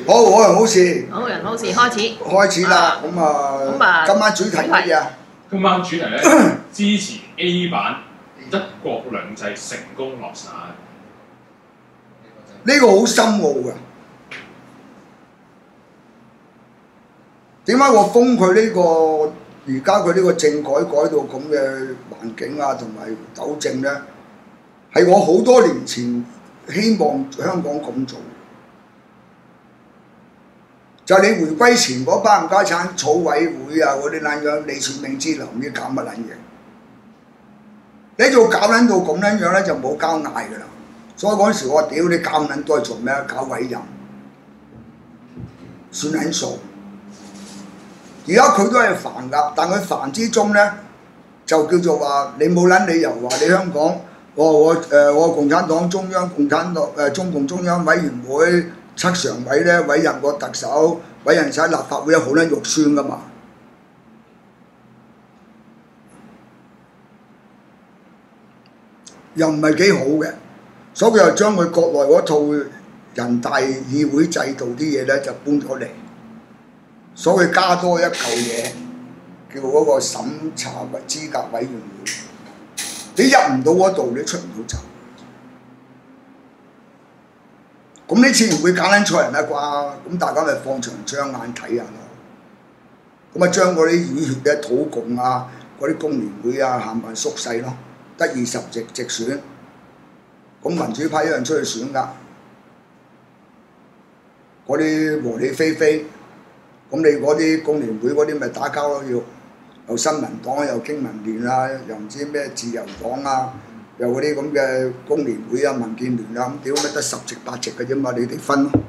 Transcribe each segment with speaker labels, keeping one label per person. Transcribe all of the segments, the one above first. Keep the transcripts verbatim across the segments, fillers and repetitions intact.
Speaker 1: 好，好人好事，
Speaker 2: 好人好事開始。
Speaker 1: 開始啦。咁啊，
Speaker 2: 咁啊
Speaker 1: 今晚主題乜嘢啊？
Speaker 3: 今晚主題咧，支持 A 版一國兩制成功落實。
Speaker 1: 呢個好深奧㗎。點解我封佢呢個而家佢呢個政改改到咁嘅環境啊，同埋糾正咧？係我好多年前希望香港咁做。就係你回歸前嗰班家產草委會啊嗰啲撚樣，你算命之流唔知搞乜撚嘢？你做搞撚到咁撚樣咧，就冇交嗌㗎啦。所以嗰陣時我話屌你搞撚多係做咩啊？搞委任，算撚數。而家佢都係煩㗎，但佢煩之中咧，就叫做話你冇撚理由話你香港，我我誒、呃、我共產黨中央共產黨誒、呃、中共中央委員會。七常委咧委任個特首，委任晒立法會，好撚肉酸噶嘛。又唔係幾好嘅，所以佢又將佢國內嗰套人大議會制度啲嘢咧就搬咗嚟，所以加多一嚿嘢，叫嗰個審查委資格委員會。你入唔到嗰度，你出唔到閘。咁呢次唔會揀撚錯人啦啩？咁大家咪放長雙眼睇下咯。咁啊將嗰啲議血嘅土共啊，嗰啲工聯會啊，冚唪唥縮細咯，得二十席直選。咁民主派一樣出去選㗎。嗰啲和理非非，咁你嗰啲工聯會嗰啲咪打交咯，要又新民黨又經民聯啊，又唔知咩自由黨啊。有嗰啲咁嘅工聯會啊、民建聯啊，咁屌乜得十席八席嘅啫嘛，你哋分咯，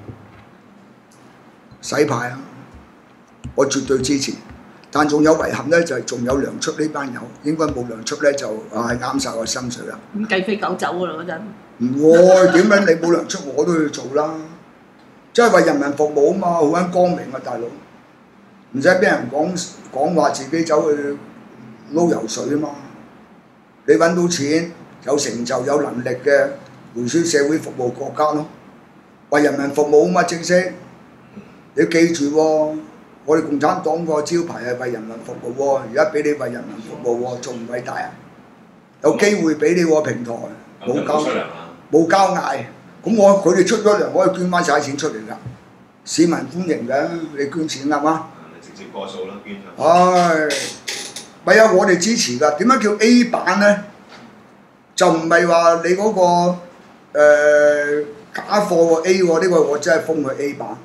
Speaker 1: 洗牌啊！我絕對支持，但仲有遺憾咧，就係、是、仲有梁速呢班友，應該冇梁速咧就啊係啱晒我心水啦。
Speaker 2: 咁雞飛狗走㗎啦嗰陣。
Speaker 1: 唔會點樣？你冇梁速我都要做啦，即係為人民服務啊嘛，好撚光明啊大佬，唔使俾人講講話自己走去撈油水啊嘛，你揾到錢。有成就有能力嘅回輸社會服務國家咯，為人民服務啊嘛正式。你記住喎，我哋共產黨個招牌係為人民服務喎，而家俾你為人民服務喎，仲唔偉大啊？有機會俾你喎平台，冇交冇交嗌，咁我佢哋出咗糧，我可以捐翻晒錢出嚟㗎，市民歡迎嘅，你捐錢啱嗎？
Speaker 3: 你直接過數啦，捐咗。
Speaker 1: 唉，咪有我哋支持㗎，點解叫 A 版咧？就唔係話你嗰、那個、呃、假貨喎 A 喎，呢個我真係封佢 A 版。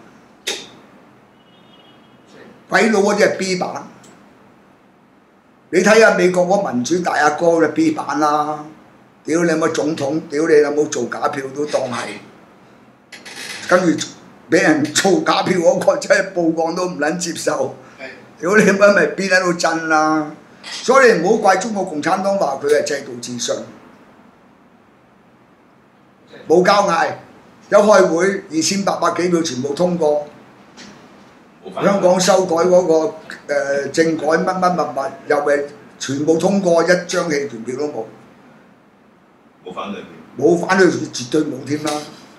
Speaker 1: 鬼佬嗰啲係 B 版。你睇下美國嗰民主大阿哥嘅 B 版啦，屌你有冇總統？屌你有冇做假票都當係，跟住俾人做假票嗰個真係報案都唔撚接受。屌你乜咪邊喺度震啦？所以你唔好怪中國共產黨話佢係制度至上。冇交嗌，一開會二千八百幾票全部通過，香港修改嗰、那個、呃、政改乜乜物物又係全部通過，一張棄權票都冇，
Speaker 3: 冇反對票，
Speaker 1: 冇反對票絕對冇添啦。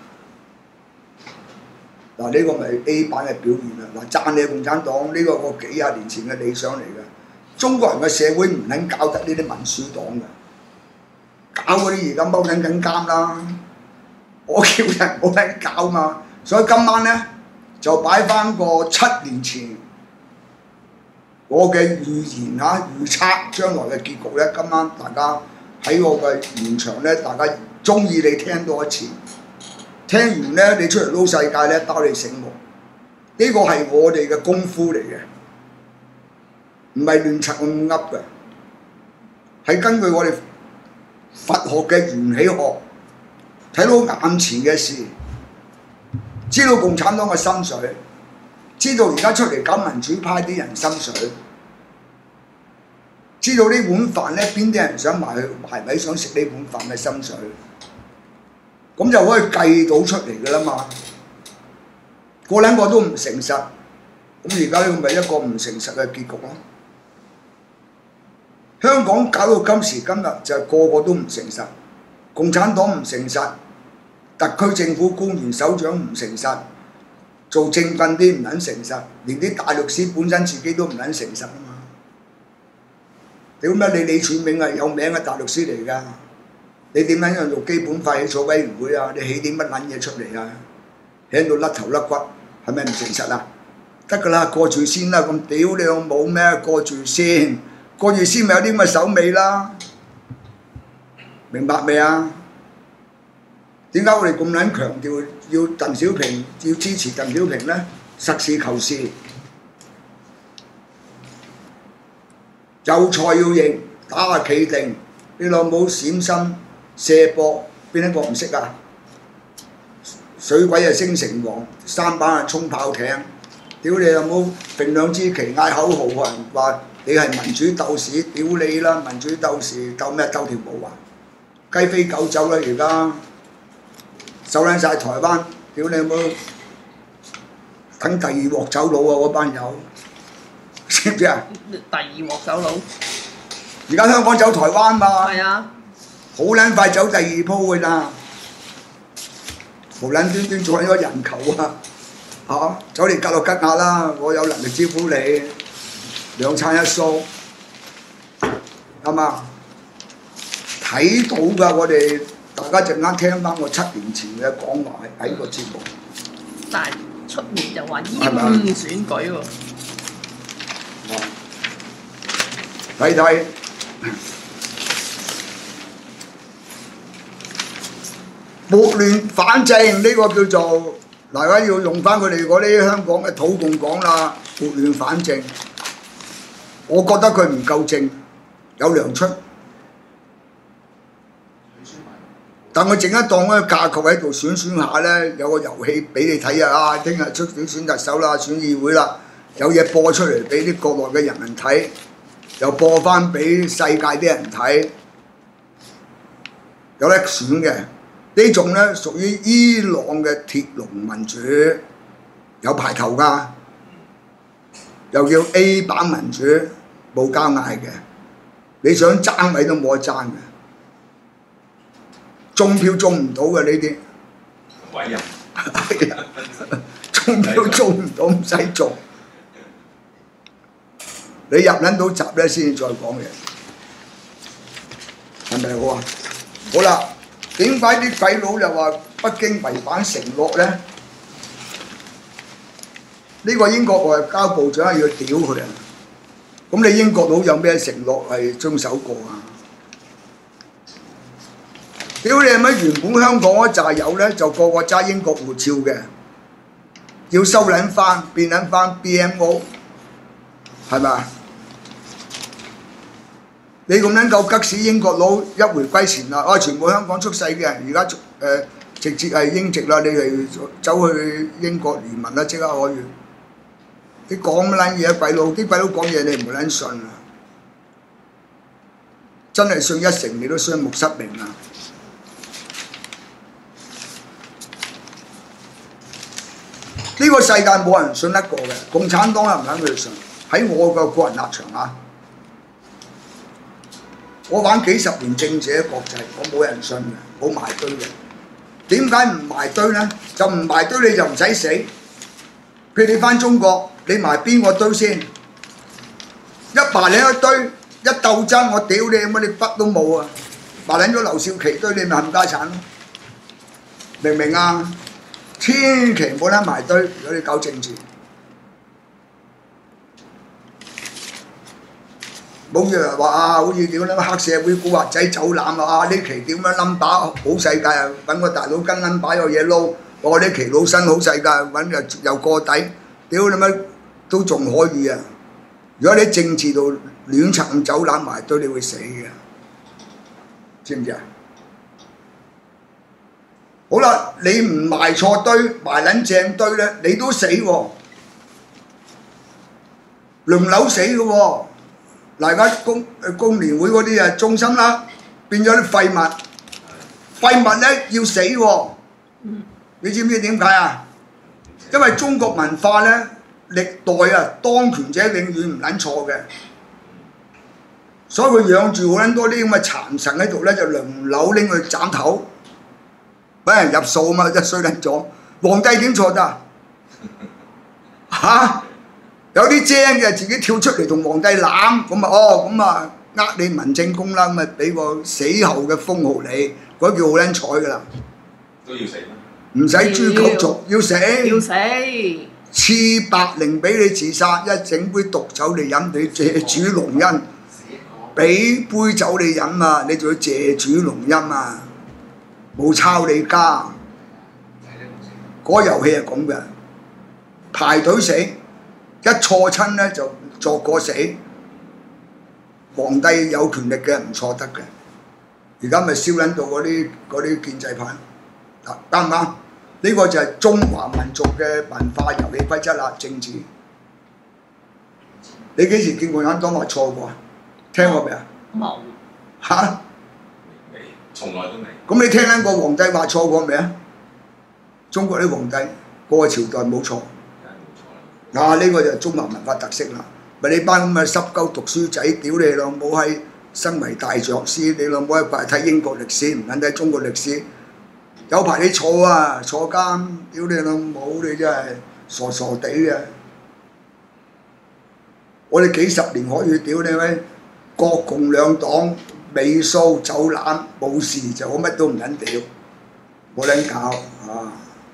Speaker 1: 嗱呢個咪 A 版嘅表現啦。嗱讚你共產黨呢、這個我幾廿年前嘅理想嚟嘅，中國人嘅社會唔撚搞得呢啲民主黨嘅，搞嗰啲而家踎緊緊監啦。我叫人冇得搞嘛，所以今晚咧就擺翻個七年前我嘅預言嚇預測將來嘅結局咧，今晚大家喺我嘅現場咧，大家中意你聽多一次，聽完咧你出嚟撈世界咧，包你醒目。呢、這個係我哋嘅功夫嚟嘅，唔係亂柒咁噏嘅，係根據我哋佛學嘅緣起學。睇到眼前嘅事，知道共產黨嘅心水，知道而家出嚟搞民主派啲人心水，知道呢碗飯咧邊啲人想埋去埋位想食呢碗飯嘅心水，咁就可以計到出嚟㗎啦嘛。個撚個都唔誠實，咁而家呢個咪一個唔誠實嘅結局咯。香港搞到今時今日就係個個都唔誠實，共產黨唔誠實。特區政府官員首長唔誠實， 做正棍啲唔撚誠實，連啲大律師本身自己都唔撚誠實啊嘛！屌咩？你李柱銘係有名嘅大律師嚟㗎，你點樣用基本法起草委員會啊？你起啲乜撚嘢出嚟啊？起到甩頭甩骨，係咪唔誠實啊？得㗎啦，過住先啦！咁屌你老母咩？過住先，過住先咪有啲咁嘅手尾啦，明白未啊？點解我哋咁撚強調要鄧小平要支持鄧小平呢？實事求是，有菜要認，打下企定。你老母閃身射波，邊一個唔識啊？水鬼啊升城隍，三板啊衝炮艇。屌你老母，揈兩支旗嗌口號啊！話你係民主鬥士，屌你啦！民主鬥士鬥咩？鬥條毛啊！雞飛狗走啦！而家走撚晒台灣，屌你老母！等第二鑊走佬啊！嗰班友，知唔知啊？
Speaker 2: 第二鑊走佬。
Speaker 1: 而家香港走台灣嘛，
Speaker 2: 係啊，
Speaker 1: 好撚快走第二鋪㗎啦，無撚端端做咗人球啊！嚇，走嚟格落吉亞啦！我有能力招呼你，兩餐一餸，啱嘛？睇到㗎，我哋大家陣間聽翻我七年前嘅講話喺個節目。
Speaker 2: 但係出面就話閹選舉喎。
Speaker 1: 睇睇。撥亂反正呢個叫做大家要用翻佢哋嗰啲香港嘅土共講啦，撥亂反正。我覺得佢唔夠正，有糧出，但佢整一檔嗰個架構喺度選選下呢，有個遊戲俾你睇啊！啊，聽日出選選特首啦，選議會啦，有嘢播出嚟俾啲國內嘅人民睇，又播翻俾世界啲人睇，有得選嘅。呢種呢屬於伊朗嘅鐵籠民主，有排頭㗎，又叫 A 版民主，冇交嗌嘅，你想爭位都冇得爭嘅，中票中唔到嘅呢啲，
Speaker 3: 委任，
Speaker 1: 中票中唔到唔使做，你入撚到閘咧先至再講嘢，係咪好啊？好啦。點解啲鬼佬又話北京違反承諾呢？呢、這個英國外交部長係要屌佢啊！咁你英國佬有咩承諾係遵守過啊？屌你係咪原本香港嗰扎友呢，就個個揸英國護照嘅，要收撚翻變撚翻 B N O， 係咪？你咁撚夠吉屎英國佬一回歸前啦，啊全部香港出世嘅人而家誒直接係英籍啦，你哋走去英國移民啦，即刻可以。你講乜撚嘢啊鬼佬？啲鬼佬講嘢你唔會撚信啊！真係信一成你都雙目失明啊！呢個世界冇人信得過嘅，共產黨又唔撚佢哋信。喺我個個人立場啊！我玩幾十年政治國際，我冇人信嘅，冇埋堆嘅。點解唔埋堆呢？就唔埋堆你就唔使死。譬如你翻中國，你埋邊個堆先？一埋你一堆，一鬥爭，我屌你乜你筆都冇啊！埋撚咗劉少奇堆，你咪冚家產咯。明唔明啊？千祈唔好撚埋堆，如果你搞政治。冇以為話啊，好似點樣黑社會古惑仔走攬啊！呢期點樣 number 好世界啊，揾個大佬跟 number 有嘢撈，我呢期老身好世界揾又又過底，屌你乜都仲可以啊！如果你政治度亂插走攬埋堆，你會死嘅，知唔知啊？好啦，你唔埋錯堆，埋撚正堆咧，你都死喎，輪流死嘅喎。嗱，而家工工聯會嗰啲啊，中心啦，變咗啲廢物，廢物咧要死喎。你知唔知點解啊？因為中國文化咧，歷代啊當權者永遠唔撚錯嘅，所以佢養住好撚多啲咁嘅殘神喺度咧，就輪流拎去斬頭，俾人入數啊嘛，一衰撚咗。皇帝點錯㗎？ 嚇、啊！有啲精嘅自己跳出嚟同皇帝攬，咁啊哦咁啊呃你民政公啦，咁啊俾個死後嘅封號你，嗰叫好撚彩㗎啦。
Speaker 3: 都要死咩？
Speaker 1: 唔使誅九族，要死。
Speaker 2: 要死。
Speaker 1: 賜白綾俾你自殺，一整杯毒酒你飲，你謝主隆恩。俾杯酒你飲啊，你仲要謝主隆恩啊！冇抄你家。嗰遊戲係咁嘅，排隊死，一錯親咧就作過死。皇帝有權力嘅唔錯得嘅，而家咪燒撚到嗰啲嗰啲建制派，啱唔啱？呢個就係中華民族嘅文化遊戲規則啦，政治。你幾時見共產黨話錯過啊？聽過未啊？
Speaker 2: 冇。
Speaker 1: 嚇？
Speaker 3: 未，從來都未。
Speaker 1: 咁你聽撚過皇帝話錯過未啊？中國啲皇帝個個朝代冇錯。嗱，呢個就係中華文化特色啦。咪你班咁嘅濕鳩讀書仔，屌你老母係身為大將師，你老母係怪睇英國歷史，唔撚睇中國歷史。有排你坐啊，坐監，屌你老母，你真係傻傻地嘅。我哋幾十年可以屌你咩？國共兩黨美蘇走攬冇事就我乜都唔撚屌，冇撚搞啊！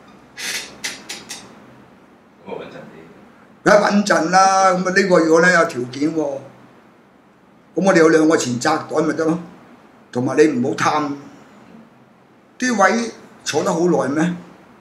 Speaker 3: 咁啊穩陣啲。
Speaker 1: 梗係穩陣啦，咁啊呢個要咧有條件喎。咁我哋有兩個錢擲袋咪得咯，同埋你唔好貪。啲位坐得好耐咩？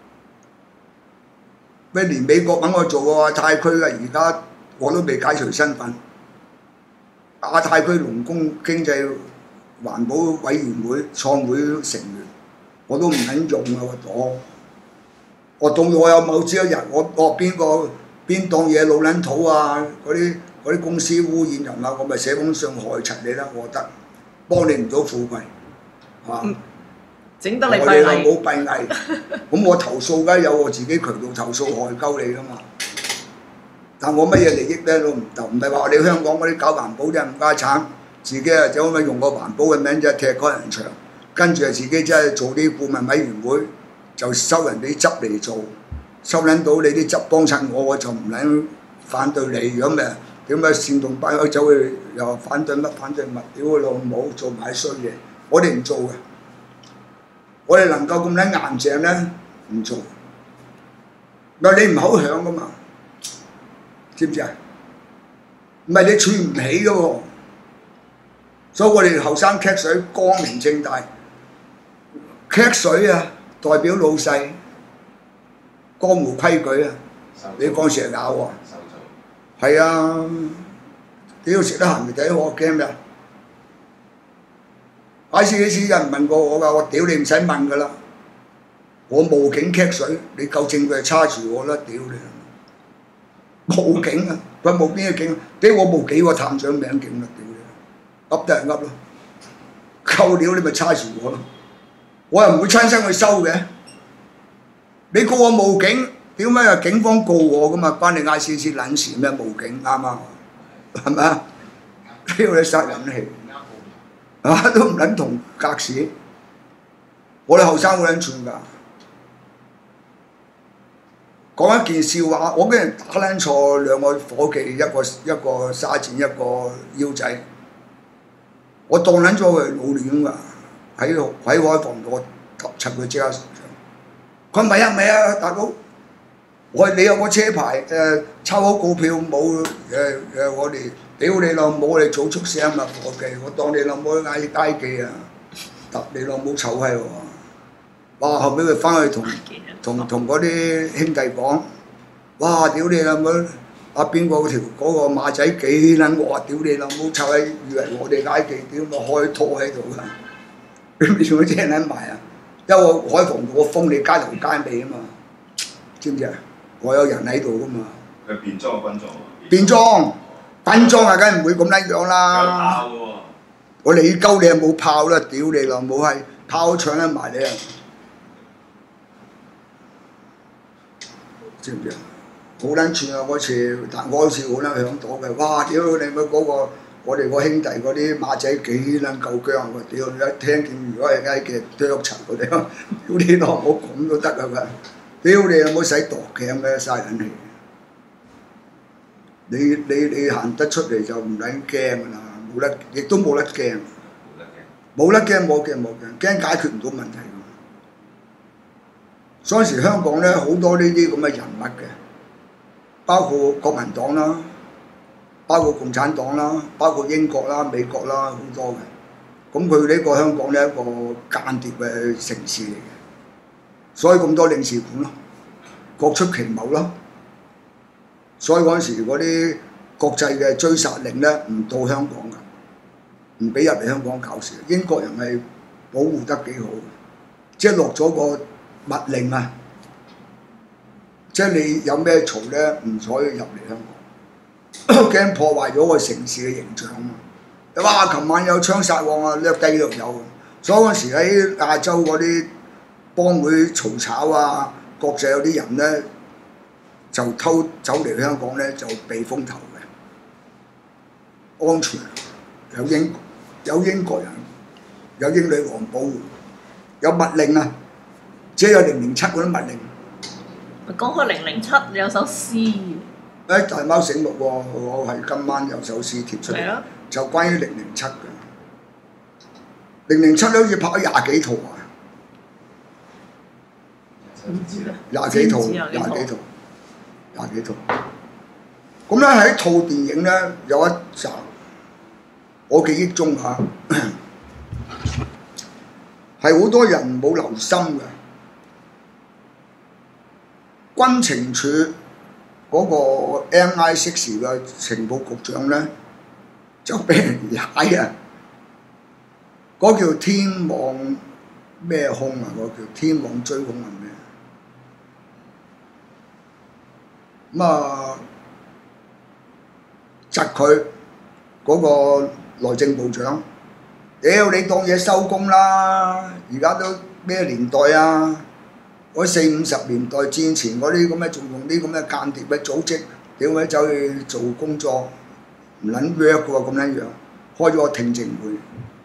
Speaker 1: 咩連美國揾我做喎太區嘅，而家我都未解除身份。亞太區農工經濟環保委員會創會成員，我都唔肯用啊個黨。我到我有某朝一日，我我邊個邊檔嘢老撚土啊，嗰啲嗰啲公司污染人啊，我咪寫封信害柒你啦，我得幫你唔到富貴嚇。嗯
Speaker 2: 整得你
Speaker 1: 閉翳，冇閉翳，咁我投訴梗係有我自己渠道投訴害鳩你噶嘛。但我乜嘢利益咧都唔投，唔係話你香港嗰啲搞環保啲冚家產，自己啊就咁樣用個環保嘅名就踢嗰人牆，跟住啊自己真係做啲顧問委員會，就收人哋啲汁嚟做，收撚到你啲汁幫襯我，我就唔撚反對你。如果咪點解煽動班友走去又反對乜反對乜，屌佢老母做埋衰嘢，我哋唔做嘅。我哋能夠咁撚硬淨咧，唔做。嗱你唔口響噶嘛，知唔知啊？唔係你儲唔起嘅喎。所以我哋後生棘水光明正大，棘水啊代表老細，江湖規矩啊。你講成日咬喎。係啊，屌食得鹹魚仔我驚咩啊？I C A C 有人問過我㗎，我屌你唔使問㗎啦，我報警棘水，你夠證據叉住我啦，屌你！報警啊，佢冇邊個警？俾我報幾個探長名警啦，屌你！噏得係噏咯，夠料你咪叉住我咯，我又唔會親身去收嘅。你告我冒警，屌咩啊？警方告我㗎嘛，關你 I C A C 撚事咩？冒警啱啱？係咪啊？屌你殺人氣！啊！都唔撚同格市，我哋後生好撚串㗎。講一件笑話，我俾人打撚錯兩個伙計，一個一個沙展，一個腰仔。我當撚咗佢老亂㗎，喺喺海防度揼柒佢即刻上場。佢唔係啊唔係啊，大佬，我你有個車牌誒、呃，抄好告票冇誒誒，我哋。屌你老母！我哋早出聲啦，伙計！我當你老母嗌你街記啊，揼你老母臭閪喎！哇！後尾佢翻去同同同嗰啲兄弟講，哇！屌你老母！阿邊個條嗰個馬仔幾撚惡啊！屌你老母臭閪，以為我哋街記，屌我開拖喺度㗎！你咪仲要聽撚埋啊？因為我海防我封你街頭街尾啊嘛，知唔知啊？我有人喺度㗎嘛。
Speaker 3: 佢變裝軍裝喎。
Speaker 1: 變裝。軍裝啊，梗係唔會咁撚樣啦！我理鳩你又冇炮啦，屌你老母係炮搶得埋你啊！知唔知啊？好撚串啊！嗰次，但嗰次好撚響朵嘅，哇！屌你咪嗰個我哋個兄弟嗰啲馬仔幾撚夠僵喎！屌你一聽見如果係嗌嘅啄柒嗰啲，屌你老母咁都得啊！佢，屌你有冇使度頸嘅嘥撚氣？ 你你你行得出嚟就唔撚驚㗎啦，冇得，亦都冇得驚，冇得驚冇驚冇驚，驚解決唔到問題㗎。嗰陣時香港咧好多呢啲咁嘅人物嘅，包括國民黨啦，包括共產黨啦，包括英國啦、美國啦，好多嘅。咁佢呢個香港咧一個間諜嘅城市嚟嘅，所以咁多領事館咯，各出奇謀咯。所以嗰陣時嗰啲國際嘅追殺令咧唔到香港㗎，唔俾入嚟香港搞事。英國人係保護得幾好嘅，即係落咗個密令啊！即係你有咩嘈咧，唔可以入嚟香港，驚破壞咗個城市嘅形象啊！哇！琴晚有槍殺案啊，掠雞都有。所以嗰陣時喺亞洲嗰啲幫會嘈吵啊，國際有啲人咧就偷走嚟香港咧就避風頭嘅，安全有英有英國人，有英女王保護，有密令啊！即係有零零七嗰啲密令。
Speaker 2: 講開零零七，你有首詩。
Speaker 1: 誒大貓醒目喎！我係今晚有首詩貼出嚟，就關於零零七嘅。零零七好似拍咗廿幾套啊！廿幾套，廿幾套，廿幾套。咁咧喺套電影咧有一集，我記憶中嚇係好多人冇留心嘅。軍情處嗰個 M I 六 嘅情報局長咧，就俾人踩啊！嗰叫天網咩空啊？嗰叫天網追兇係咩？咁啊，窒佢嗰個內政部長，屌你當嘢收工啦！而家都咩年代啊？嗰四五十年代戰前嗰啲咁嘅，仲用啲咁嘅間諜嘅組織，屌你走去做工作，唔撚 work 嘅喎，咁樣樣，開咗個聽證會。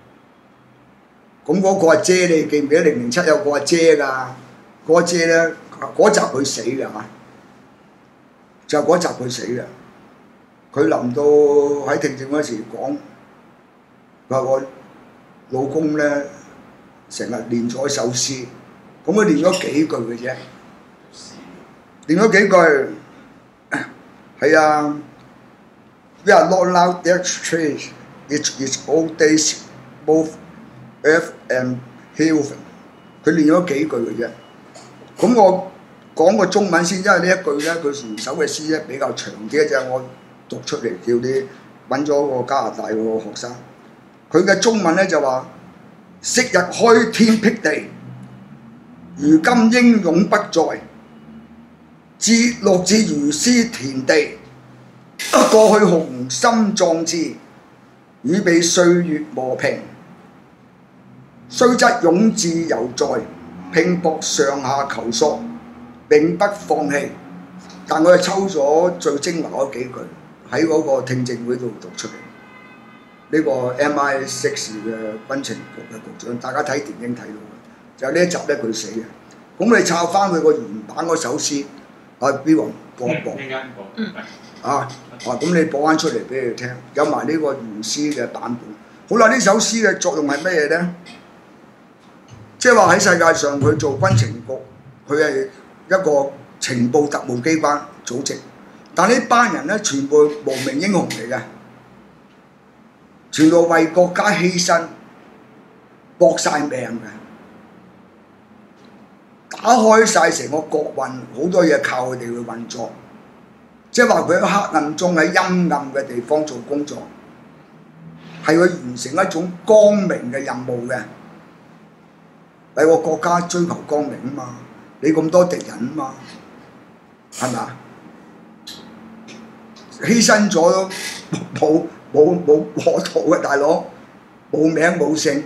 Speaker 1: 咁嗰個阿姐你記唔記得零零七有個阿姐㗎？嗰阿姐咧嗰集佢死㗎嚇，就嗰集佢死嘅。佢臨到喺聽證嗰時講，話我老公咧成日練咗首詩。咁佢練咗幾句嘅啫，練咗幾句，係啊 ，We are not allowed to exchange. It is old days, both earth and heaven。佢練咗幾句嘅啫。咁我講個中文先，因為呢一句咧，佢全首嘅詩咧比較長啲嘅啫，我讀出嚟叫啲揾咗個加拿大個學生，佢嘅中文咧就話：昔日開天闢地。如今英勇不在，節落至如斯田地。過去雄心壯志，已被歲月磨平。雖則勇志猶在，拼搏上下求索，永不放棄。但我係抽咗最精華嗰幾句喺嗰個聽證會度讀出嚟。呢、這個 M I 六 嘅軍情局嘅局長，大家睇電影睇到嘅。就呢一集咧，佢死嘅。咁你抄翻佢個原版嗰首詩，啊 Bill 王播一播，啊啊咁你播翻出嚟俾佢聽，有埋呢個原詩嘅版本。好啦，呢首詩嘅作用係乜嘢咧？即係話喺世界上佢做軍情局，佢係一個情報特務機關組織，但呢班人咧全部無名英雄嚟嘅，全部為國家犧牲，搏晒命嘅。打開晒成個國運，好多嘢靠佢哋去運作，即係話佢喺黑暗中喺陰暗嘅地方做工作，係去完成一種光明嘅任務嘅。你個國家追求光明啊嘛，你咁多敵人啊嘛，係咪啊？犧牲咗冇冇冇可圖嘅大佬，冇名冇姓。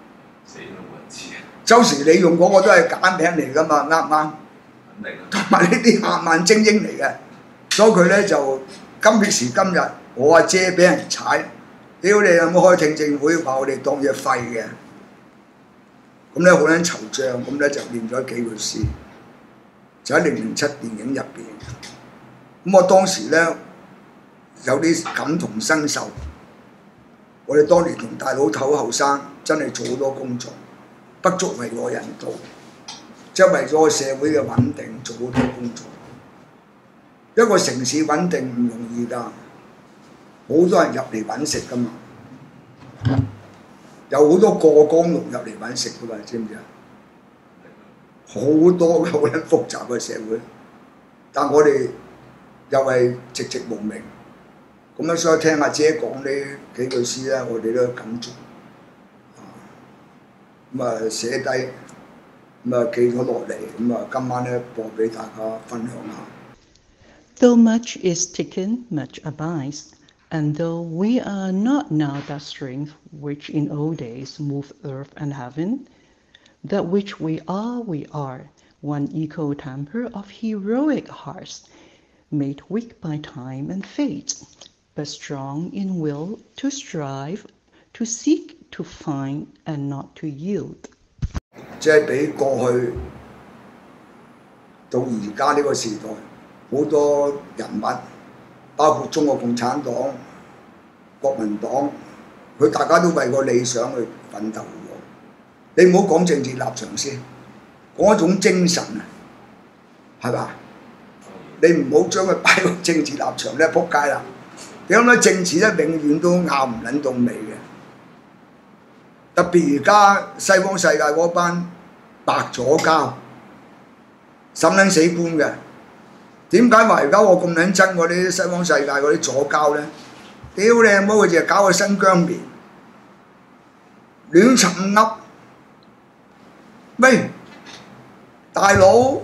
Speaker 1: 周時你用嗰個都係假名嚟㗎嘛，啱唔啱？同埋呢啲百萬精英嚟嘅，所以佢咧就今時今日，我阿姐俾人踩，屌你有冇開聽證會話我哋當嘢廢嘅？咁咧好撚惆悵，咁咧就練咗幾句詩，就喺零零七電影入邊。咁我當時咧有啲感同身受。我哋當年同大佬頭後生，真係做好多工作，不足為我人道，即係為咗社會嘅穩定做好多工作。一個城市穩定唔容易㗎，好多人入嚟揾食㗎嘛，有好多過江龍入嚟揾食㗎嘛，知唔知啊？好多嘅好撚複雜嘅社會，但我哋又係寂寂無名。咁樣所以聽阿姐講呢幾句詩咧，我哋都感觸。咁啊寫低，咁啊記咗落嚟，咁啊今晚咧播俾大家分享下。
Speaker 4: Though much is taken, much abides, and though we are not now that strength which in old days moved earth and heaven, that which we are, we are, one equal temper of heroic hearts, made weak by time and fate, but strong in will to strive, to seek, to find, and not to yield.
Speaker 1: 即係比過去到而家呢個時代，好多人物，包括中國共產黨、國民黨，佢大家都為個理想去奮鬥。你唔好講政治立場先，講一種精神啊，係嘛？你唔好將佢擺個政治立場咧，仆街啦！你諗咧政治咧，永遠都拗唔撚到尾嘅。特別而家西方世界嗰班白左膠，審撚死官嘅。點解話而家我咁撚憎嗰啲西方世界嗰啲左膠咧？屌你阿媽！佢淨係搞個新疆棉，亂尋噏。喂，大佬，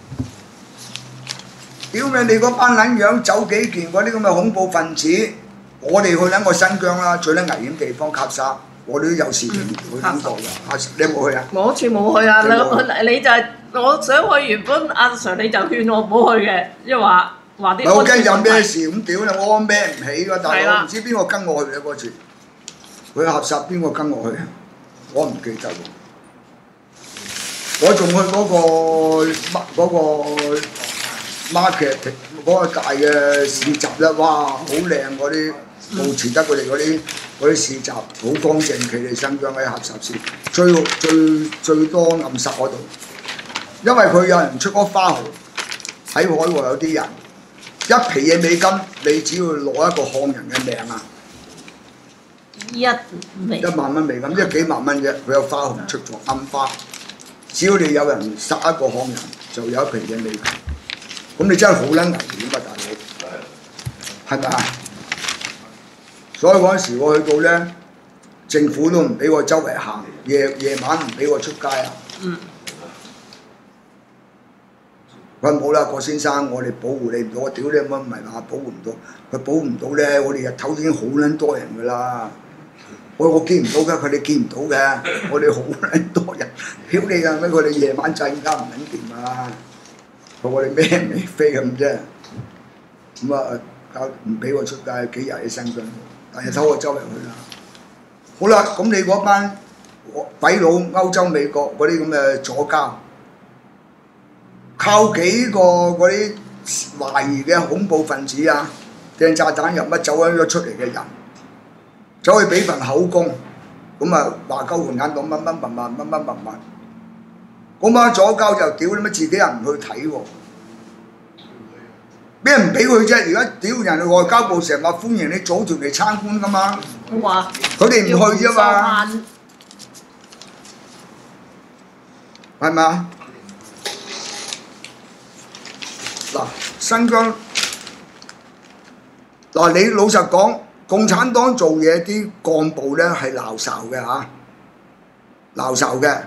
Speaker 1: 屌你！你嗰班撚樣走幾件嗰啲咁嘅恐怖分子，我哋去撚個新疆啦，最撚危險地方喀沙，我哋都有事情去邊度㗎？阿 Sir，你有冇去啊？
Speaker 2: 我好似冇去啊！你你就係我想去，原本阿 Sir 你就勸我唔好去嘅，因為話話啲。
Speaker 1: 我驚有咩事咁屌你，我孭唔起㗎，大佬，唔知邊個跟我去嘅嗰次，去喀沙邊個跟我去？我唔記得喎。我仲去嗰、嗰個嗰、嗰個 market 嗰個大嘅市集咧，哇！好靚嗰啲布持得佢哋嗰啲嗰啲市集，好乾淨，佢哋新疆喺喀什市最最最多暗殺嗰度，因為佢有人出嗰花豪喺海喎，有啲人一皮嘢美金，你只要攞一個漢人嘅命啊！
Speaker 2: 一美
Speaker 1: 一萬蚊美金，即係幾萬蚊啫，佢有花紅出咗暗花。只要你有人殺一個漢人，就有一皮嘢美金。咁你真係好撚危險啊，大佬，係咪啊？所以嗰陣時我去到咧，政府都唔俾我周圍行，夜夜晚唔俾我出街啊。嗯。佢冇啦，郭先生，我哋保護你唔到，我屌你乜唔係話保護唔到，佢保護唔到咧，我哋日頭已經好撚多人㗎啦。我我見唔到㗎，佢哋見唔到嘅，我哋好撚多人，屌你㗎咩？佢哋夜晚陣間唔撚掂啊！我哋咩未飛咁啫，咁啊搞唔俾我出街幾日喺新疆，但係偷我周圍去啦。好啦，咁你嗰班鬼佬歐洲美國嗰啲咁嘅左膠，靠幾個嗰啲懷疑嘅恐怖分子啊，掟炸彈入乜走咗出嚟嘅人，走去俾份口供，咁啊話鳩換眼黨乜乜乜乜乜乜乜乜。嗰班左膠就屌你乜自己人唔去睇喎，咩唔俾佢啫？而家屌人哋外交部成日話歡迎你組團嚟參觀噶嘛，
Speaker 2: 話
Speaker 1: 佢哋唔去啫嘛，係咪啊？嗱，新疆嗱你老實講，共產黨做嘢啲幹部咧係鬧哨嘅嚇，鬧哨嘅。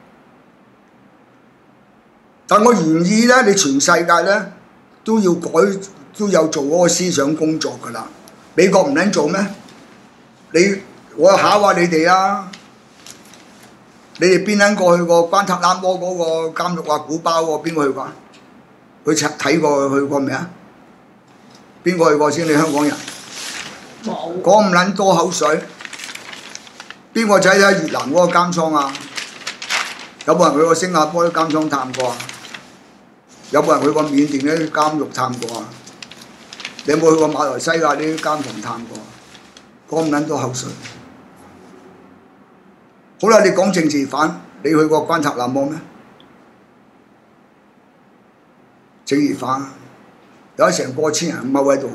Speaker 1: 但我願意咧，你全世界咧都要改，都有做嗰個思想工作㗎啦。美國唔撚做咩？你我考下你哋啊！你哋邊撚個去過關塔那摩嗰個監獄啊？古巴喎，邊個去過？去睇過去過未啊？邊個去過先？你香港人冇講咁撚多口水。邊個仔睇越南嗰個監倉啊？有冇人去過新加坡啲監倉探過啊？有冇人去過緬甸啲監獄探過啊？ 你有冇去過馬來西亞啲監房探過？講唔撚多口水。好啦，你講政治犯，你去過關塔那摩咩？政治犯有成過千人踎喺度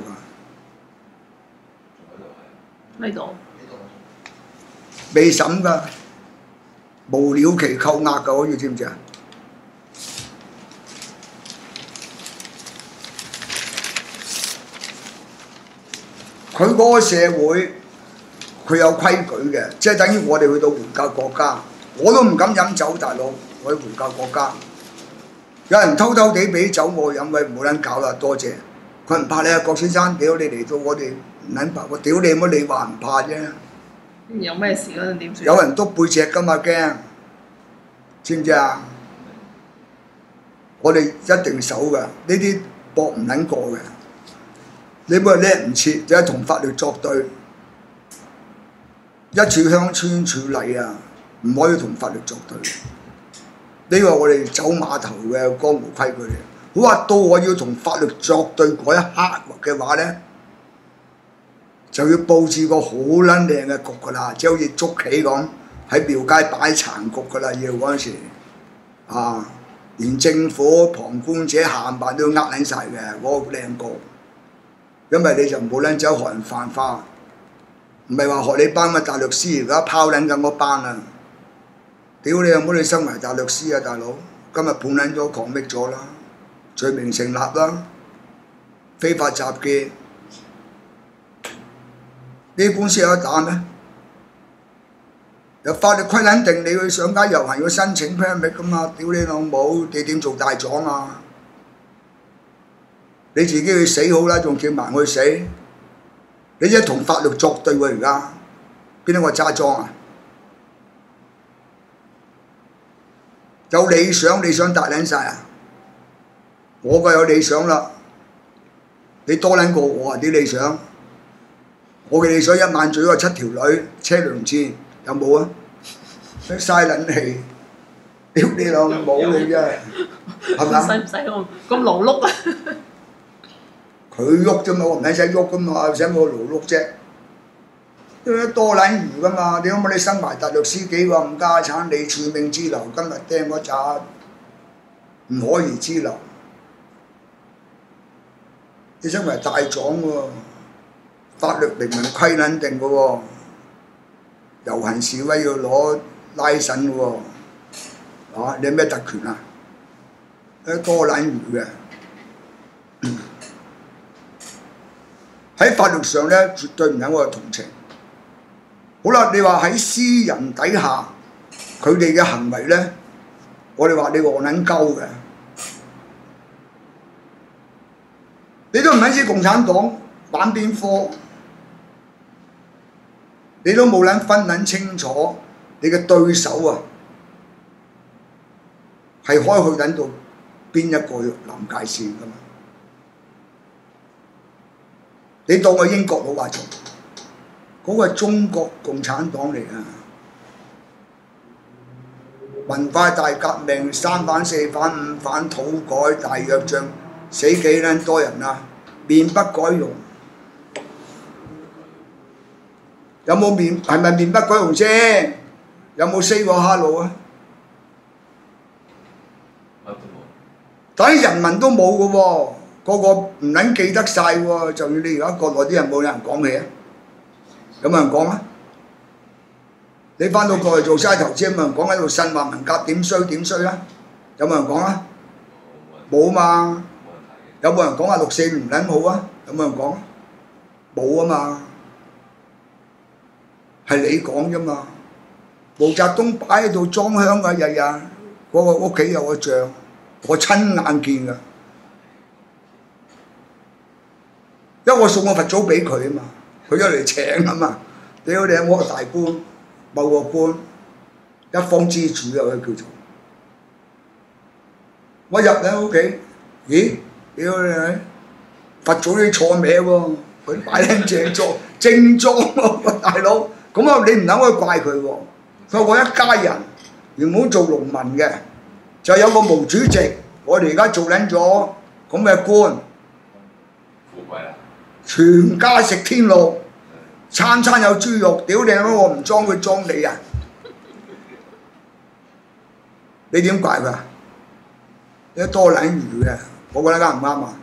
Speaker 1: 㗎。
Speaker 2: 喺度。
Speaker 1: 未審㗎，無了期扣押㗎，好似知唔知啊？佢嗰個社會，佢有規矩嘅，即係等於我哋去到回教國家，我都唔敢飲酒，大佬，我去回教國家，有人偷偷地俾酒我飲，喂冇撚搞啦，多謝。佢唔怕你啊，郭先生，屌你嚟到我哋唔撚怕，我屌你乜你話唔怕啫？
Speaker 2: 有咩事嗰陣點算？
Speaker 1: 有人篤背脊㗎嘛驚，知唔知啊？我哋一定守㗎，呢啲搏唔撚過嘅。你冇叻唔切，就係同法律作對。一處鄉村處例啊，唔可以同法律作對。呢個我哋走碼頭嘅江湖規矩嚟。好話到我要同法律作對嗰一刻嘅話咧，就要佈置個好撚靚嘅局㗎啦，即係好似捉棋咁喺廟街擺殘局㗎啦，要嗰陣時啊，連政府旁觀者冚唪唥都要呃撚晒嘅嗰個靚局。因為你就唔好撚走學人犯法，唔係話學你班嘅大律師而家拋撚緊嗰班啊！屌你有冇你生埋大律師啊，大佬！今日判撚咗狂搣咗啦，罪名成立啦，非法集結，呢啲官司有得打咩？有法律規撚定你去上街遊行要申請 permit 㗎嘛？屌你老母，你點做大狀啊？你自己去死好啦，仲叫埋去死？你一同法律作對喎，而家邊一個揸莊啊？有理想，你想達撚晒啊？我個有理想啦，你多撚過我啊啲理想。我嘅理想一晚最多七條女，車輪戰有冇啊？嘥撚氣，屌你老母你真係，係咪啊？
Speaker 2: 使唔使我咁勞碌啊？
Speaker 1: 佢喐啫嘛，我唔使喐噶嘛，使我勞碌啫？因為多撚餘噶嘛，點解你生埋大律師幾個冚家產，你處命之流，今日釘嗰扎唔可疑之流，你生埋大狀喎，法律明文規撚定嘅喎，遊行示威要攞拉審嘅喎，啊你有咩特權啊？多撚餘嘅。喺法律上咧，絕對唔係我嘅同情。好啦，你話喺私人底下，佢哋嘅行為咧，我哋話你戇撚鳩嘅，你都唔撚知共產黨玩邊科，你都冇撚分撚清楚你嘅對手啊，係可以去撚到邊一個臨界線㗎嘛？你當我英國佬話做，嗰個係中國共產黨嚟啊！文化大革命、三反四反五反土改大躍進，死幾撚多人啊！面不改容，有冇面係咪面不改容先？有冇 say 過 hello 啊？但係人民都冇嘅喎。個個唔撚記得晒喎，就要你而家國內啲人冇有人講起啊？有冇人講啊？你翻到過去做嘥頭先，有冇人講喺度呻話文革點衰點衰啊？有冇人講啊？冇嘛？有冇人講話六四唔撚好啊？有冇人講啊？冇啊嘛，係你講啫嘛。毛澤東擺喺度裝香㗎，日日嗰個屋企有個像，我親眼見㗎。因為我送個佛祖俾佢啊嘛，佢一嚟請啊嘛，屌你我個大官，某個官，一方之主啊佢叫做，我入你屋企，咦，屌你，佛祖你錯名喎，佢擺靚正裝正裝喎大佬，咁啊你唔能夠怪佢喎，佢話我一家人原本做農民嘅，就有個毛主席，我哋而家做撚咗咁嘅官。
Speaker 3: 富貴啦！
Speaker 1: 全家食天路，餐餐有豬肉，屌你乜我唔裝佢裝你啊！你點怪佢啊？你多撚魚嘅，我覺得啱唔啱啊？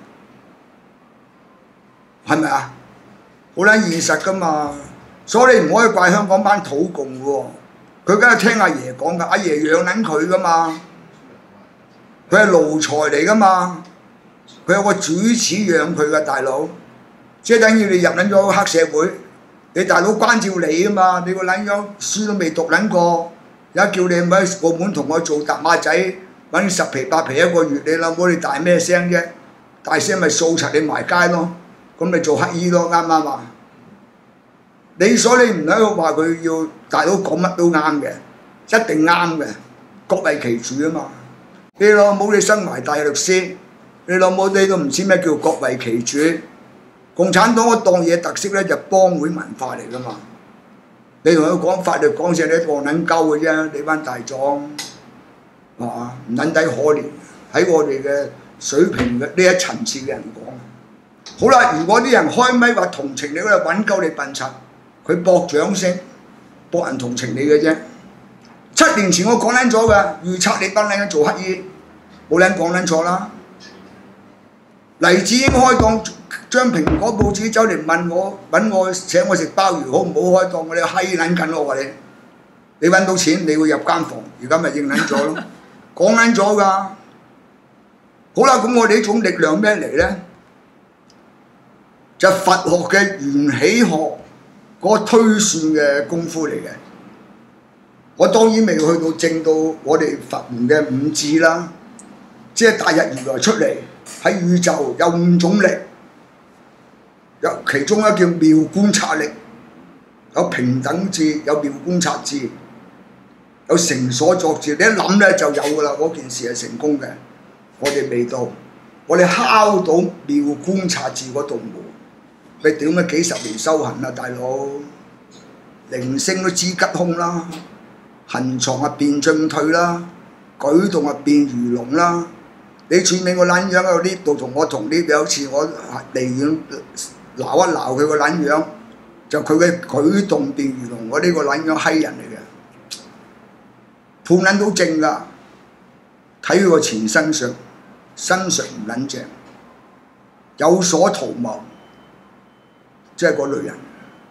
Speaker 1: 係咪啊？好撚現實噶嘛，所以你唔可以怪香港班土共喎，佢梗係聽阿爺講噶，阿爺養撚佢噶嘛，佢係奴才嚟噶嘛，佢有個主子養佢噶大佬，即係等於你入撚咗黑社會，你大佬關照你啊嘛，你個撚樣書都未讀撚過，而家叫你咪喺澳門同我做搭馬仔，揾十皮八皮一個月，你老母你大咩聲啫？大聲咪掃柒你埋街咯，咁咪做乞衣咯，啱唔啱啊？你所以你唔喺度話佢要大佬講乜都啱嘅，一定啱嘅，各為其主啊嘛。你老母你生埋大律師，你老母你都唔知咩叫各為其主。共產黨嗰檔嘢特色咧就幫會文化嚟噶嘛。你同佢講法律講成你戇撚鳩嘅啫，你班大狀係嘛？唔撚抵可憐，喺我哋嘅水平嘅呢一層次嘅人講。好啦，如果啲人開咪話同情你嗰度揾鳩你笨柒，佢博掌聲，博人同情你嘅啫。七年前我講撚咗㗎，預測你班撚做乞衣，冇撚講撚錯啦。黎智英開檔，將蘋果報紙走嚟問我揾我請我食鮑魚好唔好開檔，我哋閪撚緊我話你，你揾到錢你會入間房，而家咪認撚咗咯，講撚咗㗎。好啦，咁我哋呢種力量咩嚟咧？就係佛學嘅緣起學嗰個推算嘅功夫嚟嘅。我當然未去到證到我哋佛門嘅五智啦，即係大日如來出嚟喺宇宙有五種力，有其中一叫妙觀察力，有平等智，有妙觀察智，有成所作智。你一諗咧就有㗎啦，嗰件事係成功嘅。我哋未到，我哋敲到妙觀察智嗰道門。你屌咩幾十年修行啊，大佬！靈性都知吉凶啦，行床啊變進退啦，舉動啊變魚龍啦。你串你個撚樣喺度 lift 度同我同 lift 有次我離遠鬧一鬧佢個撚樣，就佢嘅舉動變魚龍，我呢個撚樣閪人嚟嘅，判撚到正㗎，睇佢個前身上身上唔撚正，有所圖謀。即係嗰類人，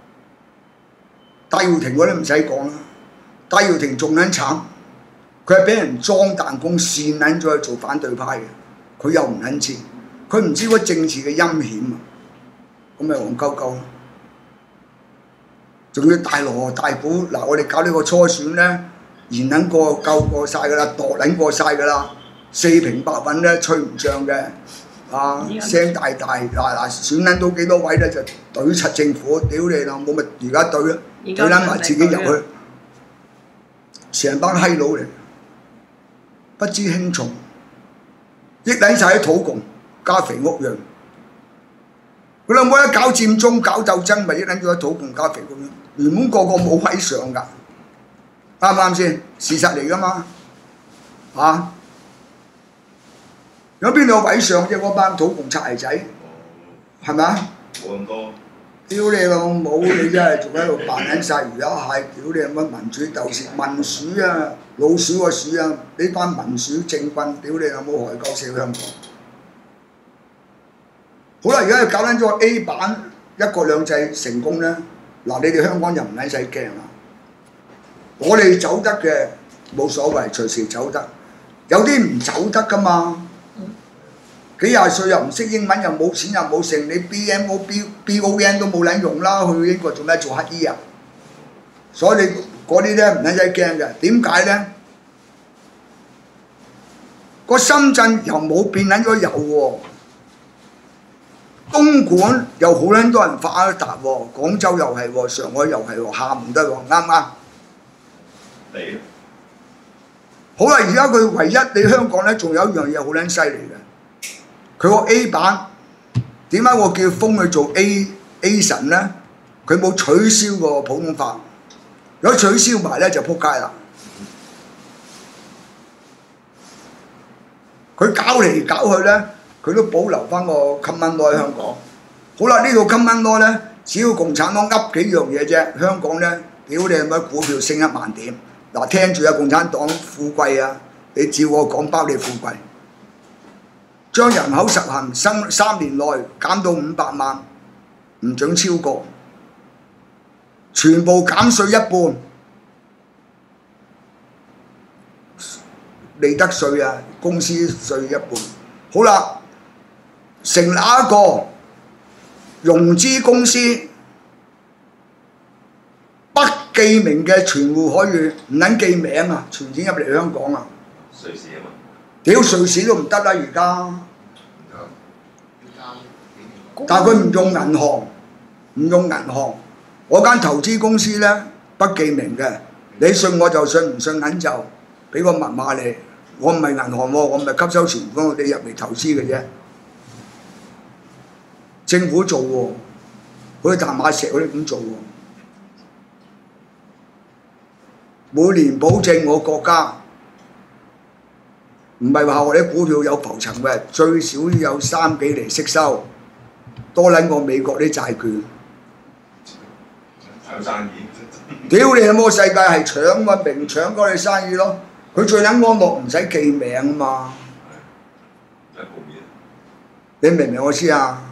Speaker 1: 戴耀廷嗰啲唔使講啦，戴耀廷仲撚慘，佢係俾人裝彈弓線撚咗去做反對派嘅，佢又唔撚知，佢唔知嗰政治嘅陰險啊，咁咪戇鳩鳩咯。仲要大鑼大鼓，嗱我哋搞呢個初選咧，燃撚過夠過晒㗎啦，度撚過晒㗎啦，四平八穩咧吹唔漲嘅。啊！聲大大嗱嗱選撚到幾多位咧就懟柒政府，屌你啦！冇咪而家懟啦，懟撚埋自己入去，成班閪佬嚟，不知輕重，益撚晒啲土共加肥屋樣。佢老母一搞佔中搞鬥爭，咪益撚咗啲土共加肥咁樣。原本個個冇位上㗎，啱唔啱先？事實嚟㗎嘛，啊！有邊度有位上啫？嗰班土共擦鞋仔，係咪啊？
Speaker 5: 冇咁多。
Speaker 1: 屌你老母！你真係仲喺度扮緊晒魚蝦蟹，屌你乜民主鬥士民鼠啊，老鼠個鼠啊！呢班民鼠政棍，屌你有冇害鳩死香港？好啦，而家搞緊咗 A 版一國兩制成功咧，嗱你哋香港人唔使驚啦，我哋走得嘅冇所謂，隨時走得，有啲唔走得噶嘛。幾廿歲又唔識英文，又冇錢又冇剩，你 B M O B B O N 都冇撚用啦！去英國做咩做乞衣啊？所以你嗰啲咧唔撚使驚嘅。點解咧？個深圳又冇變撚咗有喎，東莞又好撚多人發達喎，廣州又係喎，上海又係喎，廈門都係喎，啱唔啱？
Speaker 5: 嚟。
Speaker 1: 好啦，而家佢唯一你香港咧，仲有一樣嘢好撚犀利嘅。佢個 A 版點解我叫封佢做 A A 神咧？佢冇取消個普通法，如果取消埋咧就撲街啦。佢搞嚟搞去咧，佢都保留翻個 common law 喺香港， 好啦，呢度 common law 咧，只要共產黨噏幾樣嘢啫，香港咧，屌你乜股票升一萬點，嗱聽住啊，共產黨富貴啊，你照我講包你富貴。將人口實行三三年內減到五百萬，唔准超過，全部減稅一半，利得稅啊，公司稅一半。好啦，成立一個融資公司，不記名嘅存戶可以唔撚記名啊，存錢入嚟香港啊！
Speaker 5: 瑞士啊嘛，
Speaker 1: 屌瑞士都唔得啦，而家。但係佢唔用銀行，唔用銀行，我間投資公司咧不記名嘅，你信我就信，唔信撚就俾個密碼你。我唔係銀行喎，我唔係吸收存款，我哋入嚟投資嘅啫。政府做喎，好似大馬石嗰啲咁做喎。每年保證我國家唔係話我啲股票有浮沉嘅，最少有三幾厘息收。多撚過美國啲債券，
Speaker 5: 搶生意。
Speaker 1: 屌你有冇世界係搶個名搶嗰你生意咯？佢最撚安樂唔使記名啊嘛！
Speaker 5: 真係冇面。
Speaker 1: 你明唔明我意思啊？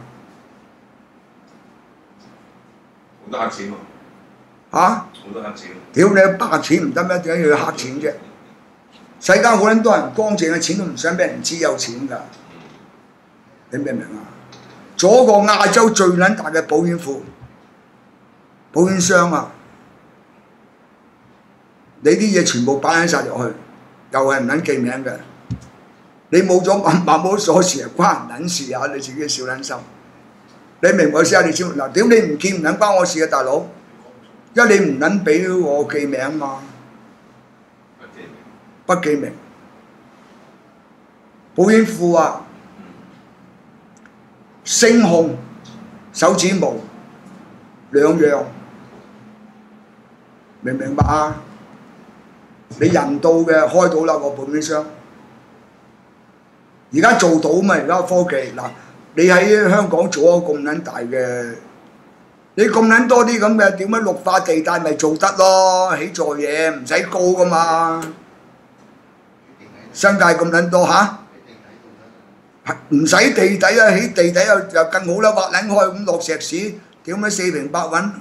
Speaker 5: 好多黑錢喎！
Speaker 1: 嚇！
Speaker 5: 好多黑錢。
Speaker 1: 屌你白錢唔得咩？點解要黑錢啫？世間好撚多人乾淨嘅錢都唔想俾人知有錢㗎，你明唔明啊？做一個亞洲最撚大嘅保險庫、保險箱啊！你啲嘢全部擺喺晒入去，又係唔撚記名嘅。你冇咗密碼冇鎖匙，關人撚事啊！你自己小撚心。你明我意思啊？你知嗱？屌你唔見唔撚關我事啊，大佬！因為你唔撚俾我記名嘛，不記名。保險庫啊！聲控、手指模兩樣，明唔明白啊？你人道嘅開到啦個保險箱，而家做到嘛？而家科技嗱，你喺香港做咗咁撚大嘅，你咁撚多啲咁嘅點樣綠化地帶咪做得咯？起座嘢唔使高噶嘛，新界咁撚多嚇。唔使地底啊，起地底又又更好啦，挖撚開咁落石屎，屌咩四平八穩。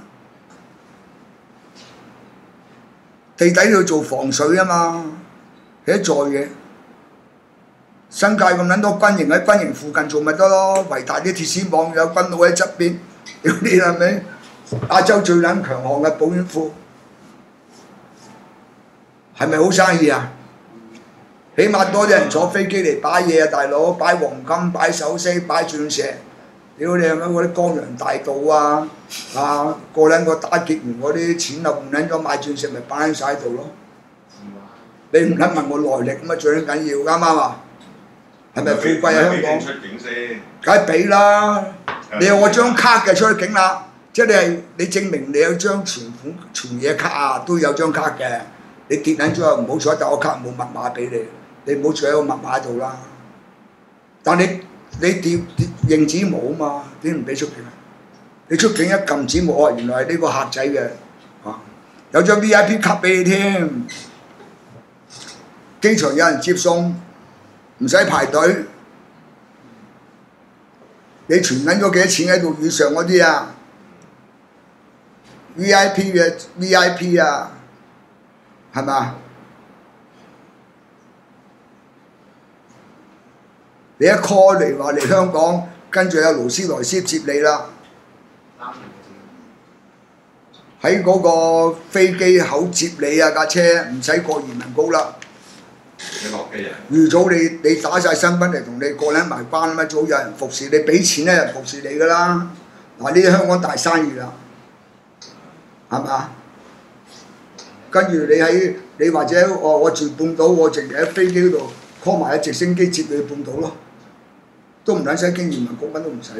Speaker 1: 地底要做防水啊嘛，起一座嘢。新界咁撚多軍營喺軍營附近做咪得咯，圍大啲鐵絲網，有軍佬喺側邊，屌你係咪？亞洲最撚強項嘅保險庫，係咪好生意啊？起碼多啲人坐飛機嚟擺嘢啊，大佬擺黃金、擺首飾、擺鑽石，屌你係咪嗰啲江洋大盜啊？啊，個撚個打劫完嗰啲錢啊，唔撚咗買鑽石咪擺喺晒度咯。你唔撚問我來歷咁啊，最緊要啱唔啱啊？係咪富貴啊香港？
Speaker 5: 出境先，
Speaker 1: 梗係俾啦！你有我張卡嘅出境啦，即係你係你證明你有張存款存嘢卡啊，都有張卡嘅。你跌撚咗又唔好彩，但我卡冇密碼俾你。你唔好住喺個密碼度啦，但你你掂認紙冇啊嘛，點唔俾出境啊？你出境一撳紙冇啊，原來係呢個客仔嘅，啊有張 V I P 卡俾你添，機場有人接送，唔使排隊。你存緊咗幾多錢喺度以上嗰啲啊 ？V I P 嘅 V I P 啊，係嘛？你一 call 嚟話嚟香港，跟住有勞斯萊斯接你啦。喺嗰個飛機口接你啊架車，唔使過移民局啦。
Speaker 5: 你落機啊？
Speaker 1: 預早你你打晒身份嚟同你過撚埋關啦，早有人服侍你，俾錢咧人服侍你噶啦。嗱呢啲香港大生意啦，係嘛？跟住你喺你或者我我住半島，我淨係喺飛機嗰度 call 埋隻直升機接你半島咯。都唔撚使經移民局蚊都唔使，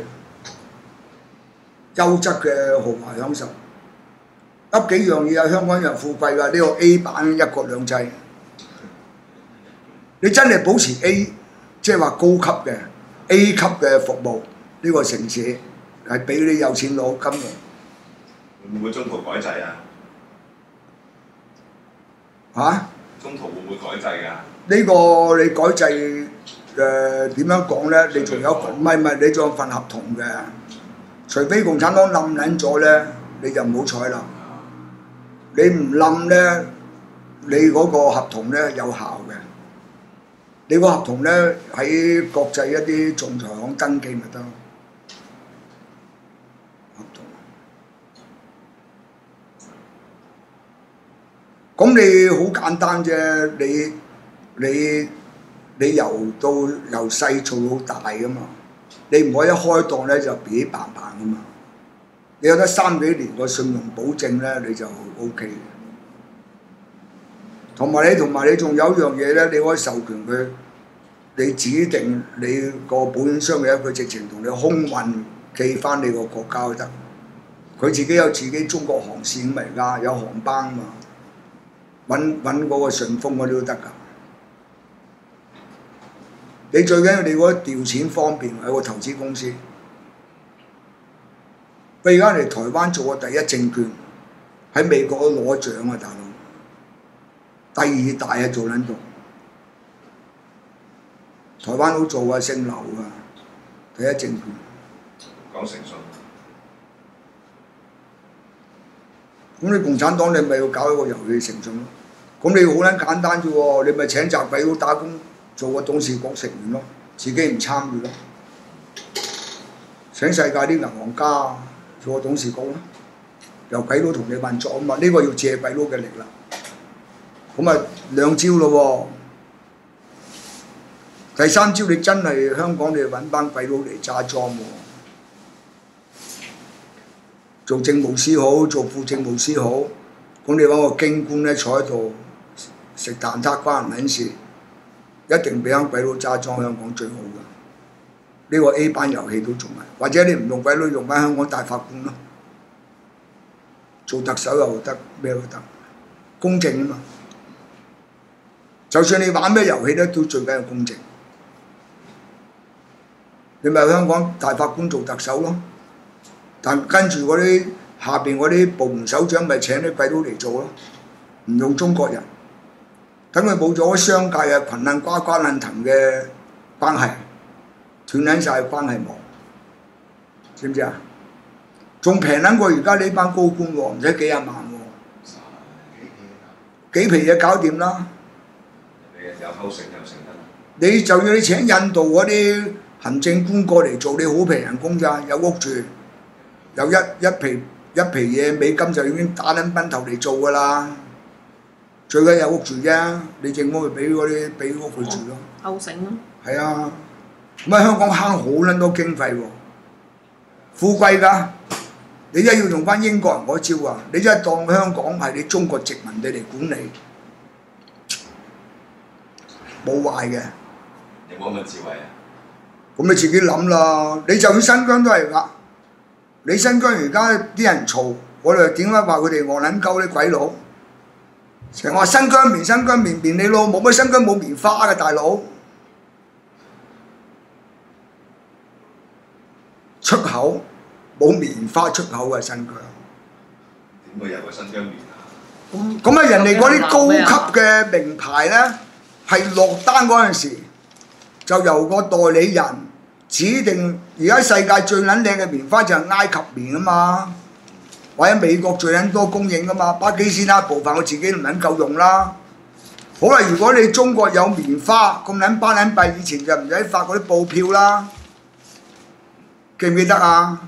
Speaker 1: 優質嘅豪華享受，噏幾樣嘢啊！香港人富貴㗎，呢個 A 版一國兩制，你真係保持 A， 即係話高級嘅 A 級嘅服務，呢個城市係俾啲有錢佬金融。
Speaker 5: 會唔會中途改制啊？
Speaker 1: 嚇、啊？
Speaker 5: 中途會唔會改制㗎？
Speaker 1: 呢個你改制誒點樣講咧？你仲有唔係唔係你仲有份合同嘅，除非共產黨冧撚咗咧，你就唔好彩啦。你唔冧咧，你嗰個合同咧有效嘅。你個合同咧喺國際一啲仲裁行登記咪得咯。合同。咁你好簡單啫，你你你由到由細做到大噶嘛，你唔可以一開檔咧就比嘭嘭噶嘛。你有得三幾年個信用保證咧，你就 O K 嘅。同埋你同埋你仲有一樣嘢咧，你可以授權佢，你指定你個保險商嘅，佢直情同你空運寄翻你個國家都得。佢自己有自己中國航線咪而家有航班嘛，揾揾嗰個順豐嗰啲都得㗎。你最緊要你嗰調錢方便，係個投資公司。佢而家嚟台灣做個第一證券，喺美國都攞獎啊，大佬！第二大啊做撚到，台灣都做啊，姓劉啊，第一證券。
Speaker 5: 講誠信。
Speaker 1: 咁你共產黨你咪要搞一個遊戲誠信咯？咁你好撚簡單啫喎，你咪請習鬼佬打工做個董事局成員咯，自己唔參與咯。請世界啲銀行家做個董事局咯，由鬼佬同你運作啊嘛，呢、這個要借鬼佬嘅力啦。咁啊兩招咯喎，第三招你真係香港你揾班鬼佬嚟揸莊喎，做政務司好，做副政務司好，咁你揾個京官咧坐喺度食蛋撻關唔撚事，一定俾班鬼佬揸莊香港最好㗎。呢、這個 A 班遊戲都仲係，或者你唔用鬼佬用翻香港大法官咯，做特首又得，咩都得，公正啊嘛。就算你玩咩遊戲咧，都最緊要公正。你咪香港大法官做特首咯，但跟住嗰啲下邊嗰啲部門首長咪請啲鬼佬嚟做咯，唔用中國人，等佢冇咗商界嘅群撚瓜瓜撚藤嘅關係，斷撚晒關係網，知唔知啊？仲平撚過而家呢班高官喎，唔使幾廿萬喎，幾皮嘢搞掂啦。
Speaker 5: 有口成有成得。
Speaker 1: 你就要你請印度嗰啲行政官過嚟做，你好平人工咋，有屋住，有一一皮一皮嘢美金就已經打撚崩頭嚟做㗎啦。最緊有屋住啫，你政府咪俾嗰啲俾屋佢住咯。
Speaker 2: 後城咯。
Speaker 1: 係啊，咁喺香港慳好撚多經費喎，富貴㗎。你真係要用翻英國人嗰招啊！你真係當香港係你中國殖民地嚟管理。冇壞嘅。
Speaker 5: 有冇咁嘅智慧啊？
Speaker 1: 咁你自己諗啦，你就算新疆都係㗎。你新疆而家啲人嘈，我哋點解話佢哋戇撚鳩啲鬼佬？成日話新疆棉新疆棉棉你老母乜新疆冇棉花嘅大佬，出口冇棉花出口嘅新疆。
Speaker 5: 點會有個新疆棉啊？
Speaker 1: 咁啊，人哋嗰啲高級嘅名牌咧，係落單嗰陣時，就由個代理人指定，而家世界最撚靚嘅棉花就係埃及棉啊嘛，或者美國最撚多供應啊嘛，巴基斯坦部分我自己唔撚夠用啦。好啦，如果你中國有棉花咁撚巴撚閉，以前就唔使發嗰啲布票啦，記唔記得啊？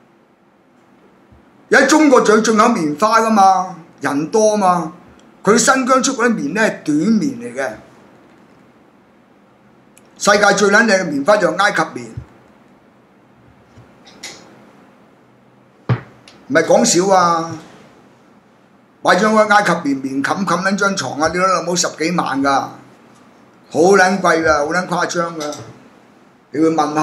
Speaker 1: 而家中國最仲有棉花噶嘛，人多嘛，佢新疆出嗰啲棉咧係短棉嚟嘅。世界最撚靚嘅棉花就係埃及棉，唔係講笑啊！買張嗰埃及棉棉冚冚撚張床啊，你諗冇十幾萬㗎，好撚貴㗎，好撚誇張㗎，你會問下，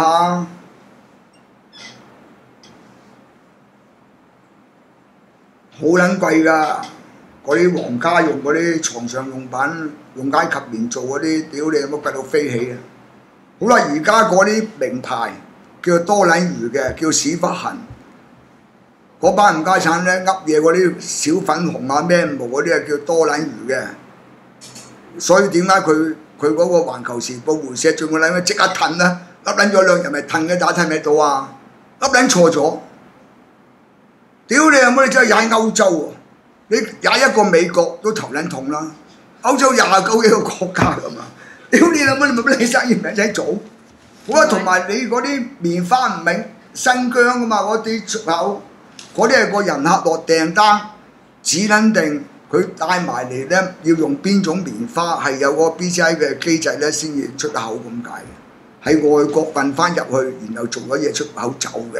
Speaker 1: 好撚貴㗎，嗰啲皇家用嗰啲床上用品，用埃及棉做嗰啲，屌你有冇貴到飛起啊！好啦，而家嗰啲名牌叫多撚魚嘅，叫屎忽痕。嗰班冚家產咧噏嘢嗰啲小粉紅啊咩毛嗰啲啊叫多撚魚嘅。所以點解佢佢嗰個環球時報回石仲個撚即刻褪啦，噏撚咗兩日咪褪嘅，打睇唔睇到啊？噏撚錯咗，屌你有冇你真係踩歐洲喎！你踩一個美國都頭撚痛啦，歐洲廿九幾個國家㗎嘛，屌你有冇你咪俾你生意唔使做？好啊，同埋你嗰啲棉花唔明新疆㗎嘛，嗰啲出口嗰啲係個人客落訂單，指撚定。佢帶埋嚟咧，要用邊種棉花係有個 B C I 嘅機制咧，先至出口咁解嘅，喺外國運翻入去，然後做咗嘢出口走嘅。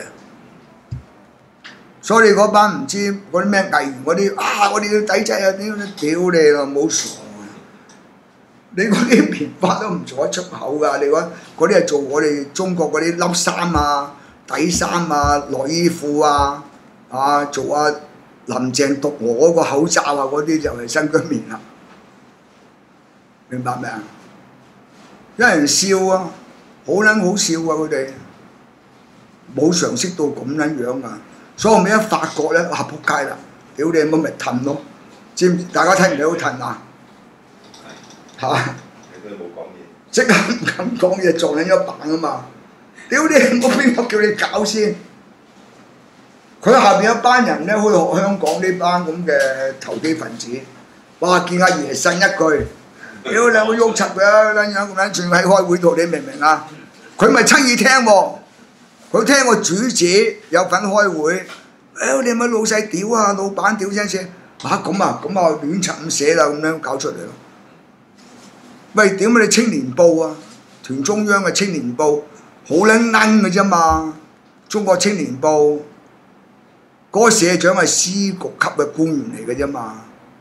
Speaker 1: 所以你嗰班唔知嗰啲咩藝員嗰啲啊，我哋要抵制啊！屌屌你啦，冇傻啊！你嗰啲棉花都唔做得出口㗎，你嗰嗰啲係做我哋中國嗰啲笠衫啊、底衫啊、內衣褲啊，啊做啊。林鄭毒我嗰個口罩啊，嗰啲就係新疆棉啦，明白未啊？有人笑啊，好撚好笑啊！佢哋冇常識到咁撚樣啊，所以我咪一發覺咧，哇！仆街啦！屌你冇咪褪咯，知唔知？大家睇唔睇到褪啊？嚇！
Speaker 5: 你都冇講嘢，
Speaker 1: 即刻唔敢講嘢，撞撚咗板啊嘛！屌你！我邊個叫你搞先？佢下邊一班人咧，好似學香港呢班咁嘅投機分子，哇！見阿爺呻一句，屌你冇喐柒嘅，撚樣咁撚串喺開會度，你明唔明啊？佢咪親耳聽喎，佢聽個主子有份開會，屌你咪老細屌啊，老闆屌聲聲，嚇咁啊咁啊亂柒咁寫啦，咁樣搞出嚟咯。喂，點解你青年報啊？團中央嘅青年報好撚撚嘅啫嘛，中國青年報。嗰個社長係司局級嘅官員嚟嘅啫嘛，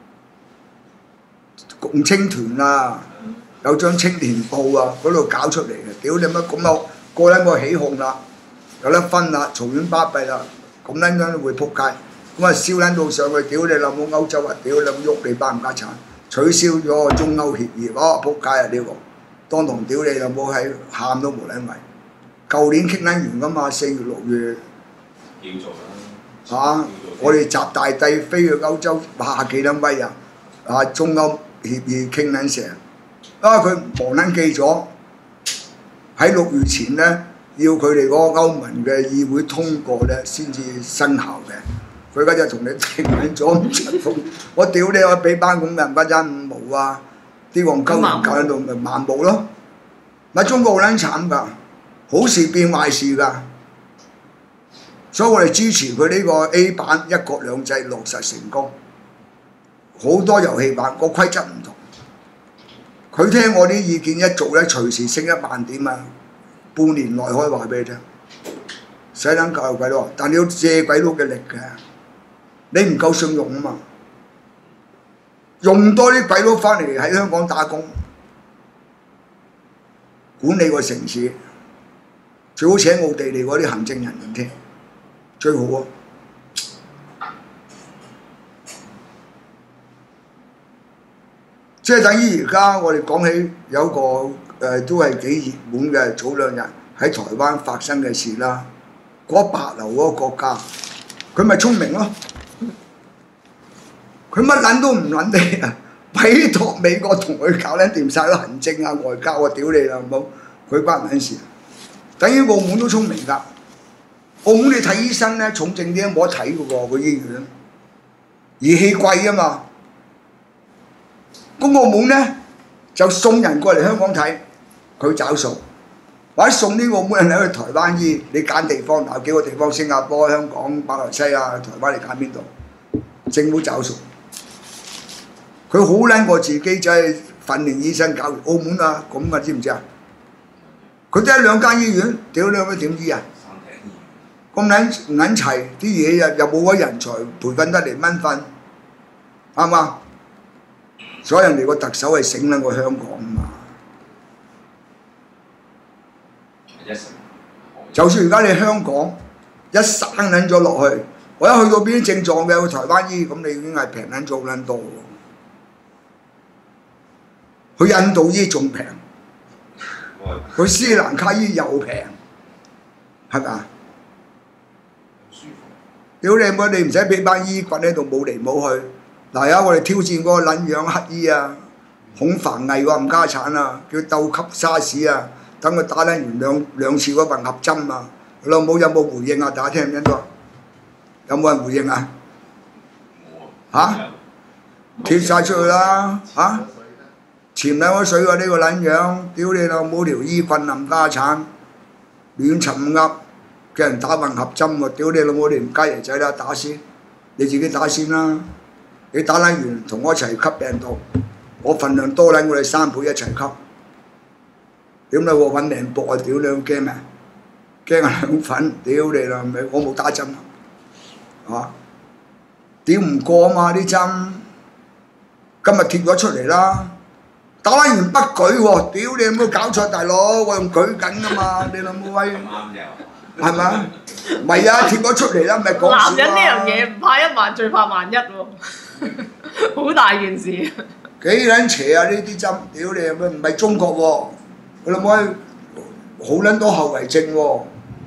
Speaker 1: 共青團啊，有張青年報啊，嗰度搞出嚟嘅，屌你乜咁啊，個撚個起哄啦，有得分啦，嘈冤巴閉啦，咁撚樣會撲街，咁啊燒撚到上去，屌你老母歐洲啊，屌你喐你班冚家產，取消咗個中歐協議，哦撲街啊呢個，當堂屌你老母喺喊都無撚為，舊年傾撚完噶嘛，四月六月。
Speaker 3: 叫做啦。
Speaker 1: 啊！我哋習大帝飛去歐洲，哇幾撚威啊！啊中歐協議傾撚成，啊佢忙撚記咗喺六月前咧，要佢哋嗰個歐盟嘅議會通過咧，先至生效嘅。佢而家就同你傾撚咗五七封，我屌你！我俾班咁嘅人不爭五毛啊！啲黃鳩人搞喺度咪盲毛咯！咪中國好撚慘㗎，好事變壞事㗎。所以我哋支持佢呢個 A 版一國兩制落實成功。好多遊戲版個規則唔同，佢聽我啲意見一做咧，隨時升一萬點啊！半年內可以話俾你聽，使撚教育鬼佬，但你要借鬼佬嘅力嘅，你唔夠信用啊嘛，用多啲鬼佬翻嚟喺香港打工，管理個城市，最好請奧地利嗰啲行政人員添。最好啊！即係等於而家我哋講起有個誒、呃、都係幾熱門嘅，早兩日喺台灣發生嘅事啦。嗰白流嗰個國家，佢咪聰明咯？佢乜撚都唔撚地啊！委託美國同佢搞撚掂晒啲行政啊、外交啊，屌你啦冇！佢關唔撚事。等於澳門都聰明㗎。澳門你睇醫生咧，重症啲都冇得睇嘅喎，個醫院儀器貴啊嘛。咁澳門咧就送人過嚟香港睇，佢找數，或者送啲澳門人去台灣醫，你揀地方，有幾個地方，新加坡、香港、馬來西亞、台灣，你揀邊度？政府找數，佢好撚過自己就係訓練醫生搞澳門啊，咁啊知唔知啊？佢得兩間醫院，屌你乜點醫啊？咁撚唔撚齊啲嘢又又冇嗰人才培訓得嚟蚊訓，啱嘛？所以人哋個特首係醒撚過香港啊嘛。就算而家你香港一生撚咗落去，我一去到邊啲症狀嘅去台灣醫，咁你已經係平撚咗好撚多喎。去印度醫仲平，去斯里蘭卡醫又平。 係咪啊？
Speaker 5: 舒服。
Speaker 1: 屌你妹！你唔使俾班醫棍喺度冇嚟冇去。嗱，而家我哋挑戰嗰個撚樣乞衣啊，孔繁毅個冚家產啊，叫鬥級沙士啊，等佢打撚完兩兩次嗰混合針啊！佢老母有冇回應啊？大家聽唔聽到？有冇人回應啊？
Speaker 5: 冇啊。
Speaker 1: 嚇？貼晒出去啦！嚇？潛兩個水喎呢個撚樣，屌你老母條醫棍冚家產，亂沉噏，叫人打混合針喎！屌你老母連雞嚟仔啦，打先，你自己打先啦！你打撚完同我一齊吸病毒，我份量多撚，我哋三倍一齊吸。點解我揾命搏啊？屌你咁驚咩？驚啊兩粉！屌你啦咪，我冇打針啊！嚇！屌唔過啊嘛啲針，今日貼咗出嚟啦！打撚完不舉喎！屌你有冇搞錯大佬？我用舉緊噶嘛！你老母威！
Speaker 5: 咁啱又。
Speaker 1: 係咪啊？唔係啊，貼咗出嚟啦，咪講笑
Speaker 2: 男人呢樣嘢唔怕一萬，最怕萬一喎，好大件事。
Speaker 1: 幾撚邪啊！呢啲針，屌你有咩？唔係中國喎，佢老母好撚多後遺症喎。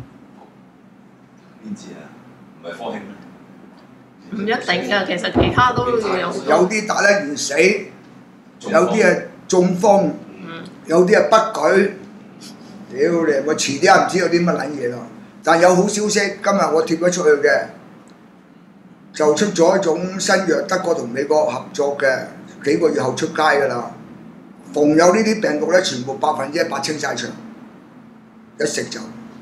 Speaker 5: 邊知啊？唔係科興咩？
Speaker 2: 唔一定㗎，其實其他都會有。
Speaker 1: 有啲打得完死，有啲係中風，有啲係不舉。屌你！我遲啲唔知有啲乜撚嘢咯。但有好消息，今日我貼咗出去嘅，就出咗一種新藥，德國同美國合作嘅，幾個月後出街㗎啦。逢有呢啲病毒咧，全部百分之一百清晒場，一食就。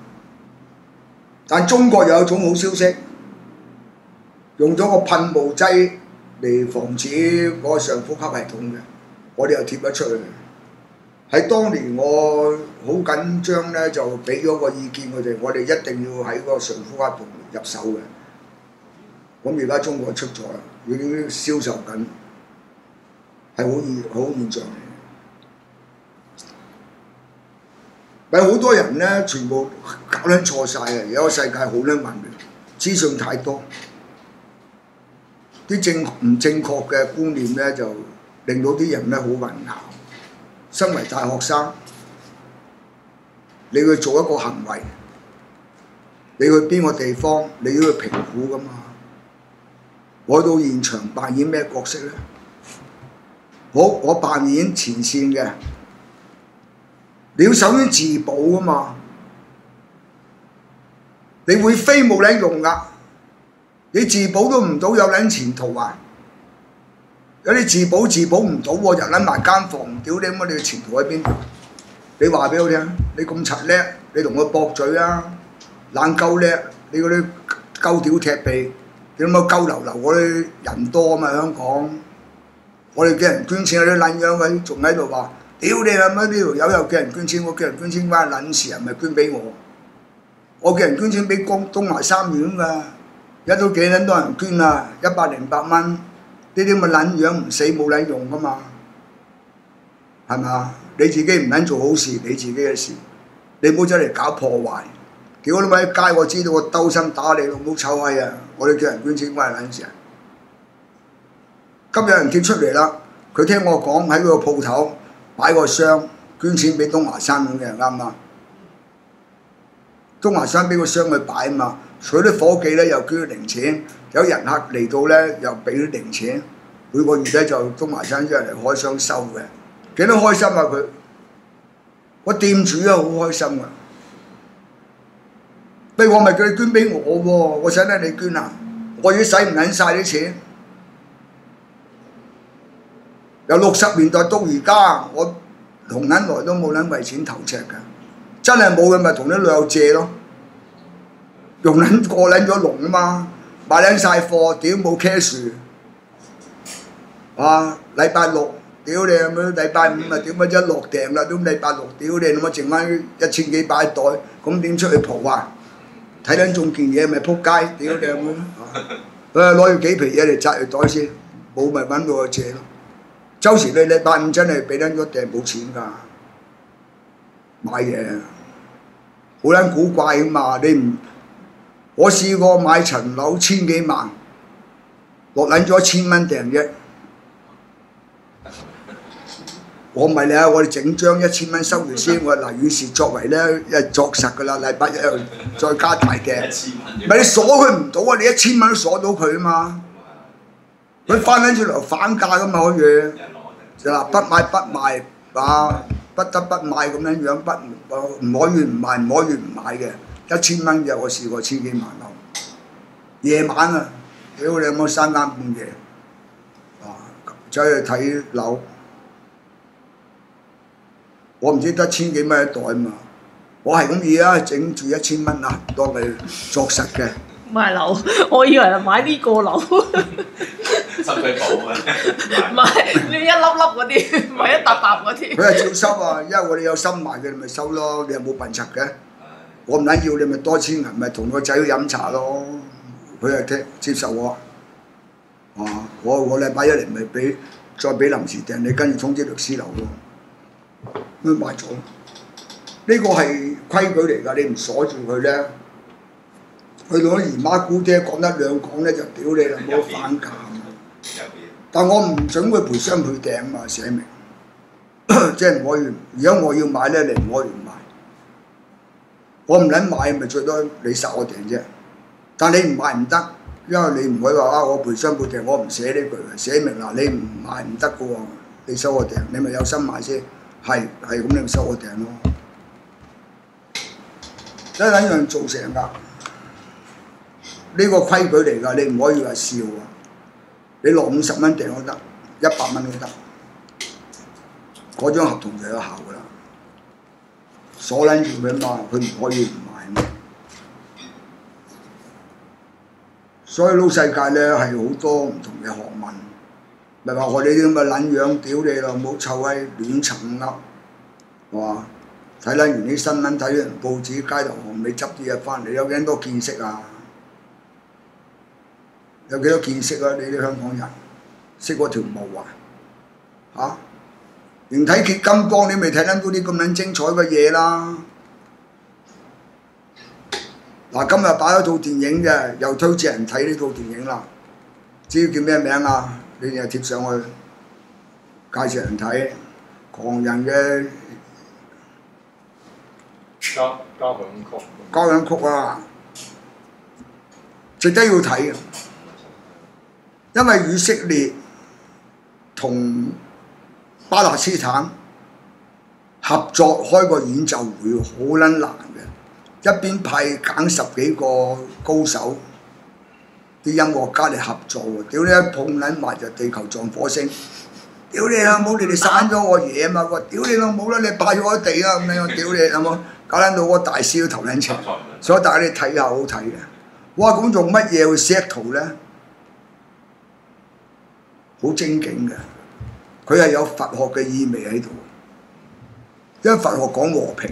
Speaker 1: 但中國有一種好消息，用咗個噴霧劑嚟防止嗰個上呼吸系統嘅，我哋又貼咗出去。喺當年我好緊張咧，就俾咗個意見佢哋，我哋一定要喺嗰個上呼吸道入手嘅。咁而家中國出咗啦，已經銷售緊，係好現好現象嚟。咪好多人咧，全部搞撚錯晒啊！而家個世界好撚混亂，資訊太多，啲正唔正確嘅觀念咧，就令到啲人咧好混淆。身為大學生，你去做一個行為，你去邊個地方，你都要評估噶嘛。我到現場扮演咩角色咧？好，我扮演前線嘅，你要首先自保噶嘛。你會飛冇撚用㗎，你自保都唔到，有撚前途啊！有啲自保自保唔到喎，入撚埋間房，屌你乜！你嘅前途喺邊度？你話俾我聽，你咁柒叻，你同我駁嘴啊！懶鳩叻，你嗰啲鳩屌踢鼻，你乜鳩流流嗰啲人多啊嘛香港，我哋叫人捐錢嗰啲撚樣嘅，仲喺度話，屌你啦乜！呢條友又叫人捐錢，我叫人捐錢關撚事，係咪捐俾我？我叫人捐錢俾東東華三院㗎，一都幾撚多人捐啊，一百零八蚊。呢啲咁嘅撚樣唔死冇撚用噶嘛，係咪？你自己唔撚做好事，你自己嘅事，你唔好走嚟搞破壞。屌你咪喺街，我知道我兜心打你老母臭閪啊！我哋叫人捐錢關你撚事啊！今日有人貼出嚟啦，佢聽我講喺佢個鋪頭擺個箱捐錢俾東華三院嘅人啱唔啱？東華三俾個箱佢擺啊嘛，佢啲伙計咧又捐零錢。有人客嚟到咧，又俾啲零錢，每個月咧就東華三院嚟開箱收嘅，幾多開心啊佢！我店主啊好開心啊！不如我咪叫你捐俾我喎，我使得你捐啊！我已經使唔撚晒啲錢，由六十年代到而家，我同撚來都冇撚為錢頭赤㗎，真係冇嘅咪同啲老友借咯，用撚過撚咗龍啊嘛！買撚晒貨，屌冇 cash 啊！禮拜六，屌你咁樣，禮拜五啊，屌乜一落訂啦，都禮拜六，屌你咁啊，剩翻一千幾百袋，咁點出去蒲啊？睇撚中件嘢咪撲街，屌你咁樣，誒攞住幾皮嘢嚟紮住袋先，冇咪揾我借咯。周時你禮拜五真係俾撚咗訂冇錢㗎，買嘢好撚古怪㗎嘛，你唔〜我試過買層樓千幾萬，落撚咗一千蚊訂啫。 我唔係你啊！我哋整張一千蚊收住先，我嗱於是作為咧一作實㗎啦，禮拜一再加大嘅。
Speaker 5: 一千蚊
Speaker 1: 唔係你鎖佢唔到啊！你一千蚊都鎖到佢啊嘛。佢翻緊轉頭反價㗎嘛可以。就嗱不買不賣啊，不得不買咁樣樣，不唔可以唔賣，唔可以唔買嘅。一千蚊嘅我試過千幾萬樓。夜晚啊，屌你有冇三更半夜啊，走去睇樓。我唔知得千幾蚊一袋嘛，我係咁意啊，整住一千蚊啊，當佢作實嘅。
Speaker 2: 買樓，我以為係買呢個樓。
Speaker 5: 深水埗啊！
Speaker 2: 唔係你一粒粒嗰啲，唔係一沓沓嗰啲。
Speaker 1: 佢係照收啊，因為我哋有心埋嘅，你咪收咯。你又冇笨柒嘅，我唔撚要你咪多千銀，咪同個仔去飲茶咯。佢係聽接受我，啊！我我禮拜一嚟咪俾再俾臨時訂，你跟住通知律師樓咯。咁買咗，呢個係規矩嚟㗎，你唔鎖住佢咧，去到啲姨媽姑爹講得兩講咧就屌你啦，冇反價。但我唔準佢賠雙倍訂啊嘛，寫明，即係唔可以。如果我要買咧，你唔可以買。我唔撚買咪最多你殺我訂啫。但你唔買唔得，因為你唔可以話啊我賠雙倍訂，我唔寫呢句嘅，寫明嗱你唔買唔得嘅喎，你收我訂，你咪有心買先。係係咁，你咪收我訂咯。一撚樣做成㗎，呢個規矩嚟㗎，你唔可以話笑啊！你落五十蚊訂都得，一百蚊都得，嗰張合同就有效㗎啦。鎖撚住佢嘛，佢唔可以唔買嘛。所以撈世界咧係好多唔同嘅學問。咪話我哋啲咁嘅撚樣，屌你老母臭閪亂尋噏，係嘛？睇撚完啲新聞，睇完報紙，街頭巷尾執啲嘢翻嚟，有幾多見識啊？有幾多見識啊？你啲香港人識嗰條毛啊？嚇！連睇揭金剛你未睇得到啲咁撚精彩嘅嘢啦！嗱，今日擺咗套電影嘅，又推薦人睇呢套電影啦。至於叫咩名啊？你又貼上去介紹人睇，狂人嘅
Speaker 3: 交交響曲。
Speaker 1: 交響曲啊，值得要睇嘅，因為以色列同巴勒斯坦合作開個演奏會好撚難嘅，一邊派揀十幾個高手。啲音樂家嚟合作喎，屌你一碰撚埋就地球撞火星，屌你老母！你哋散咗我嘢啊嘛，我屌你老母啦！你霸咗我地啊咁樣，屌你老母！搞撚到我大師都頭撚赤，所以大家你睇下好睇嘅。哇！咁用乜嘢去 set 圖咧？好精警嘅，佢係有佛學嘅意味喺度，因為佛學講和平。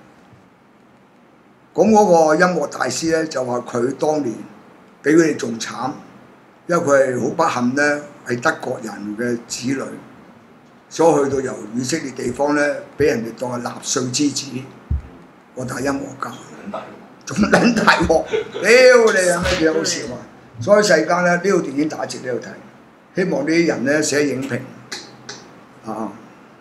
Speaker 1: 咁嗰個音樂大師咧就話佢當年。比佢哋仲慘，因為佢係好不幸咧，係德國人嘅子女，所以去到由以色列地方咧，俾人哋當係納粹之子，個大音樂家，仲撚大鑊，屌你啊！咩幾好笑啊！所以世間咧呢套電影大值呢度睇，希望呢啲人咧寫影評啊。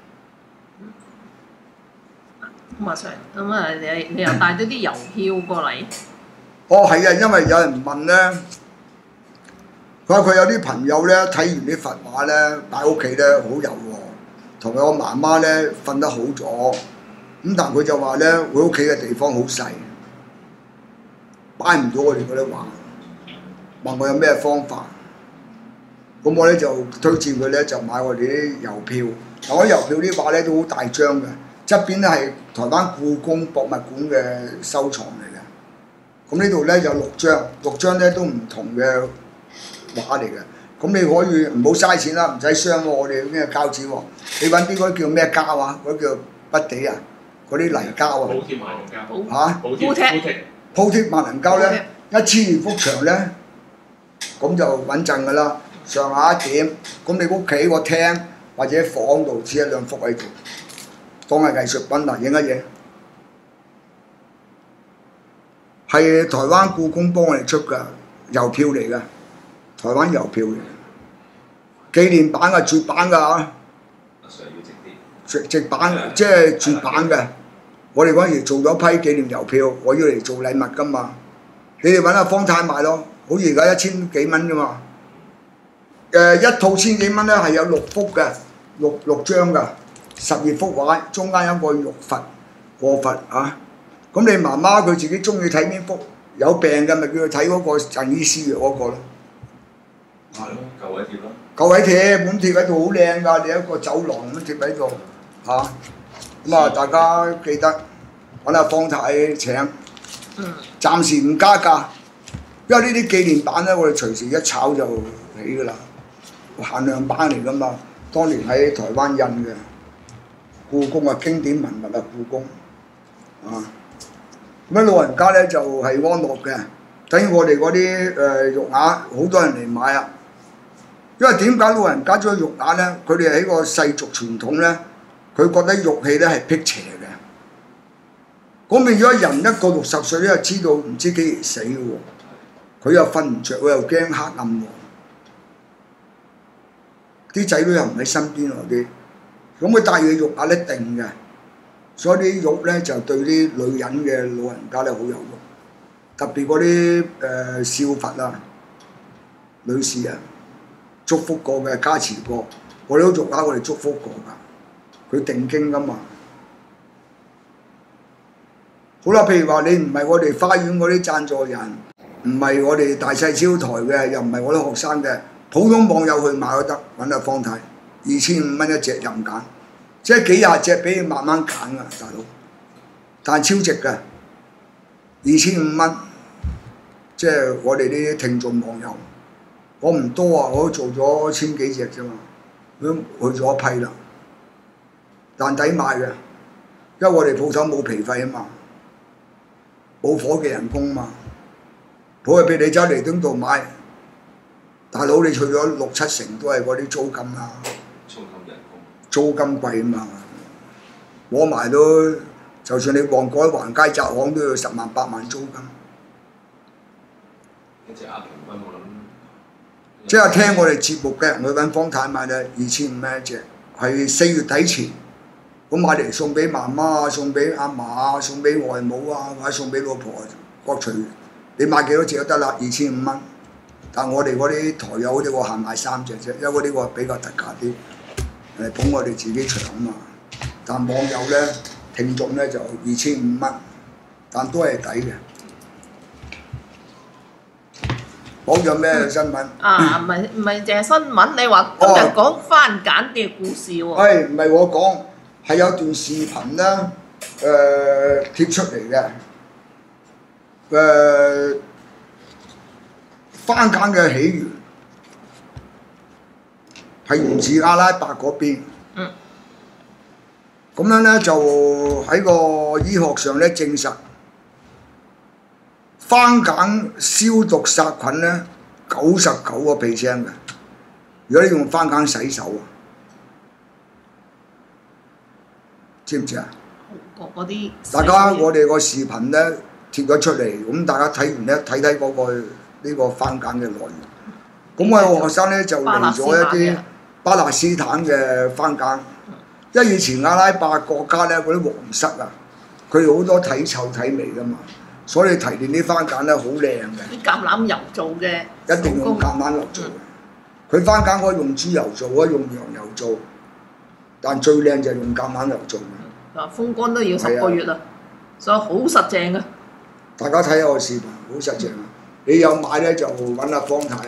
Speaker 2: 咁啊，上咁啊，你你又帶咗啲郵票過嚟。
Speaker 1: 哦，係啊，因為有人問咧，佢話佢有啲朋友咧睇完啲佛畫咧，擺屋企咧好柔和，同埋我媽媽咧瞓得好咗，咁但佢就話咧，佢屋企嘅地方好細，擺唔到我哋嗰啲畫，問我有咩方法，咁我咧就推薦佢咧就買我哋啲郵票，嗱我啲郵票啲畫咧都好大張嘅，側邊咧係台灣故宮博物館嘅收藏嚟。咁呢度咧有六張，六張咧都唔同嘅畫嚟嘅。咁你可以唔好嘥錢啦，唔使傷喎，我哋咩膠紙喎？你揾啲嗰啲叫咩膠啊？嗰啲叫筆地啊，嗰啲泥膠啊。
Speaker 3: 補貼萬能膠。
Speaker 1: 嚇？
Speaker 3: 補貼補貼。
Speaker 1: 鋪貼萬能膠咧，一黐完幅牆咧，咁就穩陣㗎啦。上下一點，咁你屋企個廳或者房度黐一兩幅喺度，當係藝術品嚟影一影。係台灣故宮幫我哋出㗎郵票嚟㗎，台灣郵票嚟，紀念版嘅絕版㗎嚇。 直直版即係絕版嘅。我哋嗰陣時做咗批紀念郵票，我要嚟做禮物㗎嘛。你哋揾阿方太買咯，好似而家一千幾蚊㗎嘛。誒、呃、一套千幾蚊咧係有六幅嘅，六六張㗎，十二幅畫，中間有個玉佛、卧佛啊。咁你媽媽佢自己中意睇邊幅，有病嘅咪叫佢睇嗰個贈醫施藥嗰個咯。
Speaker 5: 係咯，舊位貼咯。
Speaker 1: 舊位貼本貼喺度好靚㗎，你一個走廊咁貼喺度嚇。咁啊，大家記得揾阿方太請。
Speaker 2: 嗯。
Speaker 1: 暫時唔加價，因為呢啲紀念版咧，我哋隨時一炒就起㗎啦。限量版嚟㗎嘛，當年喺台灣印嘅。故宮啊，經典文物啊，故宮啊。咁樣老人家咧就係、是、安樂嘅，等於我哋嗰啲誒玉額，好多人嚟買啊。因為點解老人家中意玉額咧？佢哋喺個世俗傳統咧，佢覺得玉器咧係辟邪嘅。咁變咗人一個六十歲咧，就知道唔知幾時死嘅喎，佢又瞓唔着，佢又驚黑暗喎。啲仔女又唔喺身邊喎啲，咁佢戴住玉額咧定嘅，所以啲玉咧就對啲女人嘅老人家咧好有用，特別嗰啲誒少佛啊、女士啊，祝福過嘅、加持過，我哋都玉額我哋祝福過㗎，佢定經㗎嘛。好啦，譬如話你唔係我哋花園嗰啲贊助人，唔係我哋大細超台嘅，又唔係我啲學生嘅。普通網友去買都得，揾阿方太，二千五蚊一隻任揀，即係幾廿隻俾你慢慢揀啊，大佬。但係超值嘅，二千五蚊，即係我哋呢啲聽眾網友，我唔多啊，我都做咗千幾隻啫嘛，都去咗一批啦。但抵買嘅，因為我哋鋪頭冇皮費啊嘛，冇伙計人工嘛，鋪係俾你走嚟東度買。大佬你除咗六七成都係嗰啲租金啦，租金貴啊嘛，攞埋都就算你旺角橫街窄巷都要十萬八萬租金。
Speaker 5: 一隻鴨平均我諗，
Speaker 1: 即係聽我哋節目嘅人去揾方太買咧，二千五蚊一隻，係四月底前，咁買嚟送俾媽媽啊，送俾阿嫲啊，送俾外母啊，或者送俾老婆，各隨你買幾多隻都得啦，二千五蚊。但我哋嗰啲台友嗰啲我限買三隻啫，因為嗰啲我比較特價啲，誒捧我哋自己場啊嘛。但網友咧、聽眾咧就二千五蚊，但都係抵嘅。講咗咩新聞？
Speaker 2: 啊，唔係唔係淨係新聞，你話今日講番簡嘅故事喎。
Speaker 1: 係唔係我講？係有段視頻啦，誒、呃、貼出嚟嘅，誒、呃。番簡嘅起源係源自阿拉伯嗰邊，咁、嗯、樣咧就喺個醫學上咧證實，番簡消毒殺菌咧九十九個 percent 嘅。如果你用番簡洗手啊，知唔知啊？
Speaker 2: 嗰啲
Speaker 1: 大家我哋個視頻咧貼咗出嚟，咁大家睇完咧睇睇嗰個。呢個番簡嘅來源，咁我個學生咧就嚟咗一啲巴勒斯坦嘅番簡，因為以前阿拉伯國家咧嗰啲皇室啊，佢哋好多體臭體味噶嘛，所以提煉啲番簡咧好靚嘅。啲
Speaker 2: 橄欖油做嘅，
Speaker 1: 一定用橄欖油做嘅。佢番簡可以用豬油做，可以用羊油做，但最靚就係用橄欖油做嘅。
Speaker 2: 嗱，風乾都要十個月啦，所以好實淨嘅。
Speaker 1: 大家睇下個視頻，好實淨啊！你有買咧就揾阿方太，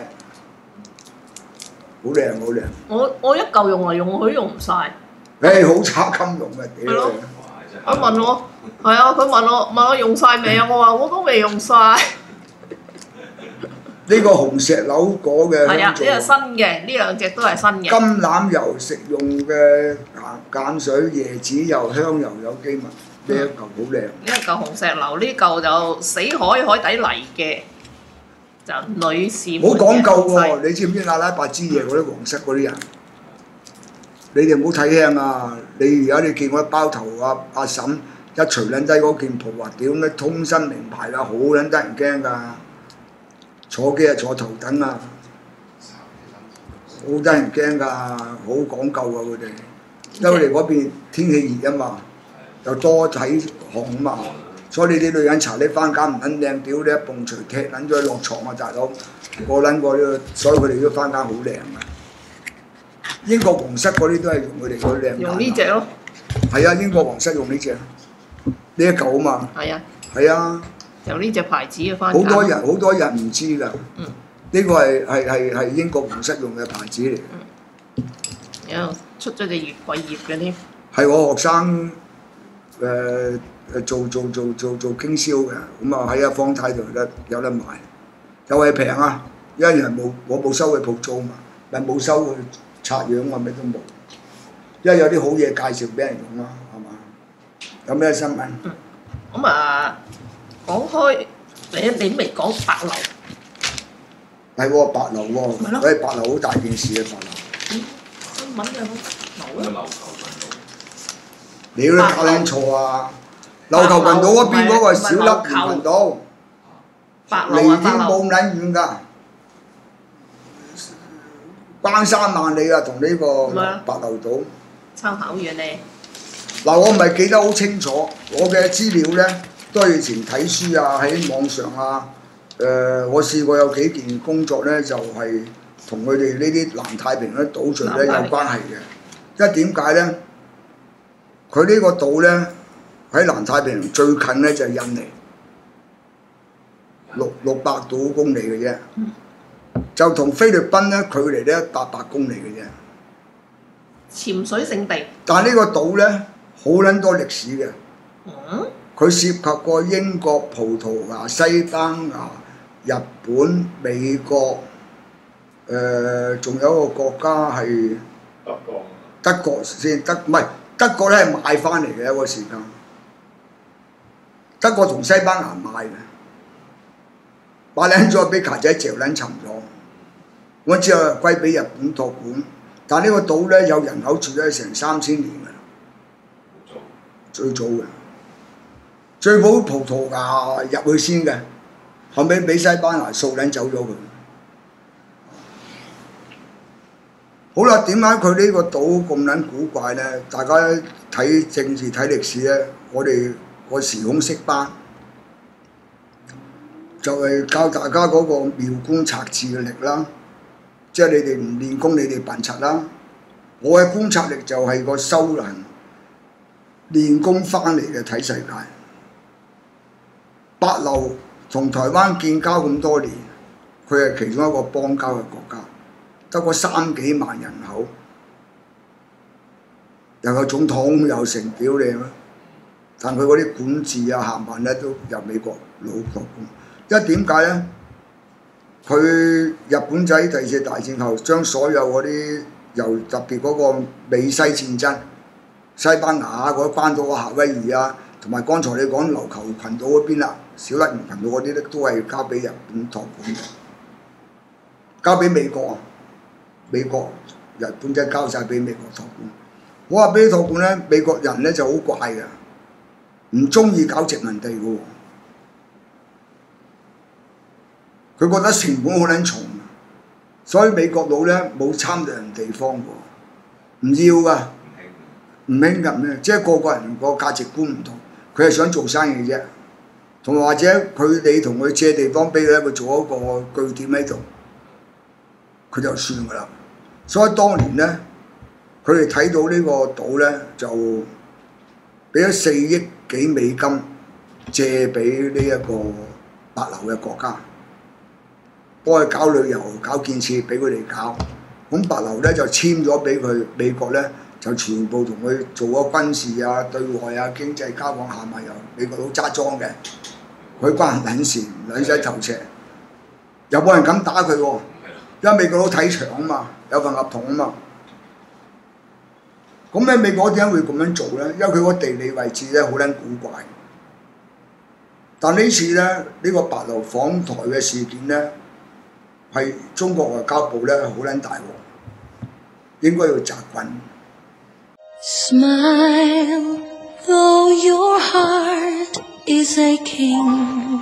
Speaker 1: 好靚好靚。我
Speaker 2: 我一嚿用嚟用佢用唔晒。
Speaker 1: 誒好差襟用嘅屌！
Speaker 2: 佢問我係啊，佢問我問我用晒未啊？我話我都未用晒。
Speaker 1: 呢個紅石榴果嘅
Speaker 2: 係啊，呢個新嘅，呢兩隻都係新嘅。
Speaker 1: 橄欖油食用嘅鹼水、椰子油、香油有機物，呢一嚿好靚。呢
Speaker 2: 一嚿紅石榴，呢嚿就死海海底嚟嘅。就女士們嘅
Speaker 1: 冇講究喎，你知唔知阿拉伯之夜嗰啲皇室嗰啲人？你哋唔好睇輕啊！你而家你見我包頭阿阿嬸一除撚低嗰件袍啊，屌咩通身名牌啦，好撚得人驚㗎！坐機啊坐頭等啊，好得人驚㗎，好講究啊佢哋。 因為你嗰邊天氣熱啊嘛，又多睇紅啊嘛，所以你啲女人查你翻間唔撚靚，屌你一蹦除踢撚咗落床啊大佬，個撚個都，所以佢哋都翻間好靚啊！英國皇室嗰啲都係用佢哋嗰啲靚。
Speaker 2: 用呢只咯。
Speaker 1: 係啊，英國皇室用呢只，呢一嚿啊嘛。
Speaker 2: 係啊。係
Speaker 1: 啊。
Speaker 2: 由呢隻牌子嘅番
Speaker 1: 梘。好多人好多人唔知㗎。
Speaker 2: 嗯。
Speaker 1: 呢個係係係係英國皇室用嘅牌子嚟。
Speaker 2: 嗯。有出咗隻月桂葉嘅添。
Speaker 1: 係我學生誒誒做做做做做經銷嘅，咁啊喺阿方太度得有得賣，又係平啊，因為人冇我冇收佢鋪租嘛，咪冇收佢拆樣啊，咩都冇，因為有啲好嘢介紹俾人用啦，係嘛？有咩新聞？
Speaker 2: 嗯，咁啊講開，你你未講白流。
Speaker 1: 係喎，白流喎，
Speaker 2: 咪咯，
Speaker 1: 喂，白流好大件事啊，白流。
Speaker 2: 嗯，新聞有流啊。
Speaker 1: 你都搞撚錯啊！琉球群島嗰邊嗰個係小粒魚群島，離天冇撚遠㗎，關三萬里啊，同呢個白流島。
Speaker 2: 差好遠咧。
Speaker 1: 嗱，我唔係記得好清楚，我嘅資料咧都係以前睇書啊，喺網上啊，誒、呃，我試過有幾件工作咧，就係同佢哋呢啲南太平洋島嶼咧有關係嘅。因為點解咧？佢呢個島咧喺南太平洋最近咧就係印尼，六六百多公里嘅啫，就同菲律賓咧距離咧八百公里嘅啫。
Speaker 2: 潛水勝地。但
Speaker 1: 係呢個島咧好撚多歷史嘅。
Speaker 2: 嗯。佢
Speaker 1: 涉及過英國、葡萄牙、西班牙、日本、美國，誒仲有一個國家係
Speaker 3: 德國。
Speaker 1: 德國先德唔係。德國咧係買翻嚟嘅一個時間，德國同西班牙買嘅，買撚咗俾曱仔嚼撚沉咗，我之後歸俾日本託管，但係呢個島咧有人口住咗成三千年嘅，最早嘅，最早葡萄牙入去先嘅，後尾俾西班牙掃撚走咗佢。好啦，點解佢呢個島咁撚古怪咧？大家睇政治睇歷史咧，我哋個時空識班就係教大家嗰個妙觀察智嘅力啦。即係你哋唔練功，你哋笨柒啦。我嘅觀察力就係個修人練功翻嚟嘅睇世界。帛琉同台灣建交咁多年，佢係其中一個邦交嘅國家。得個三幾萬人口，又有總統又成屌你啦！但佢嗰啲管治啊、行運咧都由美國佬託管。因為點解咧？佢日本仔第二次大戰後，將所有嗰啲由特別嗰個美西戰爭、西班牙啊嗰關島啊、夏威夷啊，同埋剛才你講琉球群島嗰邊啦、小笠原群島嗰啲咧，都係交俾日本託管嘅，交俾美國啊！美國、日本仔交晒俾美國託管。我話俾你託管咧，美國人咧就好怪嘅，唔中意搞殖民地嘅喎。佢覺得成本好撚重，所以美國佬咧冇參略人地方喎，唔要㗎，唔興㗎咩？即係個個人個價值觀唔同，佢係想做生意啫。同埋或者佢你同佢借地方俾佢咧，佢做一個據點喺度。佢就算㗎啦，所以當年咧，佢哋睇到呢個島咧，就俾咗四億幾美金借俾呢一個帛琉嘅國家，幫佢搞旅遊、搞建設，俾佢哋搞。咁帛琉咧就簽咗俾佢美國咧，就全部同佢做咗軍事啊、對外啊、經濟交往，下埋由美國佬揸莊嘅，佢關人撚事，兩使頭赤，又冇人敢打佢喎。因為美國佬睇場啊嘛，有份合同啊嘛。咁咧美國點解會咁樣做咧？因為佢個地理位置咧好撚古怪。但呢次咧呢、呢個帛琉訪台嘅事件咧，係中國外交部咧好撚大鑊，應該要責棍。
Speaker 6: Smile, though your heart is aching.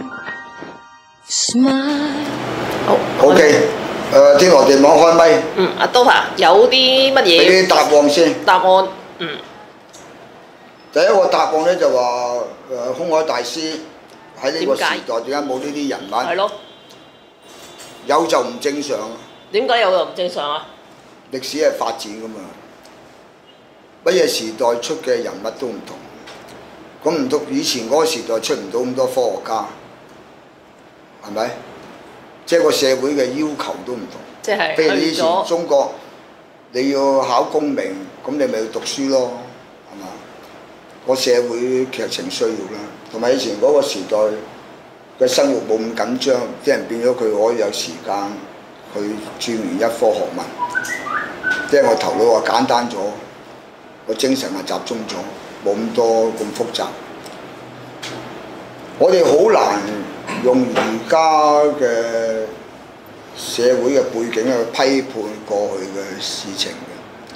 Speaker 6: Smile.
Speaker 2: 好。
Speaker 1: OK。誒天羅地網開咪。
Speaker 2: 嗯，阿刀啊，有啲乜嘢？
Speaker 1: 俾啲答案先。
Speaker 2: 答案， 嗯。
Speaker 1: 第一個答案咧就話誒空海大師喺呢個時代點解冇呢啲人物？
Speaker 2: 係咯。
Speaker 1: 有就唔正常。
Speaker 2: 點解有就唔正常啊？
Speaker 1: 歷史係發展噶嘛，乜嘢時代出嘅人物都唔同。咁唔同以前嗰個時代出唔到咁多科學家，係咪？即係個社會嘅要求都唔同。
Speaker 2: 即係
Speaker 1: 譬如以前
Speaker 2: 去咗
Speaker 1: 中國，你要考功名，咁你咪要讀書咯，係嘛？個社會劇情需要啦，同埋以前嗰個時代嘅生活冇咁緊張，啲人變咗佢可以有時間去鑽研一科學問，即係我頭腦話簡單咗，個精神係集中咗，冇咁多咁複雜。我哋好難用而家嘅社會嘅背景去批判過去嘅事情嘅。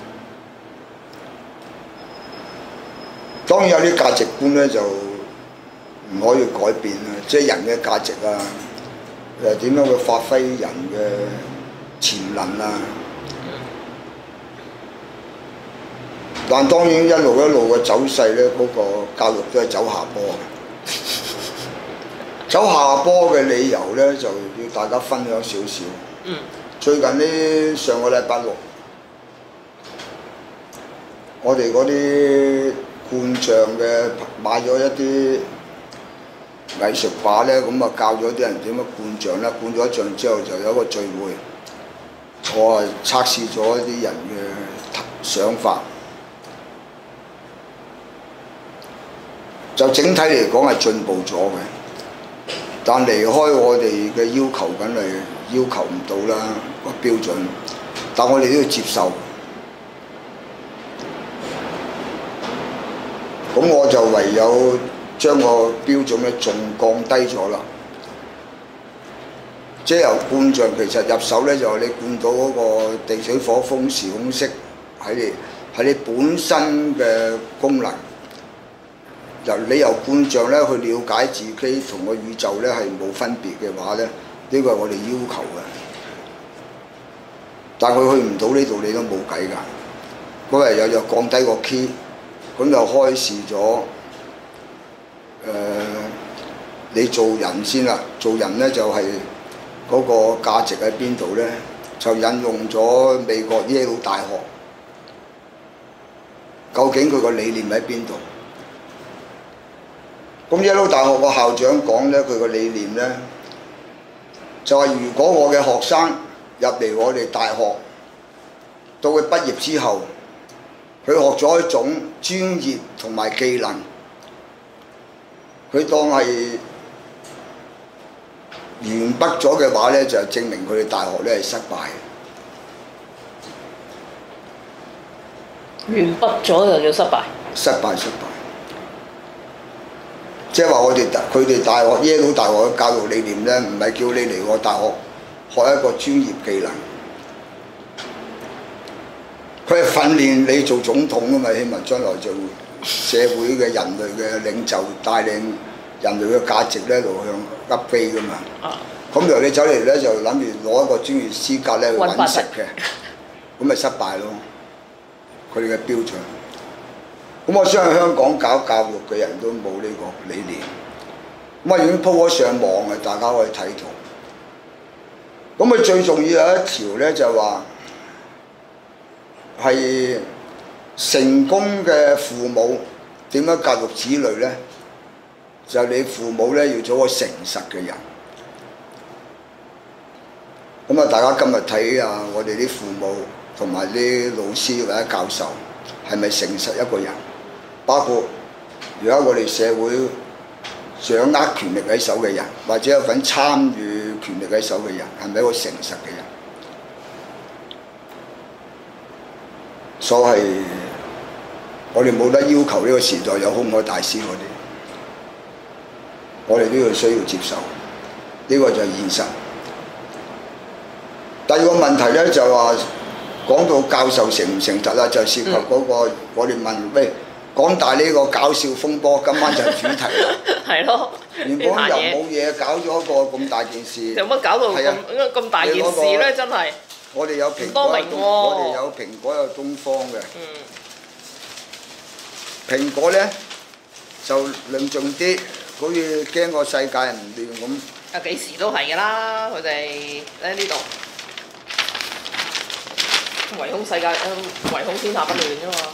Speaker 1: 當然有啲價值觀咧就唔可以改變啦，即係人嘅價值啊，誒點樣去發揮人嘅潛能啊。但當然一路一路嘅走勢咧，嗰、那個教育都係走下坡嘅。走下坡嘅理由咧，就要大家分享少少。
Speaker 2: 嗯。
Speaker 1: 最近呢上個禮拜六，我哋嗰啲灌像嘅買咗一啲藝術畫咧，咁啊教咗啲人點樣灌像啦。灌咗像之後就有一個聚會，我係測試咗一啲人嘅想法。就整體嚟講係進步咗嘅，但離開我哋嘅要求緊係要求唔到啦個標準，但我哋都要接受。咁我就唯有將個標準咧仲降低咗啦。即係由灌像其實入手咧，就係你灌到嗰個地水火風時空色喺你喺你本身嘅功能。由你由灌像咧去了解自己同個宇宙咧係冇分別嘅話咧，呢個係我哋要求嘅。但佢去唔到呢度，你都冇計㗎。嗰日又又降低個 key，咁就開示咗誒、呃、你做人先啦。做人咧就係、是、嗰個價值喺邊度咧？就引用咗美國耶魯大學，究竟佢個理念喺邊度？咁耶魯大學個校長講咧，佢個理念咧就係、是、如果我嘅學生入嚟我哋大學，到佢畢業之後，佢學咗一種專業同埋技能，佢當係完畢咗嘅話咧，就證明佢哋大學咧係失敗。
Speaker 2: 完畢咗就叫失敗。
Speaker 1: 失敗失敗。即係話我哋佢哋大學耶魯大學嘅教育理念咧，唔係叫你嚟我大學學一個專業技能，佢係訓練你做總統啊嘛，希望將來做社會嘅人類嘅領袖，帶領人類嘅價值咧路向急飛噶嘛。咁由你走嚟咧就諗住攞一個專業資格咧去揾食嘅，咁咪失敗咯。佢哋嘅標準。咁我相信香港搞教育嘅人都冇呢個理念，咁啊已經鋪咗上網嘅，大家可以睇到。咁佢最重要有一條咧就話係成功嘅父母點樣教育子女咧？就係你父母咧要做個誠實嘅人。咁啊，大家今日睇下我哋啲父母同埋啲老師或者教授係咪誠實一個人？包括而家我哋社會掌握權力喺手嘅人，或者有份參與權力喺手嘅人，係咪一個誠實嘅人？所以我哋冇得要求呢個時代有空海大師嗰啲，我哋都要需要接受，呢個就係現實。第二個問題咧就話講到教授誠唔誠實啦，就涉及嗰、那個、嗯、我哋問喂。港大呢個搞笑風波，今晚就係主題啦。係咯，原本又冇嘢，搞咗一個咁大件事。有乜搞到咁咁大件事咧？真係。我哋有蘋果，我哋有蘋果有東方嘅。嗯。 蘋果咧就論盡啲，好似驚個世界唔亂咁。
Speaker 2: 啊幾時都係㗎啦，佢哋喺呢度唯恐世界，唯恐天下不亂啫嘛。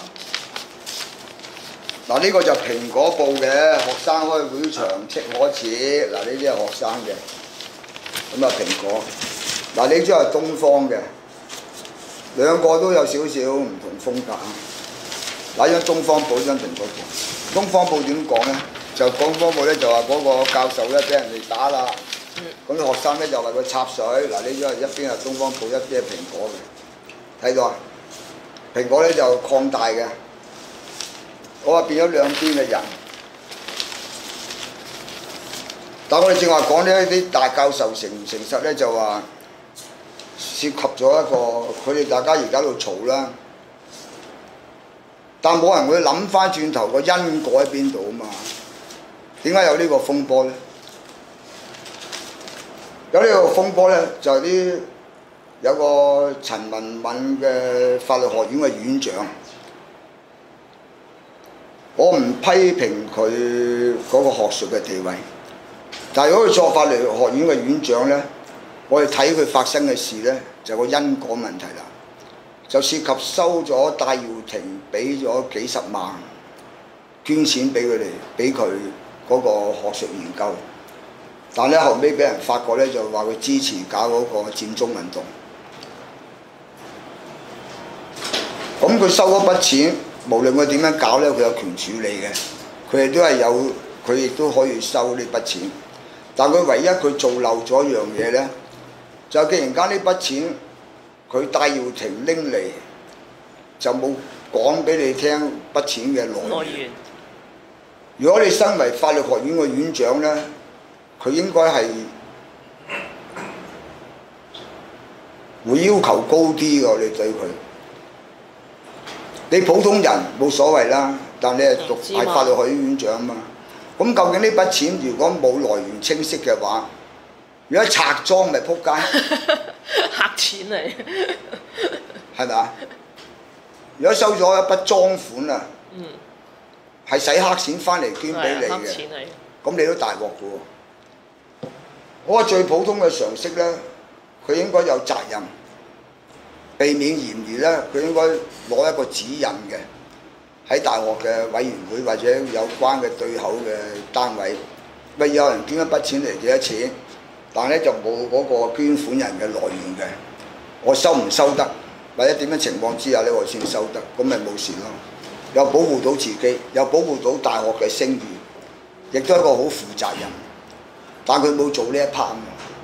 Speaker 1: 嗱呢個就蘋果報嘅學生開會場即可恥，嗱呢啲係學生嘅，咁啊蘋果，嗱呢張係東方嘅，兩個都有少少唔同風格啊。嗱張東方報，張蘋果報，東方報點講咧？就東方報咧就話嗰個教授咧俾人哋打啦，咁啲、嗯、學生咧就為佢插水，嗱呢張係一邊係東方報，一邊係蘋果嘅，睇到啊？蘋果咧就擴大嘅。我話變咗兩邊嘅人，但我哋正話講呢啲大教授誠唔誠實咧，就話涉及咗一個佢哋大家而家喺度嘈啦，但冇人會諗翻轉頭個因果喺邊度啊嘛？點解有呢個風波咧？有呢個風波咧，就係啲有個陳文敏嘅法律學院嘅院長。我唔批評佢嗰個學術嘅地位，但係如果佢作法律學院嘅院長呢，我哋睇佢發生嘅事呢，就個因果問題啦，就涉及收咗戴耀廷俾咗幾十萬捐錢俾佢哋，俾佢嗰個學術研究，但係後尾俾人發覺呢，就話佢支持搞嗰個佔中運動，咁佢收嗰筆錢。無論佢點樣搞咧，佢有權處理嘅，佢亦都係有，佢亦都可以收呢筆錢。但佢唯一佢做漏咗一樣嘢咧，就既然間呢筆錢佢戴耀廷拎嚟，就冇講俾你聽筆錢嘅來源。如果你身為法律學院嘅院長咧，佢應該係會要求高啲㗎，你對佢。你普通人冇所謂啦，但你係讀係法律學院院長啊嘛。咁究竟呢筆錢如果冇來源清晰嘅話，如果拆裝咪撲街，
Speaker 2: 黑錢嚟，
Speaker 1: 係咪啊？如果收咗一筆贓款啊，係使、嗯、黑錢翻嚟捐俾你嘅，咁你都大鑊嘅喎。我話最普通嘅常識咧，佢應該有責任。避免嫌疑咧，佢應該攞一個指引嘅，喺大學嘅委員會或者有關嘅對口嘅單位，咪有人捐一筆錢嚟幾多錢，但係咧就冇嗰個捐款人嘅來源嘅，我收唔收得，或者點樣情況之下咧我先收得，咁咪冇事咯，又保護到自己，又保護到大學嘅聲譽，亦都係一個好負責任，但佢冇做呢一 part。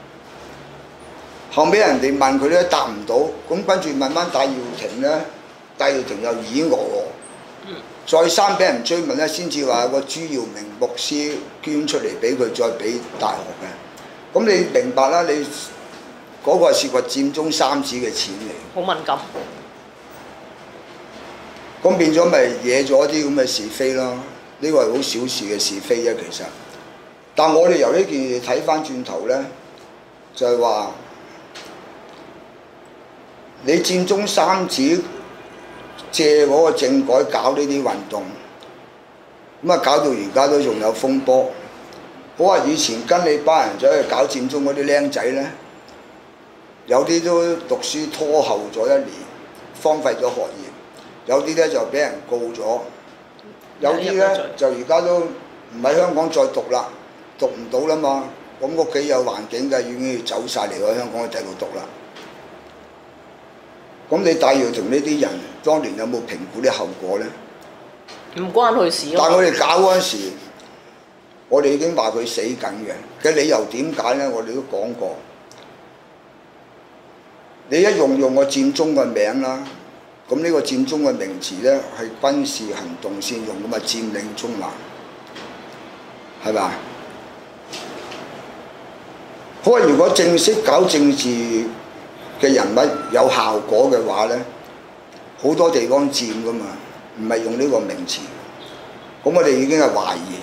Speaker 1: 後尾人哋問佢咧答唔到，咁跟住問翻戴耀廷咧，戴耀廷又耳我喎，再三俾人追問咧，先至話個朱耀明牧師捐出嚟俾佢，再俾大學嘅。咁你明白啦，你嗰個係涉及佔中三子嘅錢嚟，
Speaker 2: 好敏感。
Speaker 1: 咁變咗咪惹咗啲咁嘅是非咯？呢個係好小事嘅是非啫，其實。但我哋由呢件事睇翻轉頭咧，就係話。你佔中三子借嗰個政改搞呢啲運動，咁啊搞到而家都仲有風波。我話以前跟你班人走去搞佔中嗰啲僆仔咧，有啲都讀書拖後咗一年，荒廢咗學業；有啲咧就俾人告咗，有啲咧就而家都唔喺香港再讀啦，讀唔到啦嘛。咁屋企有環境嘅已經要走晒嚟去香港嘅第度讀啦。咁你戴耀廷呢啲人，當年有冇評估啲後果咧？
Speaker 2: 唔關佢事咯。
Speaker 1: 但係我哋搞嗰陣時，我哋已經話佢死緊嘅。嘅理由點解咧？我哋都講過。你一用用個佔中嘅名啦，咁呢個佔中嘅名詞咧係軍事行動先用㗎嘛，佔領中環，係咪？好啊！如果正式搞政治嘅人物有效果嘅話咧，好多地方佔㗎嘛，唔係用呢個名詞。咁我哋已經係懷疑，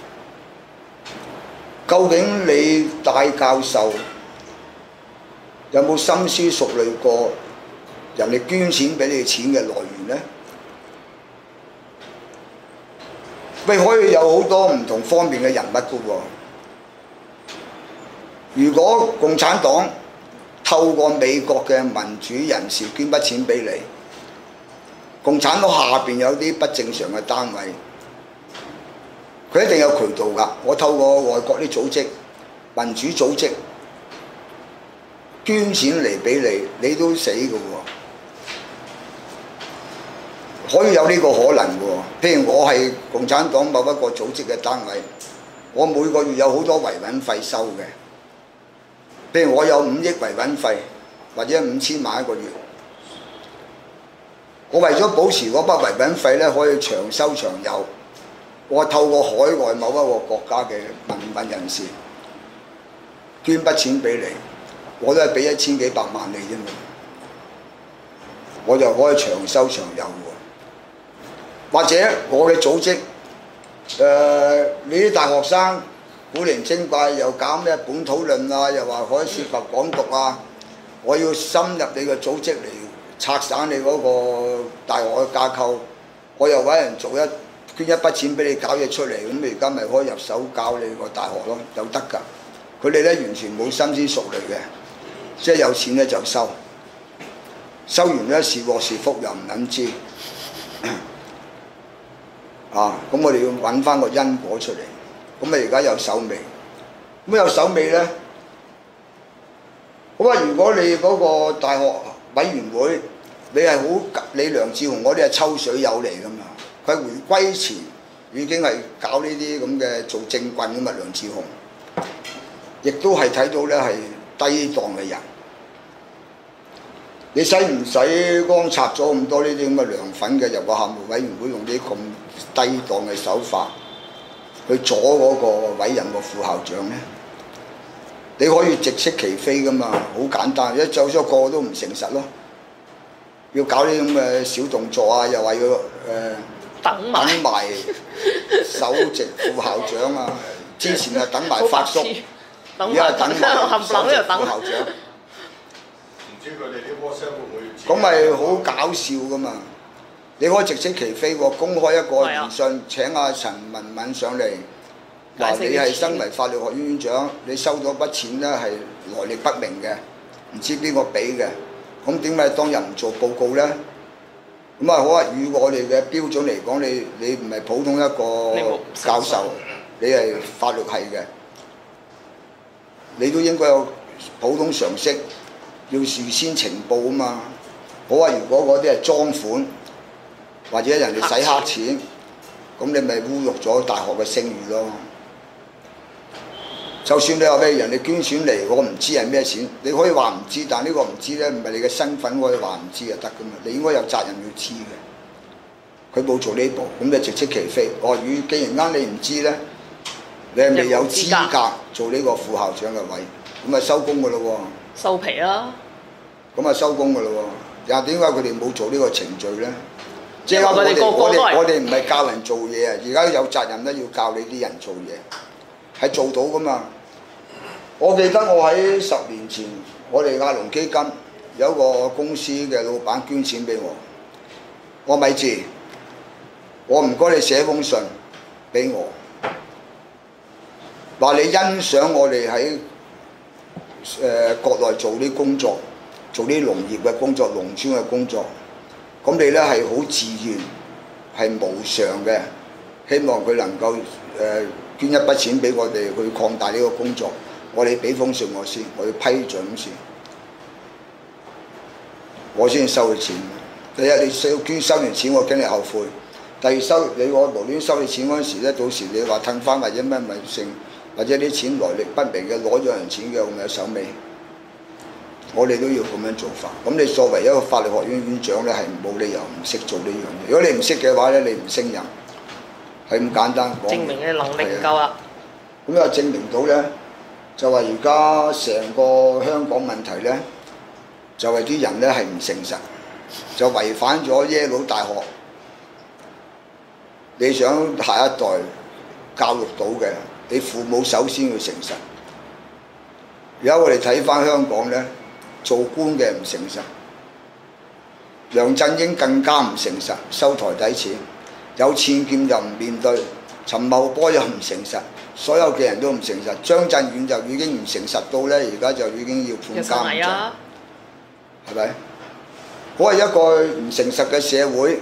Speaker 1: 究竟你戴教授有冇深思熟慮過人哋捐錢俾你錢嘅來源咧？ 喂，可以有好多唔同方面嘅人物噶喎。如果共產黨透過美國嘅民主人士捐筆錢俾你，共產黨下邊有啲不正常嘅單位，佢一定有渠道㗎。我透過外國啲組織、民主組織捐錢嚟俾你，你都死㗎喎。可以有呢個可能喎。譬如我係共產黨某一個組織嘅單位，我每個月有好多維穩費收嘅。譬如我有五億維穩費，或者五千萬一個月，我為咗保持嗰筆維穩費咧可以長收長有，我透過海外某一個國家嘅民運人士捐筆錢俾你，我都係俾一千幾百萬你啫嘛，我就可以長收長有喎。或者我嘅組織，誒、呃、你啲大學生古靈精怪又搞咩本土論啊，又話可以涉及港獨啊，我要深入你嘅組織嚟拆散你嗰個大學嘅架構，我又揾人做一捐一筆錢俾你搞嘢出嚟，咁你而家咪可以入手教你個大學咯，有得㗎。佢哋咧完全冇深思熟慮嘅，即係有錢咧就收，收完咧是禍是福又唔撚知。啊！咁我哋要揾翻個因果出嚟，咁咪而家有手尾，咁有手尾咧，好啊！如果你嗰個大學委員會，你係好你梁智鴻嗰啲係抽水友嚟噶嘛？佢回歸前已經係搞呢啲咁嘅做政棍噶嘛，梁智鴻，亦都係睇到咧係低檔嘅人。你使唔使光拆咗咁多呢啲咁嘅涼粉嘅入個校務委員會，用啲咁低檔嘅手法去阻嗰個委任個副校長呢？你可以直斥其非噶嘛，好簡單，一走咗個個都唔誠實咯。要搞啲咁嘅小動作啊，又話要誒、呃、等埋等埋首席副校長啊，之前係等埋發叔，而家係等埋首席副校長。咁咪好搞笑噶嘛？你可以直斥其非喎，公開一個言訊，請阿陳文敏上嚟，話你係身為法律學院院長，你收咗筆錢咧係來歷不明嘅，唔知邊個俾嘅，咁點解當日唔做報告咧？咁啊好啊，以我哋嘅標準嚟講，你你唔係普通一個教授，你係法律系嘅，你都應該有普通常識。要事先情報啊嘛，好啊！如果嗰啲係贓款，或者人哋洗黑錢，咁你咪侮辱咗大學嘅聲譽咯。就算你話咩人哋捐錢嚟，我唔知係咩錢，你可以話唔知，但呢個唔知咧，唔係你嘅身份可以話唔知就得噶嘛，你應該有責任要知嘅。佢冇做呢步，咁就直斥其非。哦，如既然啱你唔知咧，你係未有資格做呢個副校長嘅位，咁咪收工噶咯喎。
Speaker 2: 收皮啦！
Speaker 1: 咁啊收工噶咯喎！又點解佢哋冇做呢個程序咧？即係我哋我哋我哋唔係教人做嘢啊！而家有責任咧，要教你啲人做嘢，係做到噶嘛？我記得我喺十年前，我哋亞龍基金有一個公司嘅老闆捐錢俾我，我咪住，我唔該你寫封信俾我，話你欣賞我哋喺誒、呃、國內做啲工作，做啲農業嘅工作、農村嘅工作，咁你咧係好自願，係無償嘅，希望佢能夠誒、呃、捐一筆錢俾我哋去擴大呢個工作。我哋俾封信我先，我要批准先，我先收佢錢。第一你收捐收完錢，我驚你後悔；第二收你我無端收你錢嗰陣時咧，到時你話褪翻或者咩咪剩。或者啲錢來歷不明嘅攞咗人錢嘅，咁有手尾，我哋都要咁樣做法。咁你作為一個法律學院院長咧，係冇理由唔識做呢樣嘢。如果你唔識嘅話咧，你唔勝任，係咁簡單講。
Speaker 2: 證明你能力唔夠啦。
Speaker 1: 咁又證明到咧，就話而家成個香港問題咧，就係啲人咧係唔誠實，就違反咗耶魯大學。你想下一代教育到嘅？你父母首先要誠實。而家我哋睇翻香港咧，做官嘅唔誠實，梁振英更加唔誠實，收台底錢，有僭建又唔面對， 陳茂波又唔誠實，所有嘅人都唔誠實。張震遠就已經唔誠實到咧，而家就已經要判監咗，係咪？嗰係一個唔誠實嘅社會，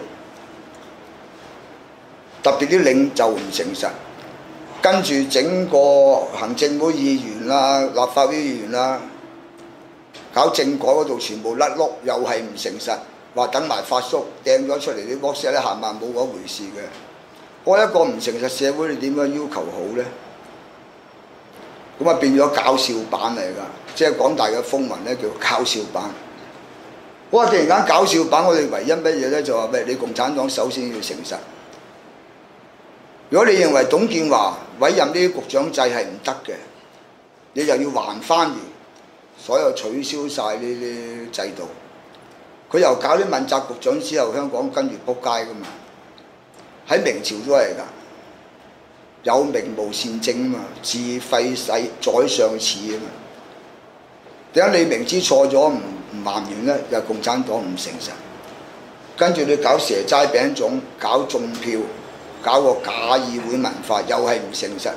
Speaker 1: 特別啲領袖唔誠實，跟住整個行政會議員啦、立法會議員啦，搞政改嗰度全部甩碌，又係唔誠實，話等埋發叔掟咗出嚟啲 WhatsApp 咧，行萬冇嗰回事嘅。嗰一個唔誠實社會，你點樣要求好呢？咁啊變咗搞笑版嚟㗎，即係廣大嘅風雲咧叫搞笑版。我話突然間搞笑版，我哋唯一乜嘢咧就話咩？你共產黨首先要誠實。如果你認為董建華委任呢啲局長制係唔得嘅，你就要還翻原，所有取消晒呢啲制度。佢又搞啲問責局長之後，香港跟住仆街㗎嘛。喺明朝都係㗎，有名無善政啊嘛，自廢使宰相似啊嘛。點解你明知錯咗唔唔還原呢？又係共產黨唔誠實，跟住你搞蛇齋餅粽，搞種票，搞個假議會文化，又係唔誠實。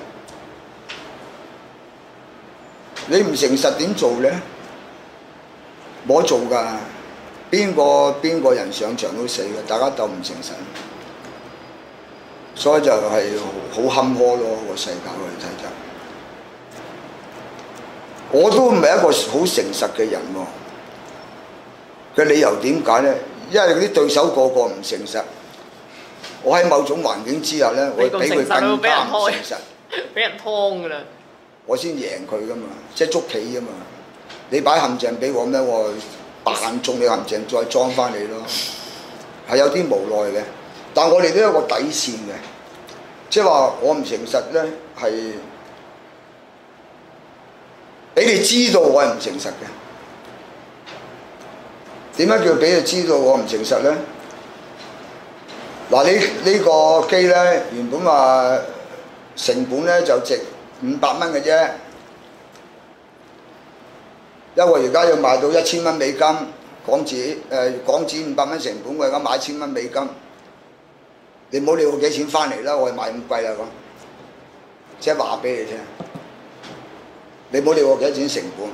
Speaker 1: 你唔誠實點做呢？冇得做㗎，邊個邊個人上場都死嘅，大家都唔誠實。所以就係好坎坷咯，個世界我哋睇就，我都唔係一個好誠實嘅人喎。嘅理由點解呢？因為啲對手個個唔誠實，我喺某種環境之下呢，我比佢更加唔誠實，
Speaker 2: 俾人劏㗎啦。
Speaker 1: 我先贏佢㗎嘛，即係捉棋啫嘛。你擺陷阱俾我咩？我扮中你陷阱，再裝翻你咯。係有啲無奈嘅。但我哋都有個底線嘅，即係話我唔誠實呢，係俾你知道我係唔誠實嘅。點解叫俾你知道我唔誠實呢？嗱，你呢個機呢，原本話成本呢就值五百蚊嘅啫，因為而家要賣到一千蚊美金港紙，誒、呃、港紙五百蚊成本，我而家買一千蚊美金。你唔好理我幾錢翻嚟啦，我係賣咁貴啦咁，即係話俾你聽。你唔好理我幾多錢成本，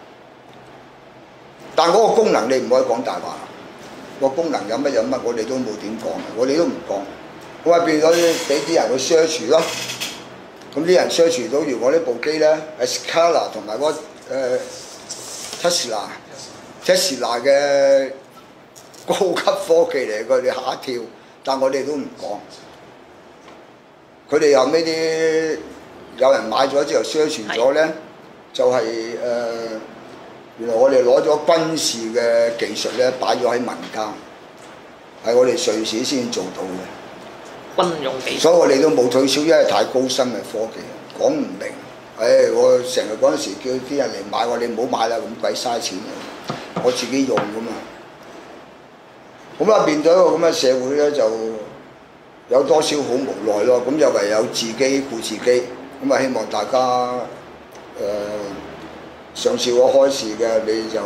Speaker 1: 但嗰個功能你唔可以講大話。個功能有乜有乜，我哋都冇點講，我哋都唔講。咁啊變咗俾啲人去 search 咯。咁啲人 search 到，如果呢部機咧係 Scala 同埋嗰誒 Tesla Tesla 嘅高級科技嚟，佢哋嚇一跳。但我哋都唔講，佢哋有呢啲有人買咗之後 search 咗呢，就係、是、誒、呃、原來我哋攞咗軍事嘅技術呢，擺咗喺民間，係我哋瑞士先做到嘅
Speaker 2: 軍用技術，
Speaker 1: 所以我哋都冇退燒，因為太高深嘅科技，講唔明。誒、哎，我成日嗰陣時叫啲人嚟買，我哋唔好買啦，咁鬼嘥錢，我自己用㗎嘛。咁啊變咗一個咁嘅社會咧，就有多少好無奈咯。咁就唯有自己顧自己。咁啊希望大家誒、呃、上次我開示嘅，你就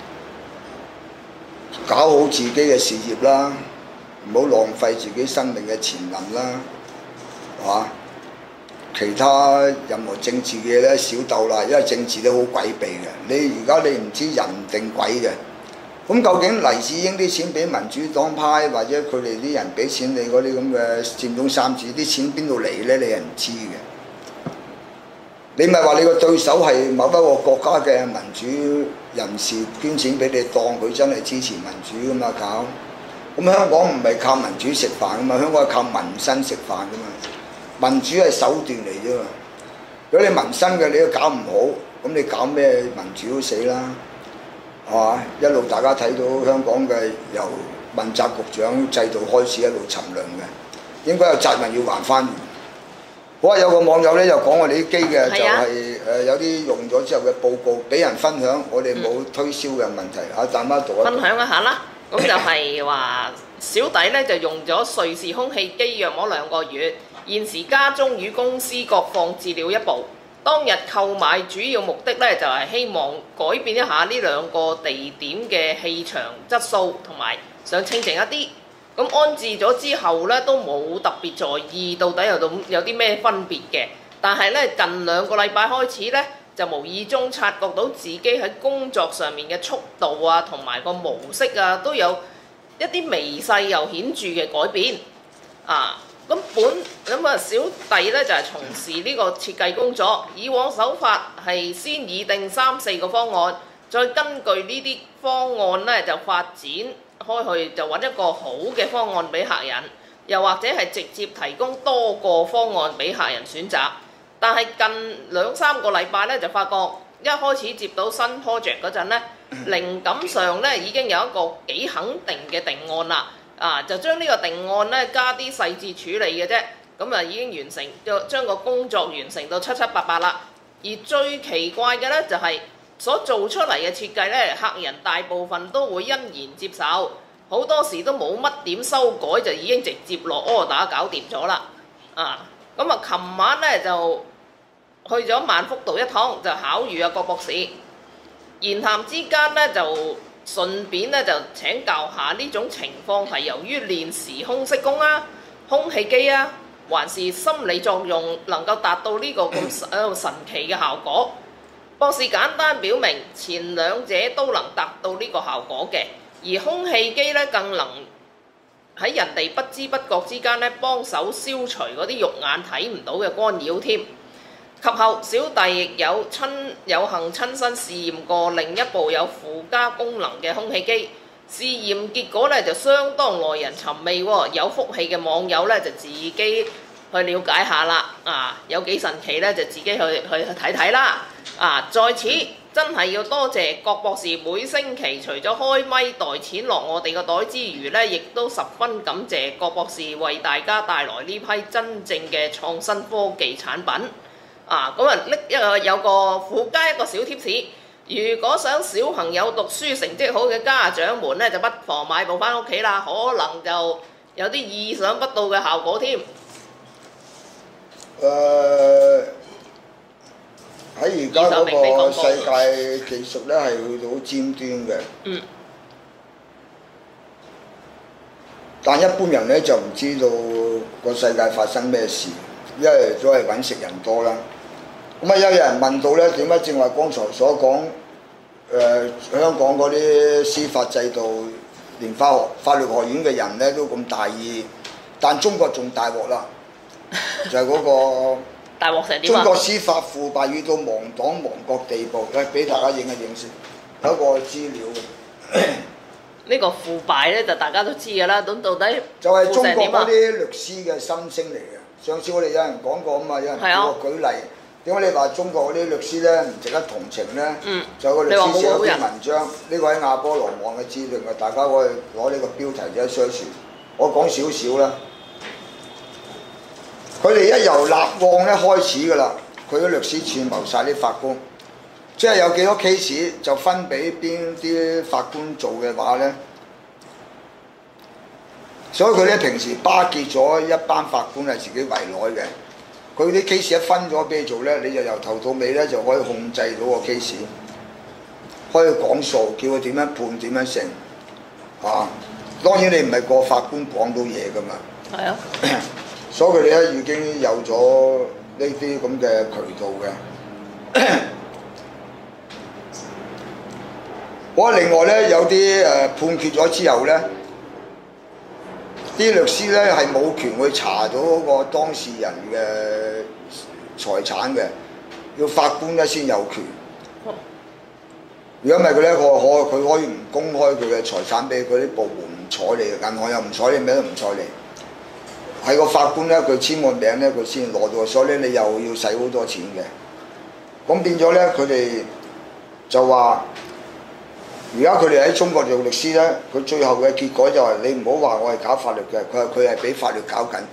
Speaker 1: 搞好自己嘅事業啦，唔好浪費自己生命嘅潛能啦，係嘛？其他任何政治嘅嘢咧少鬥啦，因為政治都好詭秘嘅。你而家你唔知人定鬼嘅。咁究竟黎智英啲錢俾民主黨派，或者佢哋啲人俾錢你嗰啲咁嘅佔中三子啲錢邊度嚟呢？你係唔知嘅。你咪話你個對手係某一個國家嘅民主人士捐錢俾你，當佢真係支持民主噶嘛搞？咁香港唔係靠民主食飯噶嘛，香港係靠民生食飯噶嘛。民主係手段嚟啫嘛。如果你民生嘅你都搞唔好，咁你搞咩民主都死啦。係嘛？一路大家睇到香港嘅由問責局長制度開始一路沉淪嘅，應該有責任要還翻。好啊！有個網友咧又講我哋啲機嘅就係、是、誒、呃、有啲用咗之後嘅報告俾人分享，我哋冇推銷嘅問題。阿大媽讀一讀
Speaker 2: 分享一下啦。咁就係話小弟咧就用咗瑞士空氣機約摸兩個月，現時家中與公司各放置了一部。當日購買主要目的咧就係、是、希望改變一下呢兩個地點嘅氣場質素，同埋想清靜一啲。 咁安置咗之後咧，都冇特別在意到底有到有啲咩分別嘅。但係咧，近兩個禮拜開始咧，就無意中察覺到自己喺工作上面嘅速度啊，同埋個模式啊，都有一啲微細又顯著嘅改變啊！咁本咁啊，小弟咧就係、是、從事呢個設計工作，以往手法係先擬定三四個方案，再根據呢啲方案咧就發展開去，就揾一個好嘅方案俾客人，又或者係直接提供多個方案俾客人選擇。但係近兩三個禮拜咧，就發覺一開始接到新 project 嗰陣咧，靈感上咧已經有一個幾肯定嘅定案啦。啊，就將呢個定案咧加啲細節處理嘅啫，咁啊已經完成，將將個工作完成到七七八八啦。而最奇怪嘅咧就係、是、所做出嚟嘅設計咧，客人大部分都會欣然接受，好多時都冇乜點修改就已經直接落 order 搞掂咗啦。啊，咁啊，琴晚咧就去咗萬福道一趟，就巧遇阿郭博士，言談之間咧就順便咧就請教下呢種情況係由於練時空色功啊、空氣機啊，還是心理作用能夠達到呢個咁神奇嘅效果？博士簡單表明，前兩者都能達到呢個效果嘅，而空氣機咧更能喺人哋不知不覺之間咧幫手消除嗰啲肉眼睇唔到嘅干擾添。及後，小弟亦有親有幸親身試驗過另一部有附加功能嘅空氣機，試驗結果咧就相當耐人尋味喎。有福氣嘅網友咧就自己去了解下啦，啊有幾神奇咧就自己去去去睇睇啦。啊，在此真係要多謝郭博士每星期除咗開咪袋錢落我哋個袋之餘咧，亦都十分感謝郭博士為大家帶來呢批真正嘅創新科技產品。啊，咁啊，拎一個有個附加一個小貼士，如果想小朋友讀書成績好嘅家長們咧，就不妨買部返屋企啦，可能就有啲意想不到嘅效果添。
Speaker 1: 誒喺而家嗰個世界技術咧係去到好尖端嘅，
Speaker 2: 嗯，
Speaker 1: 但一般人咧就唔知道個世界發生咩事，因為都係揾食人多啦。咁啊，有人問到咧，點解正話剛才所講誒、呃、香港嗰啲司法制度，連法學法律學院嘅人咧都咁大意，但中國仲大鑊啦，就係、是、嗰、那個
Speaker 2: 大鑊成點啊？
Speaker 1: 中國司法腐敗與到亡黨亡國地步，咧俾大家影一影先，有一個資料嘅。
Speaker 2: 呢個腐敗咧就大家都知㗎啦，咁到底
Speaker 1: 就係中國嗰啲律師嘅心聲嚟嘅。上次我哋有人講過啊嘛，有人叫我舉例。點解你話中國嗰啲律師咧唔值得同情咧？嗯，就有個律師寫咗篇文章，呢個喺亞波羅網嘅資料嘅，大家可以攞呢個標題一 search。我講少少啦。佢哋一由立案咧開始㗎啦，佢啲律師串謀晒啲法官，即係有幾多 case 就分俾邊啲法官做嘅話咧，所以佢咧平時巴結咗一班法官係自己圍內嘅。佢啲 case 一分咗俾你做咧，你就由頭到尾咧就可以控制到個 case，可以講數，叫佢點樣判點樣成，啊！當然你唔係個法官講到嘢噶嘛，係啊，所以佢哋咧已經有咗呢啲咁嘅渠道嘅。我另外咧有啲誒判決咗之後咧。啲律師咧係冇權去查到嗰個當事人嘅財產嘅，要法官咧先有權。如果唔係佢咧，可可佢可以唔公開佢嘅財產俾佢啲部門唔睬你嘅，銀行又唔睬你，咩都唔睬你。係個法官咧，佢簽個名咧，佢先攞到，所以咧你又要使好多錢嘅。咁變咗咧，佢哋就話。而家佢哋喺中國做律師咧，佢最後嘅結果就係、是、你唔好話我係搞法律嘅，佢話佢係俾法律搞緊。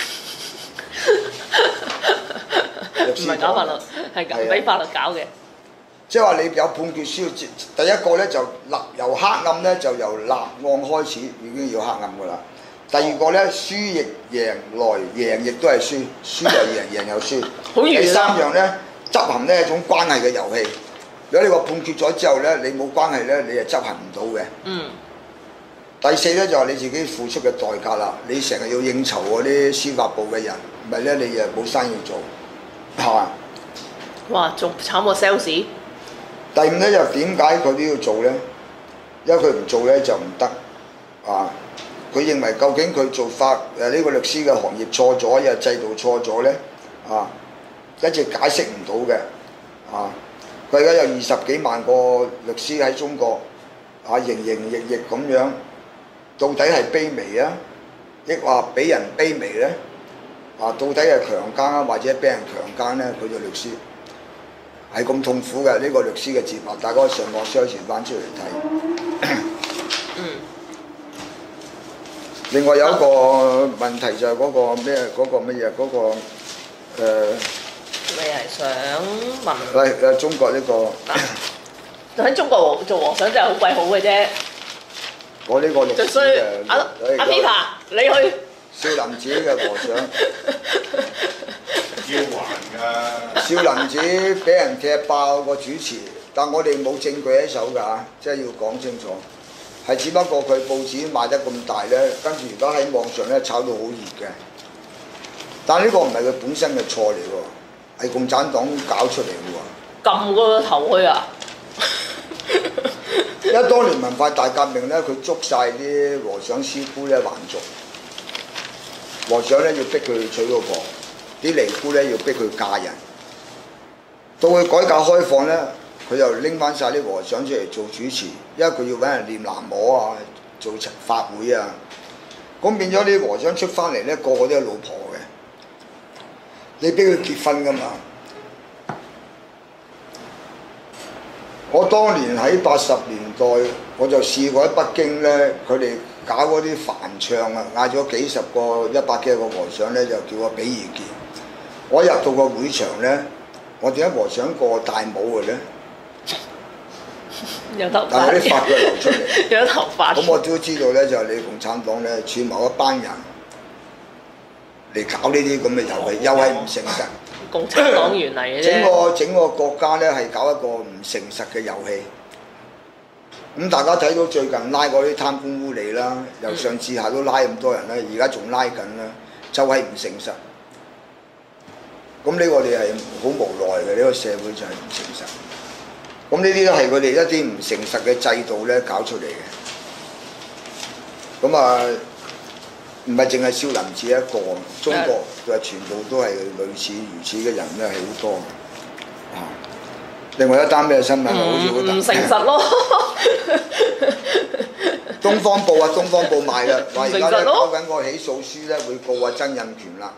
Speaker 2: 唔係搞法律，係俾法律搞嘅。
Speaker 1: 即係話你有判決書，第一個咧就立由黑暗咧就由立案開始已經要黑暗噶啦。第二個咧輸亦贏來，贏亦都係輸，輸又贏，贏又輸。好第三樣咧執行呢一種關係嘅遊戲。如果你話判決咗之後咧，你冇關係咧，你係執行唔到嘅。嗯。 第四咧就係你自己付出嘅代價啦。你成日要應酬嗰啲司法部嘅人，唔係咧你誒冇生意做，係嘛？
Speaker 2: 哇！仲慘過 sales。
Speaker 1: 第五咧就點解佢都要做咧？因為佢唔做咧就唔得啊！佢認為究竟佢做法誒呢個律師嘅行業錯咗，又制度錯咗咧啊，一直解釋唔到嘅啊！佢而家有二十幾萬個律師喺中國啊，營營役役咁樣，到底係卑微啊，抑或俾人卑微咧？啊，到底係強姦啊，或者俾人強姦咧？佢做律師係咁痛苦嘅呢、這個律師嘅節目，大家上網 search 翻出嚟睇。
Speaker 2: 嗯。
Speaker 1: 另外有一個問題就係嗰個咩嗰、那個乜嘢嗰個誒。呃
Speaker 2: 你係想問？
Speaker 1: 喂誒，中國呢、這個
Speaker 2: 就喺中國做和尚真係好鬼好嘅啫。
Speaker 1: 我呢個律師嘅
Speaker 2: 阿阿 Peter，你去
Speaker 1: 少林寺嘅和尚，
Speaker 3: 要還㗎。
Speaker 1: 少林寺俾人踢爆個主持，但我哋冇證據喺手㗎嚇，即係要講清楚。係只不過佢報紙賣得咁大咧，跟住而家喺網上咧炒到好熱嘅。但係呢個唔係佢本身嘅錯嚟喎，係共產黨搞出嚟嘅喎。
Speaker 2: 撳個頭去啊！
Speaker 1: 因為當年文化大革命咧，佢捉晒啲和尚師姑咧還俗，和尚咧要逼佢娶老婆，啲尼姑咧要逼佢嫁人。到佢改革開放咧，佢又拎翻晒啲和尚出嚟做主持，因為佢要揾人念南無啊，做法會啊，咁變咗啲和尚出翻嚟咧，個個都有老婆嘅，你逼佢結婚噶嘛？我當年喺八十年代，我就試過喺北京咧，佢哋搞嗰啲梵唱啊，嗌咗幾十個、一百幾個和尚咧，就叫我俾意見。我入到個會場咧，我點解和尚個戴帽嘅咧？
Speaker 2: 有頭髮，
Speaker 1: 但係啲髮腳流出嚟，
Speaker 2: 有頭髮。
Speaker 1: 咁我都知道咧，就係、是、你共產黨咧，串謀一班人嚟搞呢啲咁嘅遊戲，又係唔誠實。
Speaker 2: 共產黨員嚟嘅啫。
Speaker 1: 整個整個國家咧係搞一個唔誠實嘅遊戲。咁大家睇到最近拉嗰啲貪官污吏啦，由上至下都拉咁多人咧，而家仲拉緊啦，就係、是、唔誠實。咁呢個我哋係好無奈嘅，呢、這個社會就係唔誠實。咁呢啲都係佢哋一啲唔誠實嘅制度咧搞出嚟嘅。咁啊，唔係淨係少林寺一個，中國就全部都係類似如此嘅人咧，係好多嘅。啊，另外一單咩新聞啊？好似好大。唔
Speaker 2: 誠實咯。
Speaker 1: 東方報啊，東方報賣啦，話而家咧搞緊個起訴書咧，會告啊曾蔭權啦。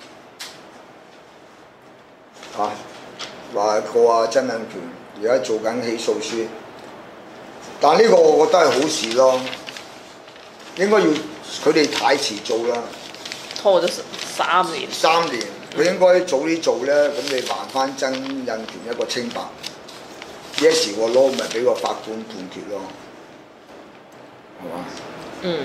Speaker 1: 啊，話告啊曾蔭權。而家做緊起訴書，但呢個我覺得係好事咯，應該要佢哋太遲做啦，
Speaker 2: 拖咗三年。
Speaker 1: 三年，佢應該早啲做咧，咁你還翻曾蔭權一個清白 ，yes 個 law 咪俾個法官判決咯，係嘛？
Speaker 2: 嗯。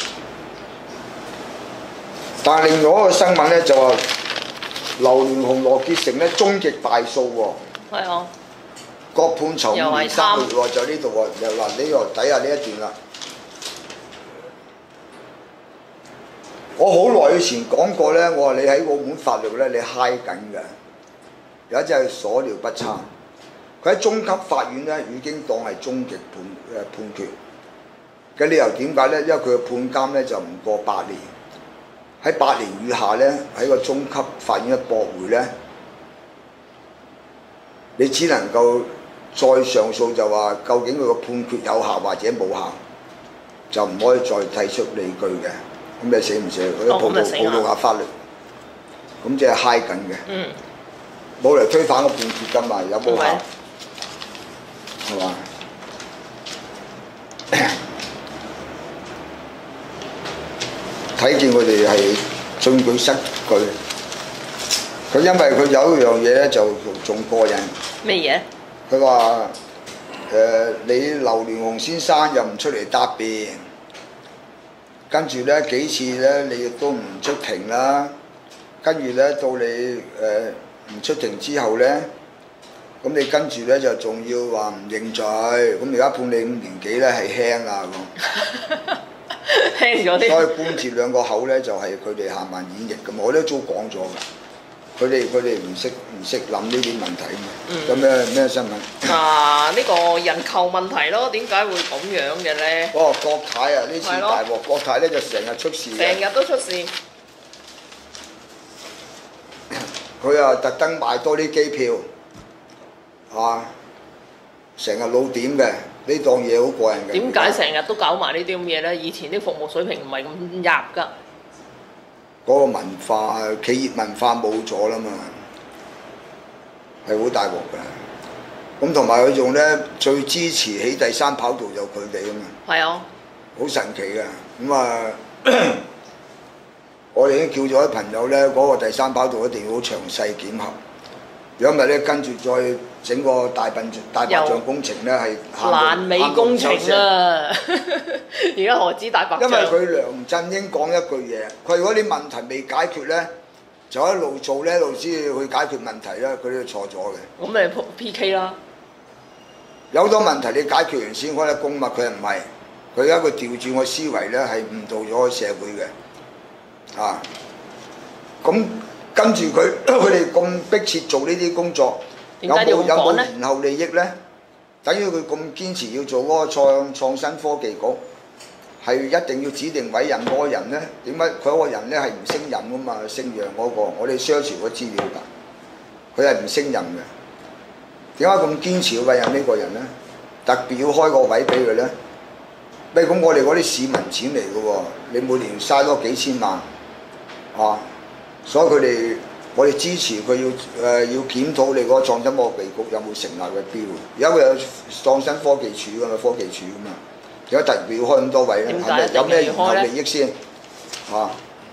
Speaker 1: 但係另外一個新聞咧就話，劉鑾雄、羅傑承咧終極敗訴喎。
Speaker 2: 係啊。
Speaker 1: 各判囚五年三個月喎，就呢度喎，又嗱呢個底下呢一段啦。我好耐以前講過咧，我話你喺澳門法律咧，你嗨緊嘅，有一隻係所料不差。佢喺中級法院咧已經當係終極判誒判決嘅理由點解咧？因為佢嘅判監咧就唔過八年，喺八年以下咧喺個中級法院嘅駁回咧，你只能夠再上訴就話究竟佢個判決有效或者冇效，就唔可以再提出理據嘅。咁你死唔死？佢都報道報道下法律，咁即係嗨緊嘅。
Speaker 2: 嗯。
Speaker 1: 冇嚟推翻個判決㗎嘛？有冇效？係嘛？睇見佢哋係進據失據，佢因為佢有一樣嘢咧就仲過癮。
Speaker 2: 咩嘢？
Speaker 1: 佢話：誒，你劉鑾雄先生又唔出嚟答辯，跟住咧幾次咧你亦都唔出庭啦，跟住咧到你誒唔出庭之後咧，咁你跟住咧就仲要話唔認罪，咁而家判你五年幾咧係輕啊咁。
Speaker 2: 輕咗啲。
Speaker 1: 所以官字兩個口咧就係佢哋行文演繹咁，我都早講咗㗎。佢哋佢哋唔識唔識諗呢啲問題嘛。有咩咩新聞？
Speaker 2: 啊！呢個人球問題咯，點解會咁樣嘅咧？
Speaker 1: 哦，國泰啊，呢次
Speaker 2: 係咯
Speaker 1: 大鑊，國泰咧就成日出事嘅。
Speaker 2: 成日都出事。
Speaker 1: 佢啊特登賣多啲機票，啊，成日老點嘅，呢檔嘢好過癮嘅。
Speaker 2: 點解成日都搞埋呢啲咁嘢咧？以前啲服務水平唔係咁入㗎。
Speaker 1: 嗰個文化企業文化冇咗啦嘛，係好大鑊㗎。咁同埋佢仲咧最支持起第三跑道就佢哋啊嘛。係
Speaker 2: 啊。
Speaker 1: 好神奇㗎。咁啊，我哋已經叫咗啲朋友咧，嗰、那個第三跑道一定要好詳細檢核。如果唔係咧，跟住再整個大笨大白象工程咧，係
Speaker 2: 爛尾工程啊！而家何止大白象？
Speaker 1: 因為佢梁振英講一句嘢，佢如果啲問題未解決咧，就一路做咧，一路先去解決問題咧，佢都錯咗嘅。
Speaker 2: 咁你 P K 啦。
Speaker 1: 有好多問題你解決完先開得工嘛，佢唔係，佢而家佢調轉個思維咧，係誤導咗個社會嘅，啊，咁。跟住佢佢哋咁迫切做呢啲工作，有冇有冇延後利益呢？等於佢咁堅持要做嗰個創創新科技局，係一定要指定委任嗰個人呢？點解佢嗰個人呢係唔升任噶嘛？姓楊嗰個，我哋 search 過資料㗎，佢係唔升任嘅。點解咁堅持要委任呢個人呢？特別要開個位俾佢呢？譬如咁，我哋嗰啲市民錢嚟嘅喎，你每年嘥多幾千萬，啊！所以佢哋，我哋支持佢要誒、呃、要檢討你嗰個創新科技局有冇成立嘅標。而家佢有創新科技處㗎嘛，科技處㗎嘛。而家特別要開咁多位咧，係咪有咩延後利益先？嚇、啊！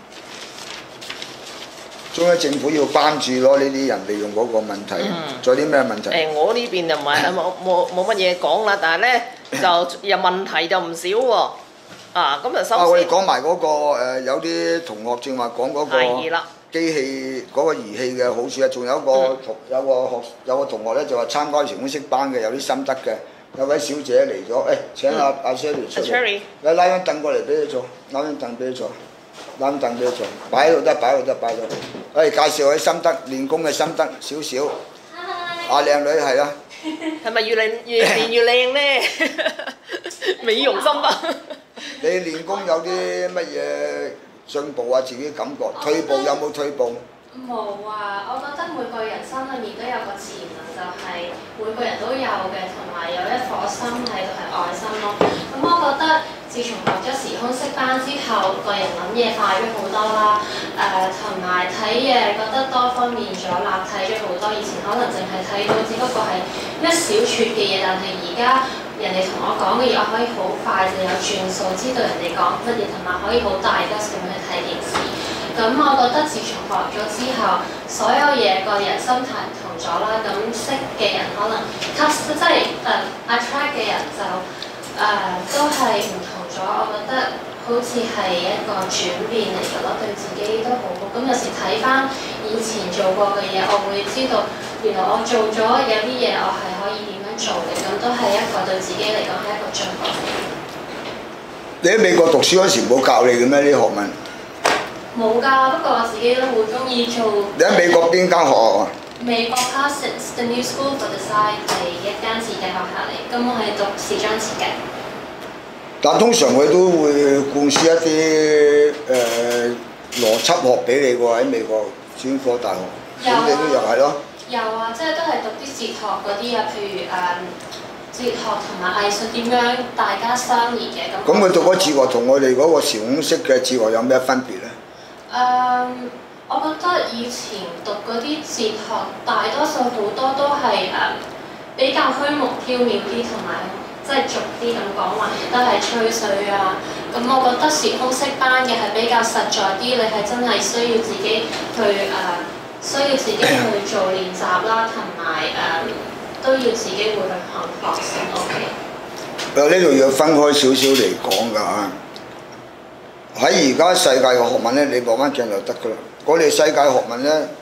Speaker 1: 中央政府要關注咯，呢啲人利用嗰個問題。仲、嗯、有啲咩問題？
Speaker 2: 誒、呃，我呢邊就唔係冇冇冇乜嘢講啦，但係咧就有問題就唔少喎。啊，咁就首先，啊，
Speaker 1: 我哋講埋嗰個、呃、有啲同學正話講嗰個。
Speaker 2: 係啦。
Speaker 1: 機器嗰、那個儀器嘅好處啊，仲有一個同、嗯、有個學有個同學咧就話參加成功識班嘅有啲心得嘅，有位小姐嚟咗，誒、哎、請阿阿 Sherry 出嚟，你拉張凳過嚟俾你坐，拉張凳俾你坐，拉張凳俾你坐，擺喺度得，擺喺度得，擺喺度。誒、哎、介紹下啲心得，練功嘅心得少少。啊靚女係啦。
Speaker 2: 係咪越嚟越練越靚咧？美容心得。
Speaker 1: 你練功有啲乜嘢進步啊？自己感覺退步有冇退步？
Speaker 7: 冇啊！我覺得每個人心裏面都有個潛能，就係、是、每個人都有嘅，同埋有一顆心喺度係愛心咯。咁我覺得自從學咗時空識班之後，個人諗嘢快咗好多啦。誒、呃，同埋睇嘢覺得多方面咗，立體咗好多。以前可能淨係睇到只不過係一小撮嘅嘢，但係而家人哋同我講嘅嘢，我可以好快就有轉數，知道人哋講乜嘢，同埋可以好大膽咁去睇件事。咁我覺得自從學咗之後，所有嘢個人心態唔同咗啦。咁識嘅人可能 cast 即係誒 attract 嘅人就誒、呃、都係唔同咗。我覺得好似係一個轉變嚟嘅咯，對自己都好好。咁有時睇翻以前做過嘅嘢，我會知道原來我做咗有啲嘢，我係可以點樣做嘅。咁都係一個對自己嚟講係一個進步。
Speaker 1: 你喺美國讀書嗰時冇教你嘅咩呢啲學問？
Speaker 7: 冇㗎，不過我自己都好中意做。
Speaker 1: 你喺美國邊間學校啊？
Speaker 7: 美國 Parsons The New School for Design 係一間設計學校嚟，咁我係讀時裝設計。
Speaker 1: 但通常佢都會灌輸一啲誒、呃、邏輯學俾你喎，喺美國專科大學，咁、啊、你都有係咯？
Speaker 7: 有啊，即係都係讀啲哲學嗰啲啊，譬如誒、嗯、哲學同埋藝術點樣大家相連嘅咁。咁佢讀嗰哲學同我哋嗰個時空式嘅哲學有咩分別咧？誒、 嗯，我覺得以前讀嗰啲哲學大多數好多都係誒、嗯、比較虛無縹緲啲，同埋即係俗啲咁講話，都係吹水啊。咁我覺得時空識班嘅係比較實在啲，你係真係需要自己去誒、呃，需要自己去做練習啦，同埋誒都要自己會去學學先 OK。誒
Speaker 1: 呢度要分開少少嚟講㗎嚇。喺而家世界嘅學問咧，你望翻鏡就得㗎啦。我哋世界學問咧，誒、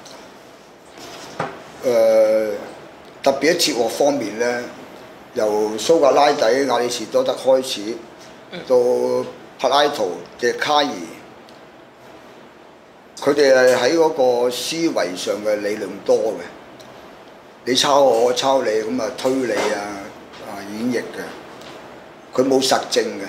Speaker 1: 呃、特別喺哲學方面咧，由蘇格拉底、亞里士多德開始，到柏拉圖嘅卡爾，佢哋係喺嗰個思維上嘅理論多嘅，你抄我，我抄你，咁啊推理啊啊演繹嘅，佢冇實證嘅，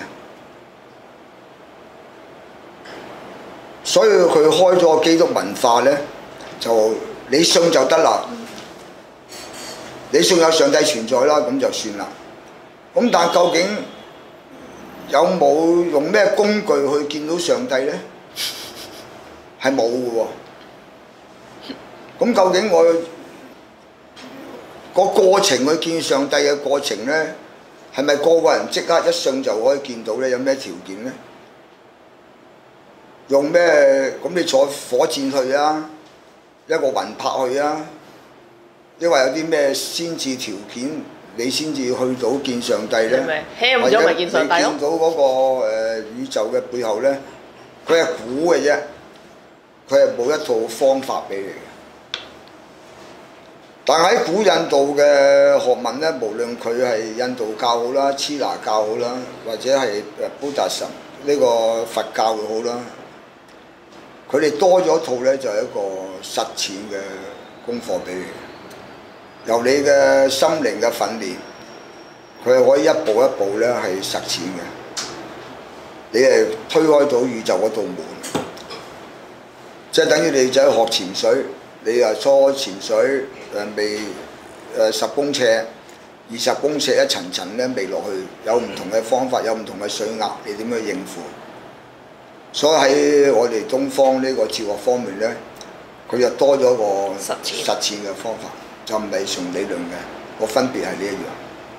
Speaker 1: 所以佢開咗個基督文化呢，就你信就得啦，你信有上帝存在啦，咁就算啦。咁但究竟有冇用咩工具去見到上帝呢？係冇嘅喎。咁究竟我個過程去見上帝嘅過程呢，係咪個個人即刻一信就可以見到呢？有咩條件呢？用咩？咁你坐火箭去啊，一個魂魄去啊，因為有啲咩先至條件？你先至去到見上帝呢，或者你見到嗰個誒宇宙嘅背後呢，佢係估嘅啫，佢係冇一套方法俾你嘅。但喺古印度嘅學問呢，無論佢係印度教好啦、耆那教好啦，或者係誒布達神呢個佛教好啦，佢哋多咗一套呢，就係一個實踐嘅功課俾你。由你嘅心靈嘅訓練，佢係可以一步一步咧係實踐嘅。你係推開到宇宙嗰道門，即係等於你走去學潛水，你又初潛水誒未誒十公尺、二十公尺一層層咧未落去，有唔同嘅方法，有唔同嘅水壓，你點去應付？所以喺我哋東方呢個哲學方面咧，佢就多咗個實踐實踐嘅方法。就唔係純理論嘅，個分別係呢一樣。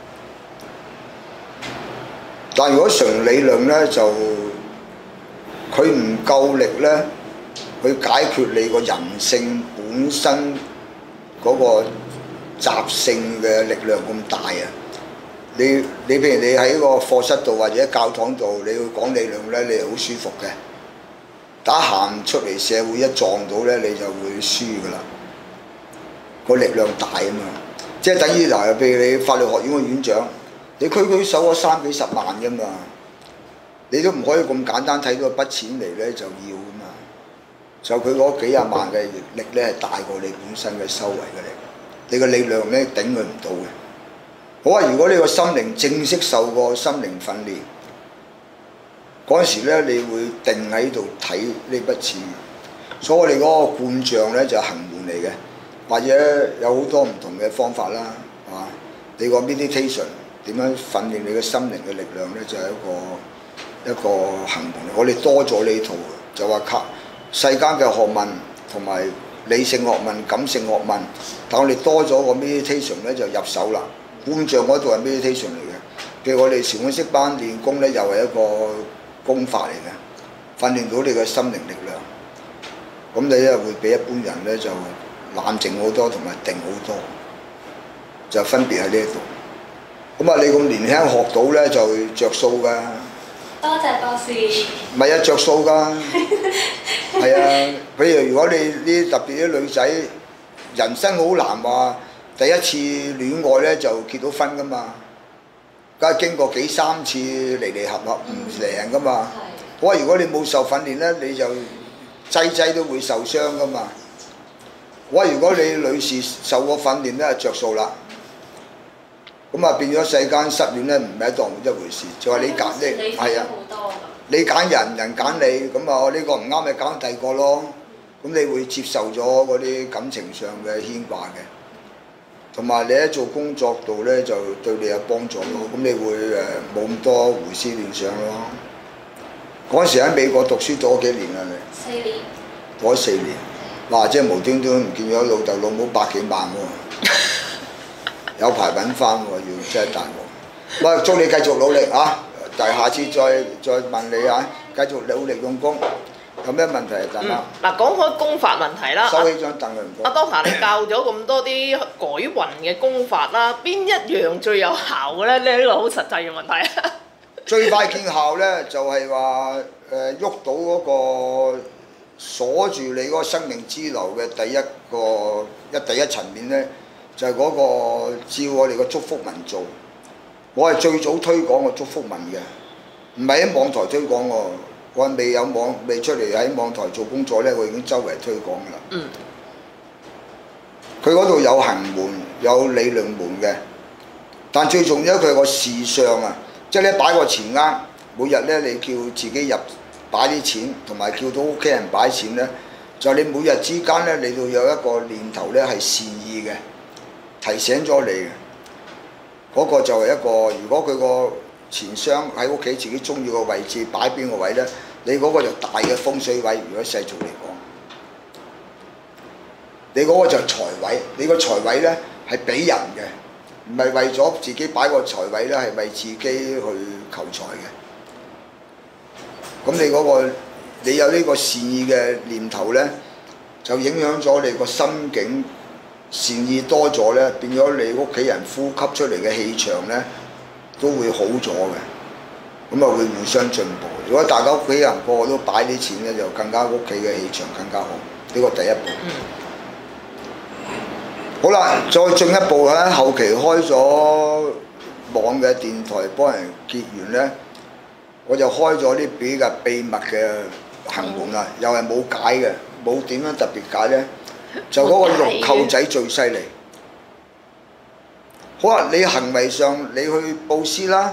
Speaker 1: 但如果純理論呢，就佢唔夠力呢，去解決你個人性本身嗰個習性嘅力量咁大啊！你你譬如你喺個課室度或者教堂度，你要講理論呢，你係好舒服嘅。打行出嚟社會一撞到呢，你就會輸㗎啦。個力量大啊嘛，即係等於嗱，譬如你法律學院嘅院長，你區區收咗三幾十萬㗎嘛，你都唔可以咁簡單睇到筆錢嚟咧就要㗎嘛，就佢嗰幾廿萬嘅力咧係大過你本身嘅修為嘅力，你個力量咧頂佢唔到嘅。好啊，如果你個心靈正式受過心靈訓練，嗰陣時咧你會定喺度睇呢筆錢，所以我哋嗰個觀象咧就係行門嚟嘅。或者有好多唔同嘅方法啦，係嘛？你個 meditation 點樣訓練你嘅心靈嘅力量呢？就係、是、一個一個行動。我哋多咗呢套，就話靠世間嘅學問同埋理性學問、感性學問，但我哋多咗個 meditation 呢，就入手啦。觀象嗰度係 meditation 嚟嘅，譬如我哋禪觀式班練功呢，又係一個功法嚟嘅，訓練到你嘅心靈力量。咁你咧會比一般人呢，就冷靜好多同埋定好多，就分別喺呢一度。咁啊，你咁年輕學到呢，就着數㗎。
Speaker 7: 多謝博士。
Speaker 1: 唔係啊，着數㗎。係啊，譬如如果你呢特別啲女仔，人生好難話第一次戀愛呢就結到婚㗎嘛，梗係經過幾三次離離合合唔靈㗎嘛。我話、嗯、如果你冇受訓練呢，你就劑劑都會受傷㗎嘛。我話如果你女士受過訓練咧，着數啦，咁啊變咗世間失戀咧唔係一當一回事，就話你揀你係啊，你揀人人揀你，咁啊我呢個唔啱咪揀第二個咯，咁你會接受咗嗰啲感情上嘅牽掛嘅，同埋你喺做工作度咧就對你有幫助咯，咁你會誒冇咁多胡思亂想咯。嗰陣時喺美國讀書讀咗幾年啊你？四年。讀咗四年。哇！即係無端端唔見咗老豆老母百幾萬喎，有排揾翻喎，要真係大鑊。喂，祝你繼續努力啊！但係下次再再問你啊，繼續努力用功。有咩問題啊？大家
Speaker 2: 嗱，講開功法問題啦，
Speaker 1: 收起張凳佢唔該。
Speaker 2: 阿 Doctor 你教咗咁多啲改運嘅功法啦，邊一樣最有效嘅咧？呢、呢個好實際嘅問題啊！
Speaker 1: 最快見效咧，就係話誒喐到嗰、嗰個。鎖住你嗰個生命之流嘅第一個一第一層面呢，就係、是、嗰個照我哋個祝福文做。我係最早推廣個祝福文嘅， 唔係喺網台推廣喎，我未有網未出嚟喺網台做工作咧，我已經周圍推廣㗎啦。
Speaker 2: 嗯。
Speaker 1: 佢嗰度有行門，有理論門嘅，但最重要佢係個事上啊，即係你擺個錢罌，每日咧你叫自己入擺啲錢，同埋叫到屋企人擺錢咧，就你每日之間咧，你都有一個念頭咧係善意嘅，提醒咗你嘅。嗰、那個就係一個，如果佢個錢箱喺屋企自己中意個位置擺邊個位咧，你嗰個就大嘅風水位。如果世俗嚟講，你嗰個就係財位，你個財位咧係俾人嘅，唔係為咗自己擺個財位咧，係為自己去求財嘅。咁你嗰、那個你有呢個善意嘅念頭咧，就影響咗你個心境，善意多咗咧，變咗你屋企人呼吸出嚟嘅氣場咧都會好咗嘅，咁啊會互相進步。如果大家屋企人個個都擺啲錢咧，就更加屋企嘅氣場更加好。呢個第一步。
Speaker 2: 嗯。
Speaker 1: 好啦，再進一步咧，後期開咗網嘅電台幫人結緣咧，我就開咗啲比較秘密嘅行門啦，又係冇解嘅，冇點樣特別解咧，就嗰個玉扣仔最犀利。好啦，你行為上你去佈施啦，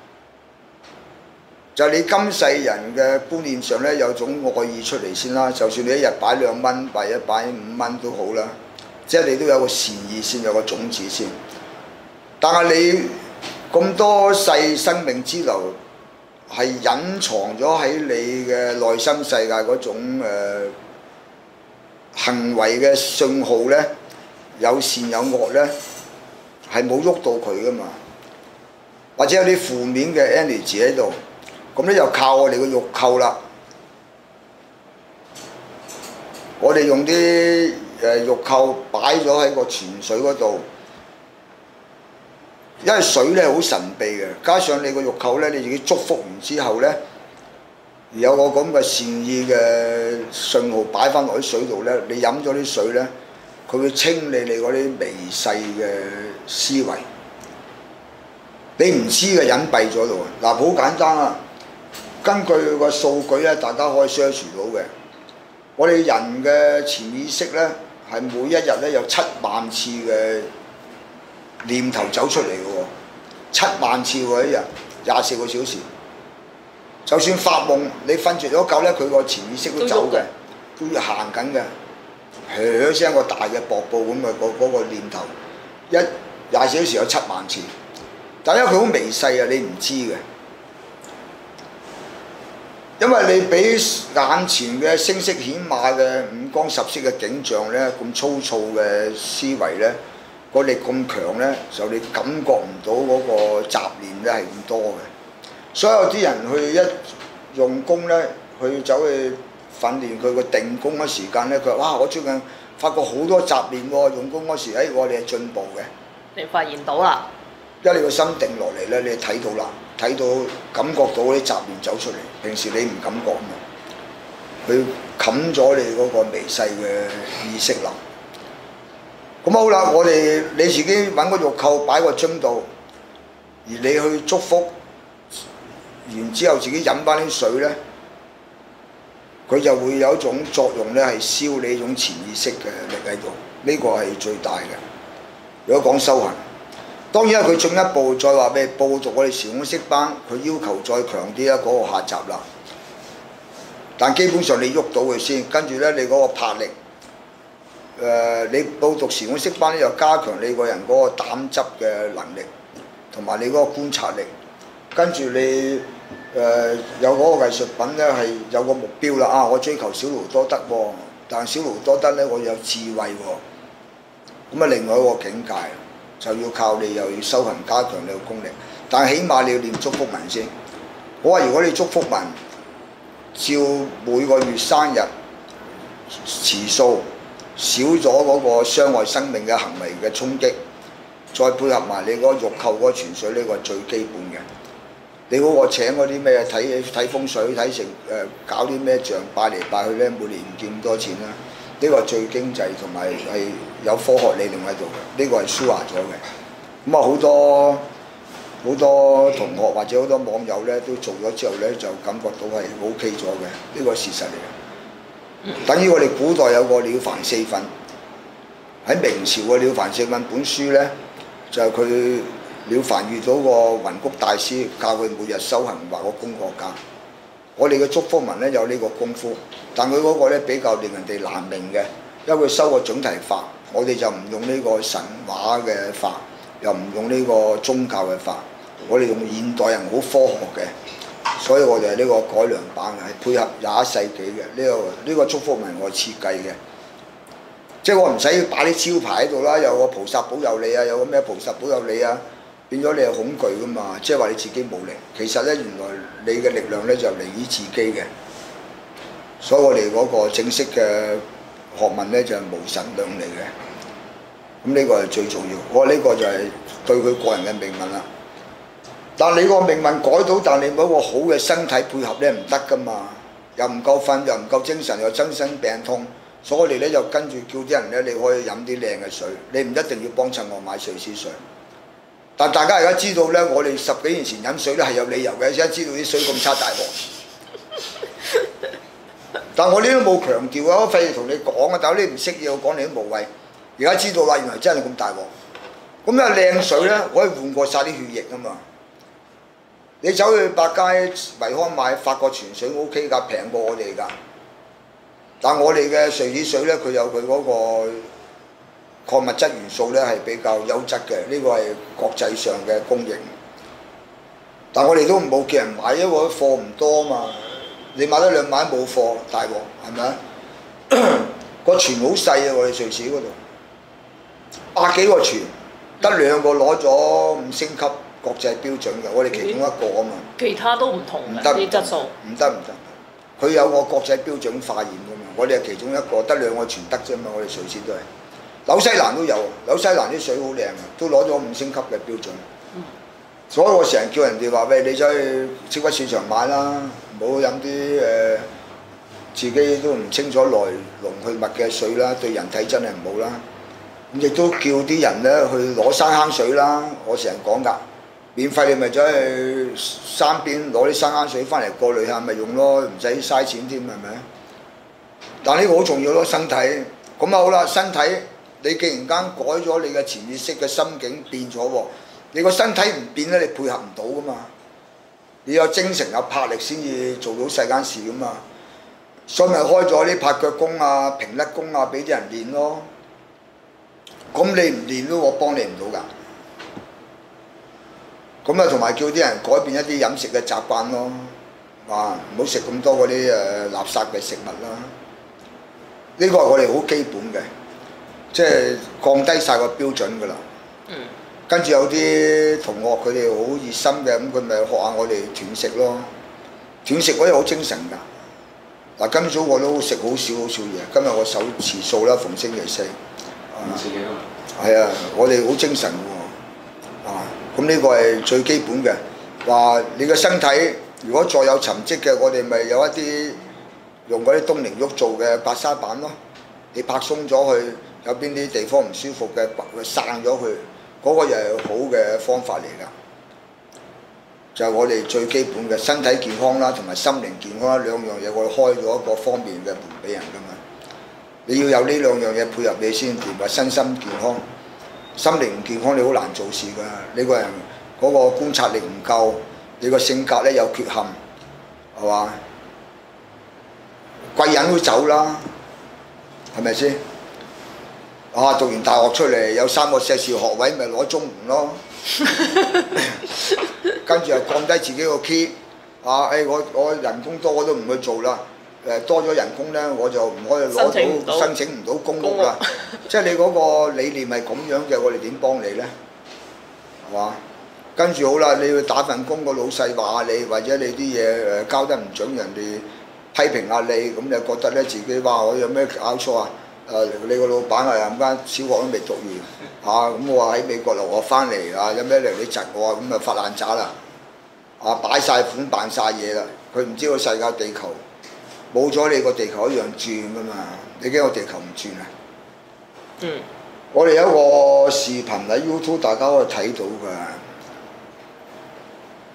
Speaker 1: 就係你今世人嘅觀念上咧有種愛意出嚟先啦。就算你一日擺兩蚊，或者擺五蚊都好啦。即係你都有個善意先，有個種子先。但係你咁多世生命之流，係隱藏咗喺你嘅內心世界嗰種誒、呃、行為嘅信號咧，有善有惡咧，係冇喐到佢噶嘛。或者有啲負面嘅 energy 喺度，咁咧就靠我哋個玉扣啦。我哋用啲誒玉扣擺咗喺個泉水嗰度，因為水咧好神秘嘅，加上你個玉扣咧，你自己祝福完之後咧，有個咁嘅善意嘅信號擺翻落啲水度咧，你飲咗啲水咧，佢會清理你嗰啲微細嘅思維，你唔知嘅隱蔽咗度。嗱，好簡單啊，根據個數據咧，大家可以 search 到嘅，我哋人嘅潛意識咧，係每一日咧有七萬次嘅念頭走出嚟嘅喎，七萬次喎一日，廿四個小時。就算發夢，你瞓住咗覺咧，佢個潛意識都走嘅，都要行緊嘅，響聲個大嘅瀑布咁嘅嗰嗰個念頭，一廿四小時有七萬次。但因為佢好微細啊，你唔知嘅。因為你比眼前嘅聲色顯馬嘅五光十色嘅景象咧，咁粗糙嘅思維咧，個力咁強咧，就你感覺唔到嗰個雜念咧係咁多嘅。所有啲人去一用功咧，去走去訓練佢個定功嘅時間咧，佢話：哇！我最近發覺好多雜念喎，用功嗰時，誒我哋係進步嘅。你
Speaker 2: 發現到啦，
Speaker 1: 因為你個心定落嚟咧，你睇到啦。睇到感覺到啲雜念走出嚟，平時你唔感覺嘛，佢冚咗你嗰個微細嘅意識流。咁好啦，我哋你自己揾個玉扣擺個樽度，而你去祝福，然之後自己飲翻啲水咧，佢就會有一種作用咧，係燒你呢種潛意識嘅力喺度。呢、這個係最大嘅。如果講修行。當然佢進一步再話俾你報讀我哋禪空式班，佢要求再強啲啦，嗰、那個下集啦。但基本上你喐到佢先，跟住咧你嗰個魄力，誒、呃、你報讀禪空式班咧，又加強你個人嗰個膽汁嘅能力，同埋你嗰個觀察力。跟住你誒、呃、有嗰個藝術品咧係有個目標啦，啊我追求小勞多得喎，但係小勞多得咧我有智慧喎，咁啊另外一個境界。就要靠你又要修行加強你嘅功力，但係起碼你要念祝福文先。我話如果你祝福文照每個月生日次數少咗嗰個傷害生命嘅行為嘅衝擊，再配合埋你嗰個玉扣嗰個泉水，呢個係最基本嘅。你嗰個請嗰啲咩睇睇風水睇成誒搞啲咩像拜嚟拜去咧，每年唔見咁多錢啦。呢個係最經濟同埋係有科學理論喺度嘅，呢、這個係 sure 咗嘅。咁啊好多好多同學或者好多網友咧都做咗之後咧就感覺到係 O K 咗嘅，呢個事實嚟嘅。等於我哋古代有個《了凡四訓》，喺明朝嘅《了凡四訓》本書咧，就係佢了凡遇到個雲谷大師，教佢每日修行畫個功課架。我哋嘅祝福文咧有呢個功夫，但佢嗰個咧比較令人哋難明嘅，因為佢修個準提法，我哋就唔用呢個神話嘅法，又唔用呢個宗教嘅法，我哋用現代人好科學嘅，所以我哋係呢個改良版係配合廿一世紀嘅呢個呢個祝福文我設計嘅，即係我唔使擺啲招牌喺度啦，有個菩薩保佑你啊，有個咩菩薩保佑你啊。變咗你係恐懼噶嘛，即係話你自己冇力。其實咧，原來你嘅力量咧就嚟於自己嘅。所以我哋嗰個正式嘅學問咧就係無神論嚟嘅。咁呢個係最重要。我話呢個就係對佢個人嘅命運啦。但你個命運改到，但你冇一個好嘅身體配合咧唔得噶嘛。又唔夠瞓，又唔夠精神，又周身病痛。所以我哋咧就跟住叫啲人咧，你可以飲啲靚嘅水，你唔一定要幫襯我買瑞士水。但大家而家知道咧，我哋十幾年前飲水咧係有理由嘅，而家知道啲水咁差大鑊。但我呢都冇強調啊，我費事同你講啊，但係你唔識嘢，我講你都無謂。而家知道啦，原來真係咁大鑊。咁啊靚水咧可以換過晒啲血液啊嘛。你走去百佳維康買法國泉水 O K 㗎，平過我哋㗎。但我哋嘅瑞士水咧，佢有佢嗰個礦物質元素咧係比較優質嘅，呢個係國際上嘅公認。但我哋都冇叫人買，因為貨唔多嘛。你買得兩買冇貨，大鑊係咪啊？個泉好細啊！我哋瑞士嗰度百幾個泉，得兩個攞咗五星級國際標準嘅，我哋其中一個啊嘛。
Speaker 2: 其他都唔同嘅啲質素。唔
Speaker 1: 得唔得，佢有個國際標準化驗㗎嘛。我哋係其中一個，得兩個泉得啫嘛。我哋瑞士都係。紐西蘭都有，紐西蘭啲水好靚啊，都攞咗五星級嘅標準。嗯、所以我成日叫人哋話：喂，你走去超級市場買啦，唔好飲啲誒自己都唔清楚來龍去脈嘅水啦，對人體真係唔好啦。咁亦都叫啲人咧去攞山坑水啦，我成日講㗎，免費你咪走去山邊攞啲山坑水翻嚟過濾下咪用咯，唔使嘥錢添係咪？但呢個好重要咯，身體。咁啊好啦，身體。你既然間改咗你嘅潛意識嘅心境變咗喎，你個身體唔變咧，你配合唔到噶嘛。你有精神有魄力先至做到世間事噶嘛。所以咪開咗啲拍腳功啊、平甩功啊，俾啲人練咯。咁你唔練都我幫你唔到㗎。咁啊，同埋叫啲人改變一啲飲食嘅習慣咯。哇，唔好食咁多嗰啲誒垃圾嘅食物啦。呢個係我哋好基本嘅。即係降低晒個標準㗎啦，嗯、跟住有啲同學佢哋好熱心嘅，咁佢咪學下我哋斷食咯。斷食嗰啲好精神㗎。嗱，今早我都食好少好少嘢，今日我守持素啦，逢星期四。
Speaker 5: 唔食嘢啊嘛。
Speaker 1: 係啊，我哋好精神喎。啊，咁呢個係最基本嘅。話你個身體如果再有沉積嘅，我哋咪有一啲用嗰啲東寧喐做嘅白沙板咯，你拍鬆咗佢。有邊啲地方唔舒服嘅，佢散咗佢，嗰、那個又係好嘅方法嚟㗎。就係、是、我哋最基本嘅身體健康啦，同埋心靈健康啦，兩樣嘢我哋開咗一個方面嘅門俾人㗎嘛。你要有呢兩樣嘢配合你先掂，話身心健康，心靈唔健康你好難做事㗎。你個人嗰個觀察力唔夠，你個性格咧有缺陷，係嘛？貴人都走啦，係咪先？啊！讀完大學出嚟有三個碩士學位，咪攞綜援咯。跟住又降低自己個 key。啊！誒、哎，我我人工多我都唔去做啦。誒，多咗人工咧，我就唔可以攞到申請唔到公屋啦。即係你嗰個理念係咁樣嘅，我哋點幫你咧？係嘛？跟住好啦，你去打份工，個老細話你，或者你啲嘢誒交得唔準，人哋批評下你，咁你覺得咧自己話我有咩搞錯啊？誒、呃，你個老闆啊，咁間小學都未讀完，嚇、啊、咁我話喺美國留學翻嚟啊，有咩嚟你窒我啊，咁啊發爛渣啦，啊擺晒款扮晒嘢啦，佢唔知個世界地球冇咗你個地球一樣轉噶嘛，你驚個地球唔轉啊？嗯，我哋有一個視頻喺 YouTube 大家可以睇到㗎，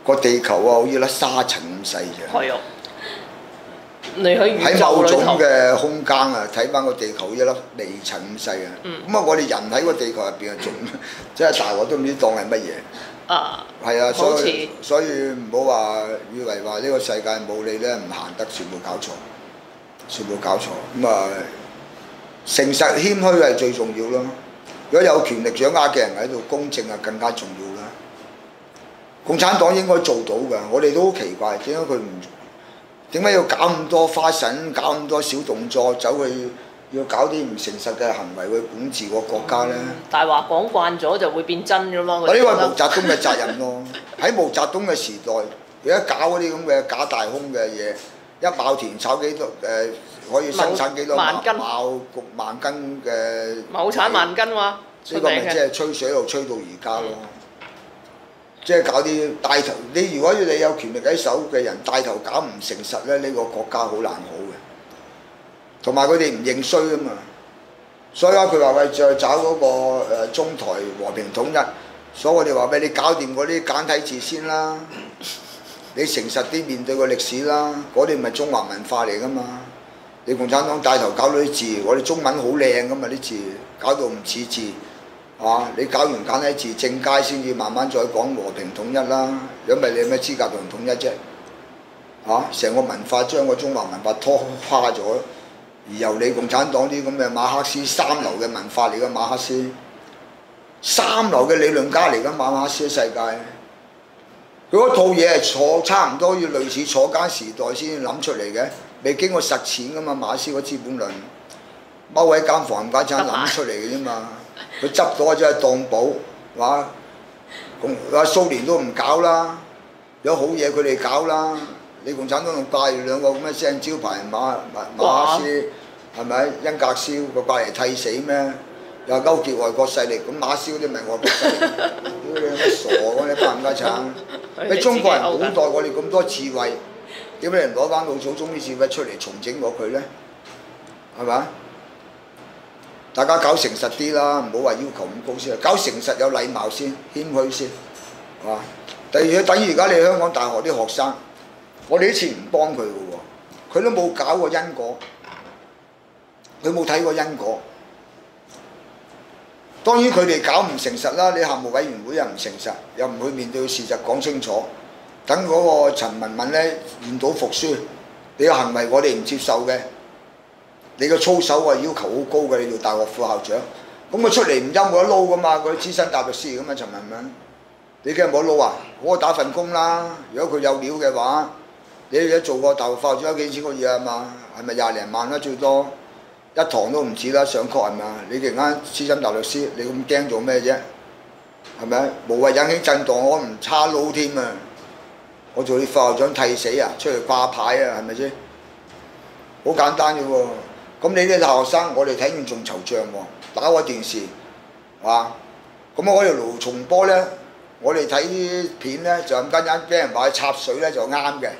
Speaker 1: 個地球啊，好似粒沙塵咁細啫。
Speaker 2: 係啊，你喺宇
Speaker 1: 喺某種
Speaker 2: 宙裏頭，
Speaker 1: 嘅空間啊，睇翻個地球一粒微塵咁細啊。
Speaker 2: 嗯
Speaker 1: 咁啊，我哋人喺個地球入邊啊，仲真係大我都唔知當係乜嘢。
Speaker 2: 啊，
Speaker 1: 係啊，
Speaker 2: 好似
Speaker 1: 所以所以唔好話以為話呢個世界冇你咧唔行得，全部搞錯，全部搞錯。咁啊，誠實謙虛係最重要咯。如果有權力掌握嘅人喺度，公正啊更加重要啦。共產黨應該做到㗎，我哋都好奇怪，點解佢唔點解要搞咁多花神，搞咁多小動作，走去要搞啲唔誠實嘅行為去管治個國家呢？
Speaker 2: 大話講慣咗就會變真㗎咯。
Speaker 1: 我呢個係毛澤東嘅責任咯。喺毛澤東嘅時代，而家搞嗰啲咁嘅假大空嘅嘢，一畝田炒幾多誒、呃，可以生產幾多
Speaker 2: 萬斤
Speaker 1: 畝焗萬斤嘅。
Speaker 2: 畝產萬斤喎，
Speaker 1: 呢個咪即係吹水度吹到而家咯。即係搞啲帶頭，你如果你有權力喺手嘅人帶頭搞唔誠實咧，呢、呢個國家好難好嘅。同埋佢哋唔認衰啊嘛，所以話佢話喂再找嗰個誒中台和平統一，所以我哋話俾你搞掂嗰啲簡體字先啦，你誠實啲面對個歷史啦，嗰啲唔係中華文化嚟噶嘛。你共產黨帶頭搞到啲字，我哋中文好靚噶嘛啲字，搞到唔似字。啊！你搞完簡體字正楷先至慢慢再講和平統一啦，如果唔係你有咩資格同人統一啫？嚇、啊！成個文化將個中華文化拖垮咗，而由你共產黨啲咁嘅馬克思三流嘅文化嚟嘅馬克思，三流嘅理論家嚟嘅馬克思世界，佢嗰套嘢係坐差唔多要類似坐監時代先諗出嚟嘅，未經過實踐噶嘛。馬克思嗰資本論踎喺間房間間諗出嚟嘅啫嘛。佢執到真係當寶，話共話蘇聯都唔搞啦，有好嘢佢哋搞啦。你共產黨仲帶住兩個咁嘅聲招牌馬馬馬克思係咪？恩格斯佢掛嚟替死咩？又勾結外國勢力，咁馬克思嗰啲咪外國勢力？屌你乜傻嘅你班冚家鏟！你中國人古代我哋咁多智慧，點解人攞翻老祖宗啲智慧出嚟重整過佢呢？係咪？大家搞誠實啲啦，唔好話要求咁高先，搞誠實有禮貌先，謙虛先，係嘛？第二，等於而家你香港大學啲學生，我哋啲錢唔幫佢嘅喎，佢都冇搞過因果，佢冇睇過因果。當然佢哋搞唔誠實啦，你校務委員會又唔誠實，又唔去面對事實講清楚，等嗰個陳文敏咧驗到服輸，你嘅行為我哋唔接受嘅。你個操守啊要求好高嘅，你做大學副校長，咁佢出嚟唔陰冇得撈噶嘛？佢資深大律師嚟噶嘛？陳文敏，你驚冇得撈啊？我打份工啦，如果佢有料嘅話，你而家做個大學副校長幾錢個月啊嘛？係咪廿零萬啦最多？一堂都唔止啦，上課係咪啊？你突然間資深大律師，你咁驚做咩啫？係咪？無謂引起震盪，我唔差撈添啊！我做你副校長替死啊，出去掛牌啊，係咪先？好簡單嘅喎。咁你啲大學生，我哋睇完仲惆悵喎，打個電視，係嘛？咁我條盧松波咧，我哋睇啲片咧，就咁間間俾人話插水咧就啱嘅，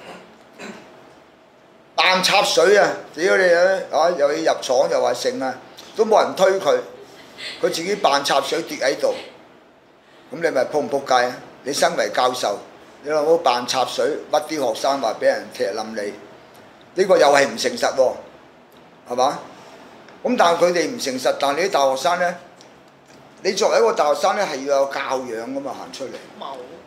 Speaker 1: 扮插水啊！屌你啊！啊又要入廠又話剩啊，都冇人推佢，佢自己扮插水跌喺度，咁你咪撲唔撲街啊？你身為教授，你話我扮插水屈啲學生話俾人踢冧你，呢個又係唔誠實喎。係嘛？咁但係佢哋唔誠實，但係你啲大學生呢，你作為一個大學生呢，係要有教養噶嘛，行出嚟。冇。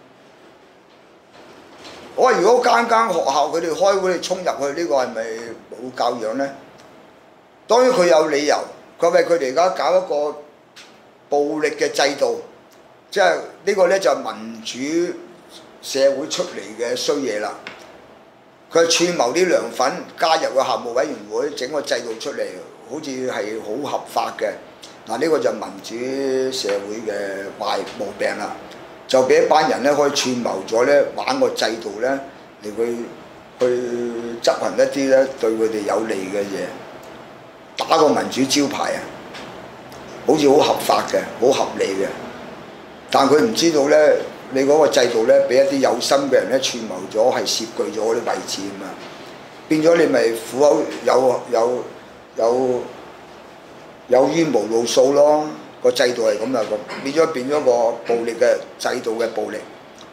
Speaker 1: 我話如果間間學校佢哋開會，你衝入去，呢個係咪冇教養呢？當然佢有理由，佢為佢哋而家搞一個暴力嘅制度，即係呢個呢，就係民主社會出嚟嘅衰嘢啦。佢串謀啲梁粉加入個校務委員會，整個制度出嚟，好似係好合法嘅。嗱，呢個就民主社會嘅壞毛病啦，就俾一班人咧可以串謀咗咧玩個制度咧嚟去去執行一啲咧對佢哋有利嘅嘢，打個民主招牌啊，好似好合法嘅，好合理嘅。但佢唔知道咧。你嗰個制度咧，俾一啲有心嘅人咧串謀咗，係竊據咗嗰啲位置啊嘛，變咗你咪苦口有有有有冤無路訴咯。個制度係咁啊，咁變咗變咗個暴力嘅制度嘅暴力。好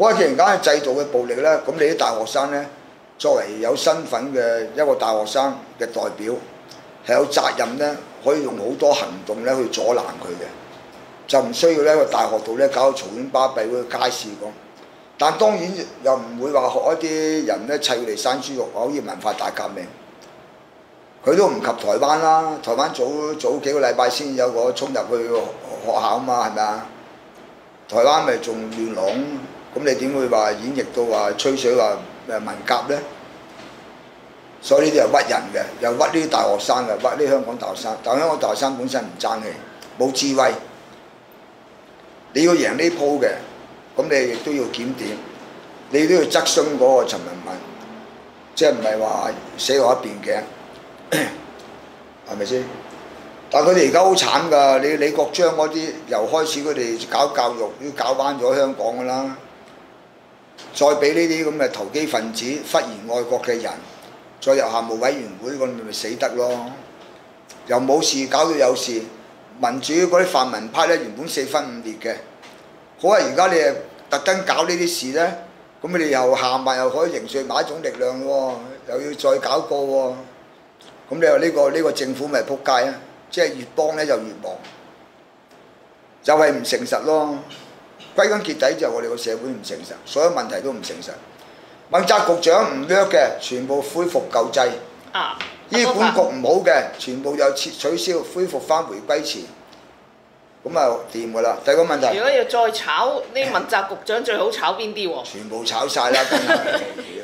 Speaker 1: 好啊！既然講係制度嘅暴力咧，咁你啲大學生咧，作為有身份嘅一個大學生嘅代表，係有責任咧，可以用好多行動咧去阻攔佢嘅，就唔需要咧個大學度咧搞到嘈喧巴閉嗰個街市咁。但當然又唔會話學一啲人咧砌佢哋生豬肉，好似文化大革命，佢都唔及台灣啦。台灣早早幾個禮拜先有個衝入去學校啊嘛，係咪啊？台灣咪仲亂籠，咁你點會話演繹到話吹水話誒文革咧？所以呢啲係屈人嘅，又屈呢啲大學生嘅，屈呢啲香港大學生。但香港大學生本身唔爭氣，冇智慧。你要贏呢鋪嘅，咁你亦都要檢點，你都要質詢嗰個陳文敏，即係唔係話死落一邊頸，係咪先？但佢哋而家好慘㗎，你李國章嗰啲由開始佢哋搞教育都搞彎咗香港㗎啦，再俾呢啲咁嘅投機分子忽然愛國嘅人，再入校務委員會，咁咪咪死得咯。又冇事搞到有事，民主嗰啲泛民派咧原本四分五裂嘅，好啊！而家你誒特登搞呢啲事咧，咁你哋又下埋又可以凝聚埋一種力量喎，又要再搞過喎，咁你話呢個呢個政府咪撲街啊！即係越幫咧就越忙，就係唔誠實咯。歸根結底就係我哋個社會唔誠實，所有問題都唔誠實。問責局長唔叻嘅，全部恢復舊制；
Speaker 2: 啊，
Speaker 1: 醫管局唔好嘅，全部又取消，恢復翻回歸前。咁啊掂㗎啦。第二個問題，
Speaker 2: 如果要再炒呢問責局長，最好炒邊啲喎？
Speaker 1: 全部炒晒啦，梗係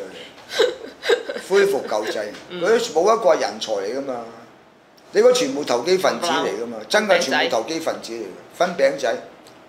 Speaker 1: 恢復舊制，佢冇一個係人才嚟㗎嘛。你嗰全部投機分子嚟㗎嘛，真係全部投機分子嚟嘅，分餅仔，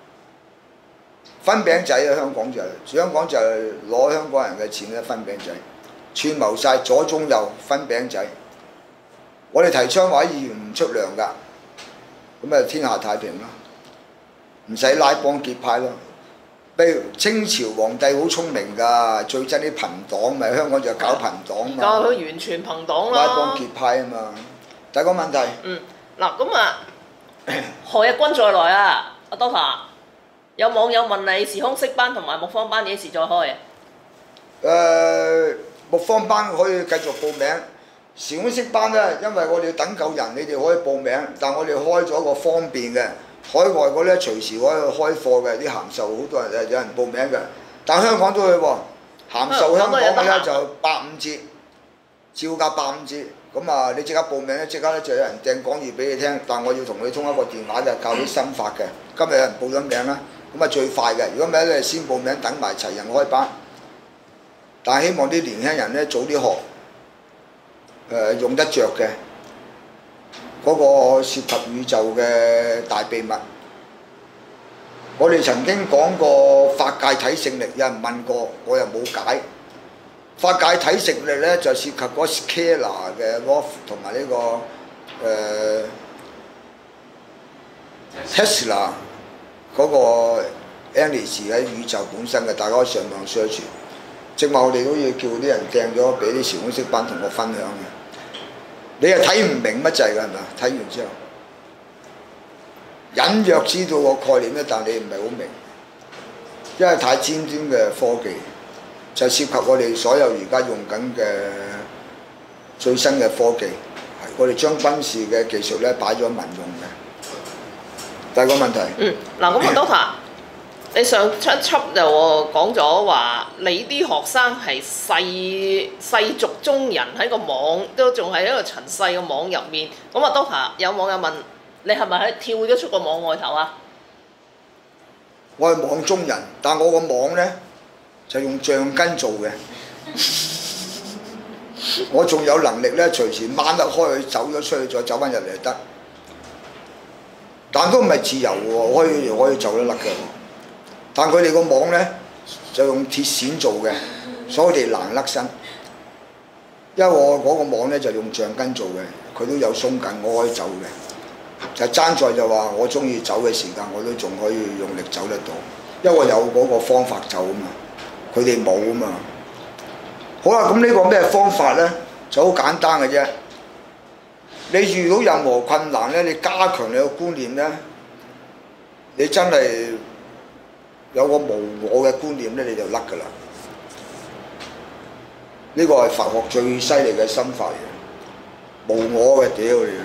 Speaker 1: 分餅仔啊！香港就係、是，香港就係攞香港人嘅錢咧分餅仔，串謀晒左中右分餅仔。我哋提倡話議員唔出糧㗎，咁啊天下太平啦，唔使拉幫結派咯。譬如清朝皇帝好聰明㗎，最憎啲朋黨，咪香港就搞朋黨嘛。
Speaker 2: 而家佢完全朋黨啦。
Speaker 1: 拉幫結派啊嘛。第一個問題，
Speaker 2: 嗯，嗱咁啊，何日君再來啊？阿 Doctor，有網友問你時空識班同埋木方班幾時再開啊？
Speaker 1: 誒、呃，木方班可以繼續報名，時空識班咧，因為我哋要等夠人，你哋可以報名，但我哋開咗個方便嘅，海外嗰咧隨時可以開課嘅，啲函授好多人有人報名嘅，但香港都去喎，函授香港嘅咧就百五折，照價百五折。咁啊，你即刻報名咧，即刻咧就有人掟講義俾你聽，但我要同你通一個電話就教啲心法嘅。今日有人報咗名啦，咁啊最快嘅。如果唔係咧，先報名等埋齊人開班。但係希望啲年輕人咧早啲學，誒、呃、用得着嘅嗰個涉及宇宙嘅大秘密。我哋曾經講過法界體性力，有人問過，我又冇解。法界體性力咧就涉及嗰 scalar 嘅 Wolf 同埋呢個誒 Tesla 嗰個 energy 喺宇宙本身嘅，大家可以上網 search。正話我哋都要叫啲人掟咗俾啲時空識班同我分享嘅。你係睇唔明乜滯㗎係咪？睇完之後隱約知道個概念咧，但你唔係好明，因為太尖端嘅科技。就涉及我哋所有而家用緊嘅最新嘅科技，係我哋將軍事嘅技術咧擺咗民用嘅。第二個問題，
Speaker 2: 嗯，嗱咁啊 Doctor，你上一輯就講咗話，你啲學生係世世俗中人喺個網，都仲係一個塵世嘅網入面。咁啊 Doctor，有網友問你係咪喺跳咗出個網外頭啊？
Speaker 1: 我係網中人，但我個網咧就用橡筋做嘅，我仲有能力咧隨時掹得開佢走咗出去，再走翻入嚟就得。但都唔係自由喎，我可以可以走得甩嘅。但佢哋個網咧就用鐵線做嘅，所以佢哋難甩身。因為我嗰個網咧就用橡筋做嘅，佢都有鬆緊，我可以走嘅。就爭在就話我中意走嘅時間，我都仲可以用力走得到，因為我有嗰個方法走啊嘛。佢哋冇啊嘛。好啦，咁呢個咩方法咧？就好簡單嘅啫。你遇到任何困難咧，你加強你個觀念咧，你真係有個無我嘅觀念咧，你就甩㗎啦。呢個係佛學最犀利嘅心法嚟嘅，無我嘅屌你！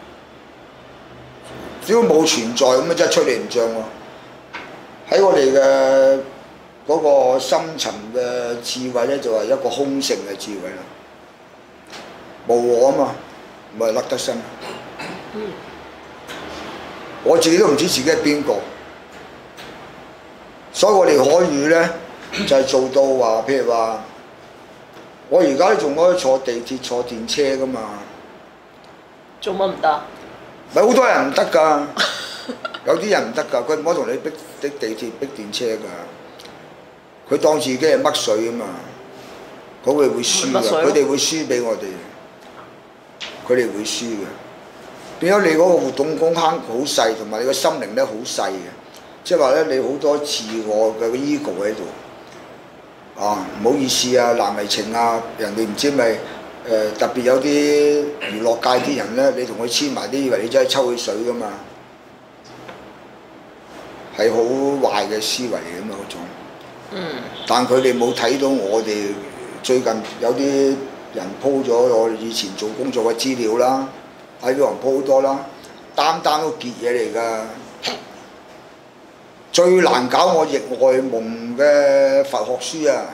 Speaker 1: 只要冇存在咁啊，真係吹你唔脹喎！喺我哋嘅嗰個深層嘅智慧咧，就係一個空性嘅智慧啦。無我啊嘛，咪甩得身。
Speaker 2: 嗯。
Speaker 1: 我自己都唔知自己係邊個，所以我哋可以咧就係、是、做到話，譬如話，我而家都仲可以坐地鐵、坐電車噶嘛。
Speaker 2: 做乜唔得？
Speaker 1: 咪好多人唔得㗎，有啲人唔得㗎，佢唔可以同你逼的地鐵、逼電車㗎。佢當自己係乜水啊嘛，嗰個會輸㗎，佢哋會輸俾我哋，佢哋會輸嘅。變咗你嗰個活動空間好細，同埋你個心靈咧好細嘅，即係話咧你好多自我嘅 ego 喺度。啊，唔好意思啊，難為情啊，人哋唔知咪誒、呃、特別有啲娛樂界啲人咧，你同佢黐埋啲，以為你真係抽佢水㗎嘛，係好壞嘅思維嚟㗎嘛嗰種。
Speaker 2: 嗯。但
Speaker 1: 佢哋冇睇到我哋最近有啲人 po 咗我哋以前做工作嘅資料啦，喺度人 po 好多啦，單單都結嘢嚟㗎。最難搞我譯外蒙嘅佛學書啊！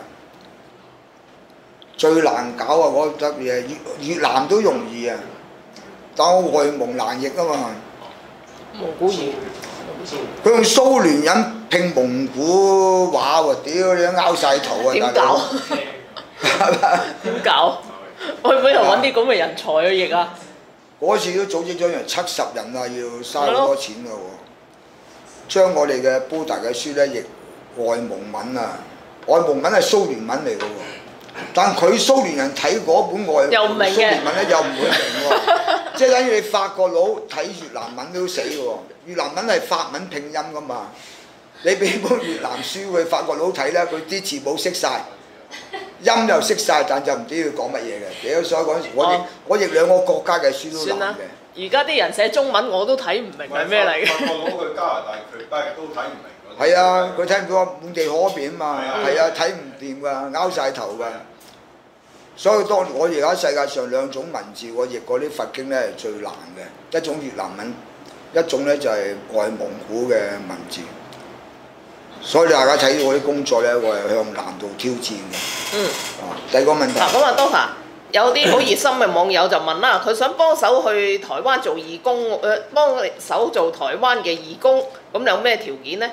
Speaker 1: 最難搞啊！我覺得嘢越越南都容易啊，但我外蒙難譯啊嘛。
Speaker 2: 蒙古語。
Speaker 1: 佢用蘇聯人拼蒙古話喎，屌你都拗晒頭啊！
Speaker 2: 點搞？點搞？我去邊度揾啲咁嘅人才去譯啊？
Speaker 1: 嗰次都組織咗人七十人啊，要嘥好多錢㗎喎。將我哋嘅布達嘅書咧譯外蒙文啊，外蒙文係蘇聯文嚟嘅喎，但佢蘇聯人睇嗰本外蘇聯文咧又唔會明喎，即係等於你法國佬睇越南文都死嘅喎，越南文係法文拼音㗎嘛，你俾本越南書佢法國佬睇咧，佢啲字母識晒，音又識晒，但就唔知佢講乜嘢嘅，屌！所以嗰陣時我譯我譯兩個國家嘅書都難嘅。
Speaker 2: 而家啲人寫中文我都睇唔明係咩嚟嘅。
Speaker 5: 法國佬去加拿大佢都睇唔明。
Speaker 1: 係啊，佢睇唔到啊，滿地可變嘛，係啊，睇唔掂㗎，拗晒頭㗎。所以當我而家世界上兩種文字，我譯嗰啲佛經咧係最難嘅，一種越南文，一種咧就係外蒙古嘅文字。所以大家睇到我啲工作咧，我係向難度挑戰嘅。
Speaker 2: 嗯。
Speaker 1: 啊，第二個問題。
Speaker 2: 嗱，咁啊，Doctor。有啲好熱心嘅網友就問啦，佢想幫手去台灣做義工，誒、呃、幫手做台灣嘅義工，咁有咩條件呢？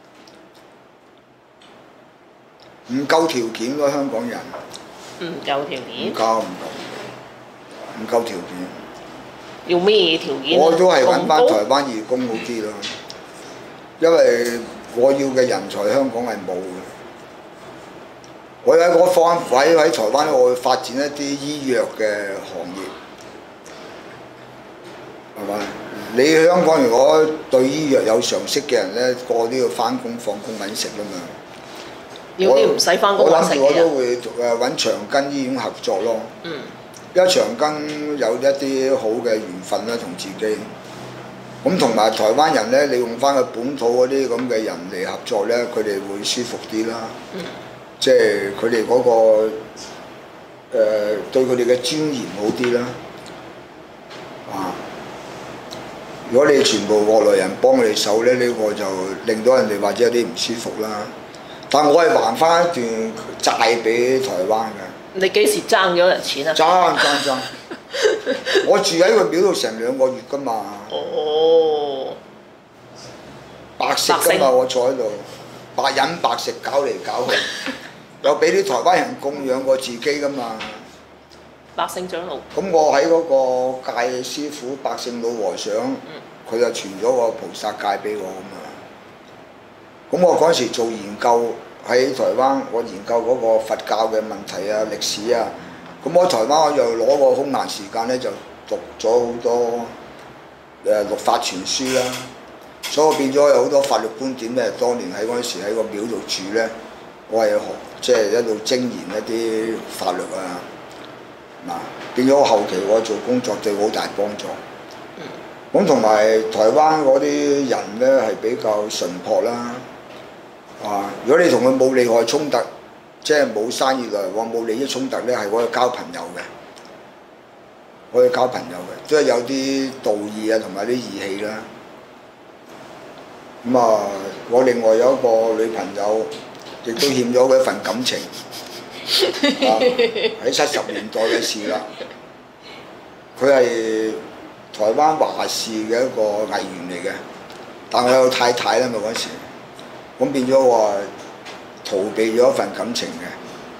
Speaker 1: 唔夠條件咯，香港人。
Speaker 2: 唔夠條件。唔
Speaker 1: 夠唔夠，唔夠條件。
Speaker 2: 要咩條件？
Speaker 1: 我都係揾翻台灣義工好啲咯，因為我要嘅人才香港係冇嘅。我喺嗰方喺喺台灣，我會發展一啲醫藥嘅行業，係嘛？你香港如果對醫藥有常識嘅人咧，個個都要翻工放工揾食㗎嘛。
Speaker 2: 要啲唔使翻工揾食嘅人。
Speaker 1: 我諗住我都會誒揾長庚醫院合作咯。嗯。因為長庚有一啲好嘅緣分啦，同自己。咁同埋台灣人咧，你用翻佢本土嗰啲咁嘅人嚟合作咧，佢哋會舒服啲啦。嗯。即係佢哋嗰個誒、呃、對佢哋嘅尊嚴好啲啦，啊！如果你全部外來人幫佢哋手咧，呢、呢個就令到人哋或者有啲唔舒服啦。但我係還翻一段債俾台灣嘅。
Speaker 2: 你幾時爭咗人錢啊？
Speaker 1: 爭爭爭！我住喺個廟度成兩個月㗎嘛。哦。白食㗎嘛，我坐喺度，白飲白食搞嚟搞去。有俾啲台灣人供養過自己㗎嘛？
Speaker 2: 百姓長老。咁
Speaker 1: 我喺嗰個戒師傅百姓老和尚，佢、嗯、就傳咗個菩薩戒俾我㗎嘛。咁我嗰陣時做研究喺台灣，我研究嗰個佛教嘅問題啊、歷史啊。咁我台灣我又攞個空閒時間咧，就讀咗好多誒律法傳書啦。所以我變咗有好多法律觀點咧。當年喺嗰陣時喺個廟度住咧。我係學即係一路精研一啲法律啊，嗱變咗後期我做工作對我好大幫助。咁同埋台灣嗰啲人咧係比較淳樸啦， 啊！如果你同佢冇利害衝突，即係冇生意來往、冇利益衝突咧，係可以交朋友嘅，可以交朋友嘅，都係有啲道義啊，同埋啲義氣啦。咁啊，我另外有一個女朋友，亦都欠咗佢一份感情。喺七十年代嘅事啦，佢係台灣華視嘅一個藝員嚟嘅，但我有太太啦嘛嗰時，咁變咗話逃避咗一份感情嘅，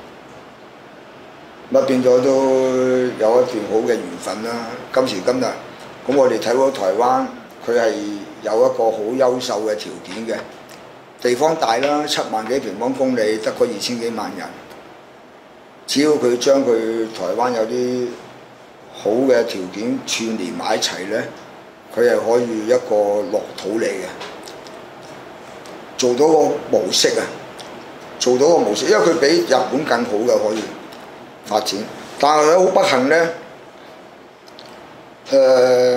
Speaker 1: 咁啊變咗都有一段好嘅緣分啦。今時今日，咁我哋睇到台灣，佢係有一個好優秀嘅條件嘅，地方大啦，七萬幾平方公里，得個二千幾萬人。只要佢將佢台灣有啲好嘅條件串連埋一齊呢，佢係可以一個樂土嚟嘅，做到個模式啊，做到個模式，因為佢比日本更好嘅可以發展，但係好不幸呢，誒、呃，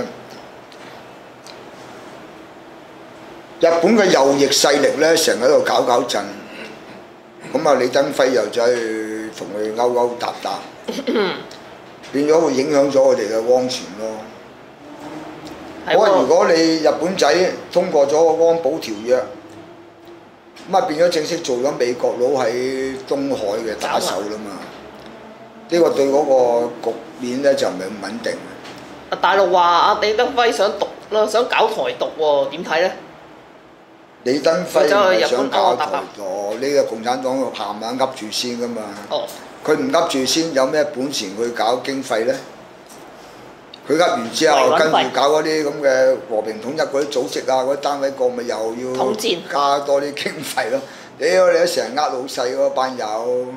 Speaker 1: 日本嘅右翼勢力呢，成日喺度搞搞震，咁啊李登輝又走去同佢勾勾搭搭，變咗會影響咗我哋嘅安全咯。我話如果你日本仔通過咗個安保條約，咁啊變咗正式做咗美國佬喺東海嘅打手啦嘛。呢個對嗰個局面咧就唔係咁穩定。
Speaker 2: 啊！大陸話阿李登輝想獨咯，想搞台獨喎，點睇咧？
Speaker 1: 李登輝唔係想搞台獨，呢個共產黨行下噏住先噶嘛。
Speaker 2: 哦。
Speaker 1: 佢唔噏住先，有咩本錢去搞經費咧？佢噏完之後，跟住搞嗰啲咁嘅和平統一嗰啲組織啊，嗰啲單位個咪又要加多啲經費咯。屌你都成日呃老細嗰班友，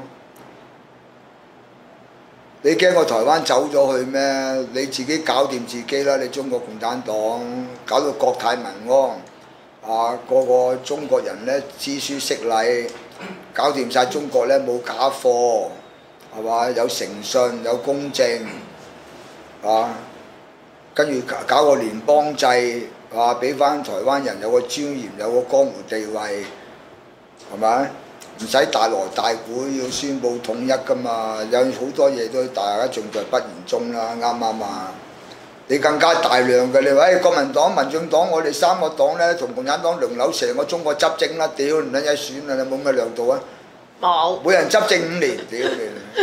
Speaker 1: 你驚個台灣走咗去咩？你自己搞掂自己啦！你中國共產黨搞到國泰民安。啊！個個中國人咧知書識禮，搞掂晒中國咧冇假貨，係嘛？有誠信，有公正，啊！跟住搞個聯邦制，啊！俾翻台灣人有個尊嚴，有個江湖地位，係咪？唔使大鑼大鼓要宣佈統一㗎嘛，有好多嘢都大家盡在不言中啦，啱唔啱啊？你更加大量嘅，你話誒國民黨、民進黨，我哋三個黨咧同共產黨輪流成個中國執政啦，屌唔撚使選啦，你冇咩量度啊？冇。每人執政五年，屌你！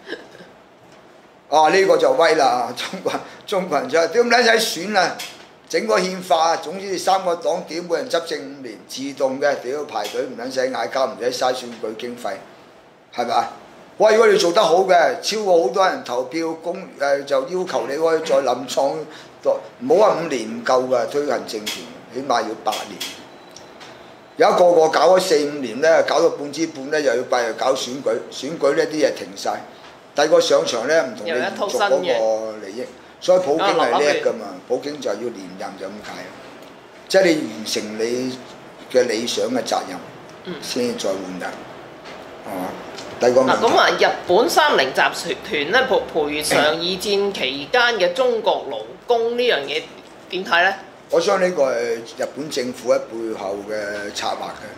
Speaker 1: 啊呢、這個就威啦，中國中國人就屌唔撚使選啦，整個憲法，總之三個黨屌每人執政五年，自動嘅，屌排隊唔撚使嗌交，唔使嘥選舉經費，係咪啊？喂，如果你做得好嘅，超過好多人投票，公誒、呃、就要求你可以再臨創，唔好話五年唔夠㗎，推行政權，起碼要八年。有一個個搞咗四五年咧，搞到半支半咧，又要拜又搞選舉，選舉呢啲嘢停晒。第二個上場咧唔同你延續嗰個利益，所以普京係叻㗎嘛，普京就係要連任就咁解，即係你完成你嘅理想嘅責任，先至再換人，係嘛？嗱
Speaker 2: 咁啊，日本三菱集團咧賠賠償二戰期間嘅中國勞工呢樣嘢點睇咧？
Speaker 1: 我相信呢個係日本政府喺背後嘅策劃嘅，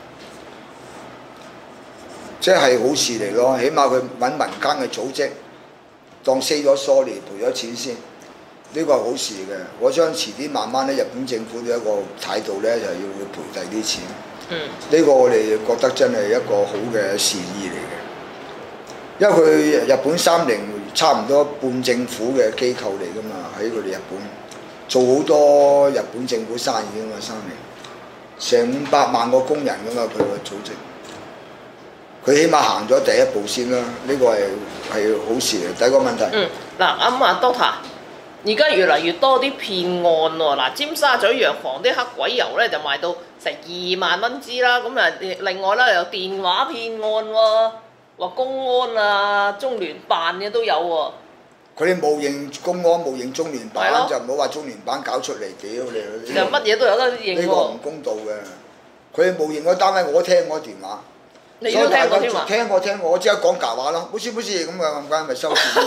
Speaker 1: 即係好事嚟咯。起碼佢揾民間嘅組織當 say 咗 sorry 賠咗錢先，呢個係好事嘅。我相信遲啲慢慢咧，日本政府嘅一個態度咧就係要會賠第啲錢。嗯，呢個我哋覺得真係一個好嘅示意嚟嘅。因為佢日本三菱差唔多半政府嘅機構嚟㗎嘛，喺佢哋日本做好多日本政府生意㗎嘛，三菱成五百萬個工人㗎嘛，佢個組織，佢起碼行咗第一步先啦，呢個係係好事嚟。第一個問題，
Speaker 2: 嗯，嗱咁啊 Doctor，而家越嚟越多啲騙案喎，嗱尖沙咀藥房啲黑鬼油咧就賣到成二萬蚊支啦，咁啊另外咧有電話騙案喎。話公安啊、中聯辦嘅都有喎。
Speaker 1: 佢哋冒認公安、冒認中聯辦，就唔好話中聯辦搞出嚟，屌你！
Speaker 2: 就乜嘢都有得認喎。
Speaker 1: 呢個唔公道嘅。佢哋冒認嗰單位，我聽我電話。
Speaker 2: 你都聽過添嘛？
Speaker 1: 聽我聽我，我即刻講假話咯，冇事冇事咁嘅咁解咪收錢。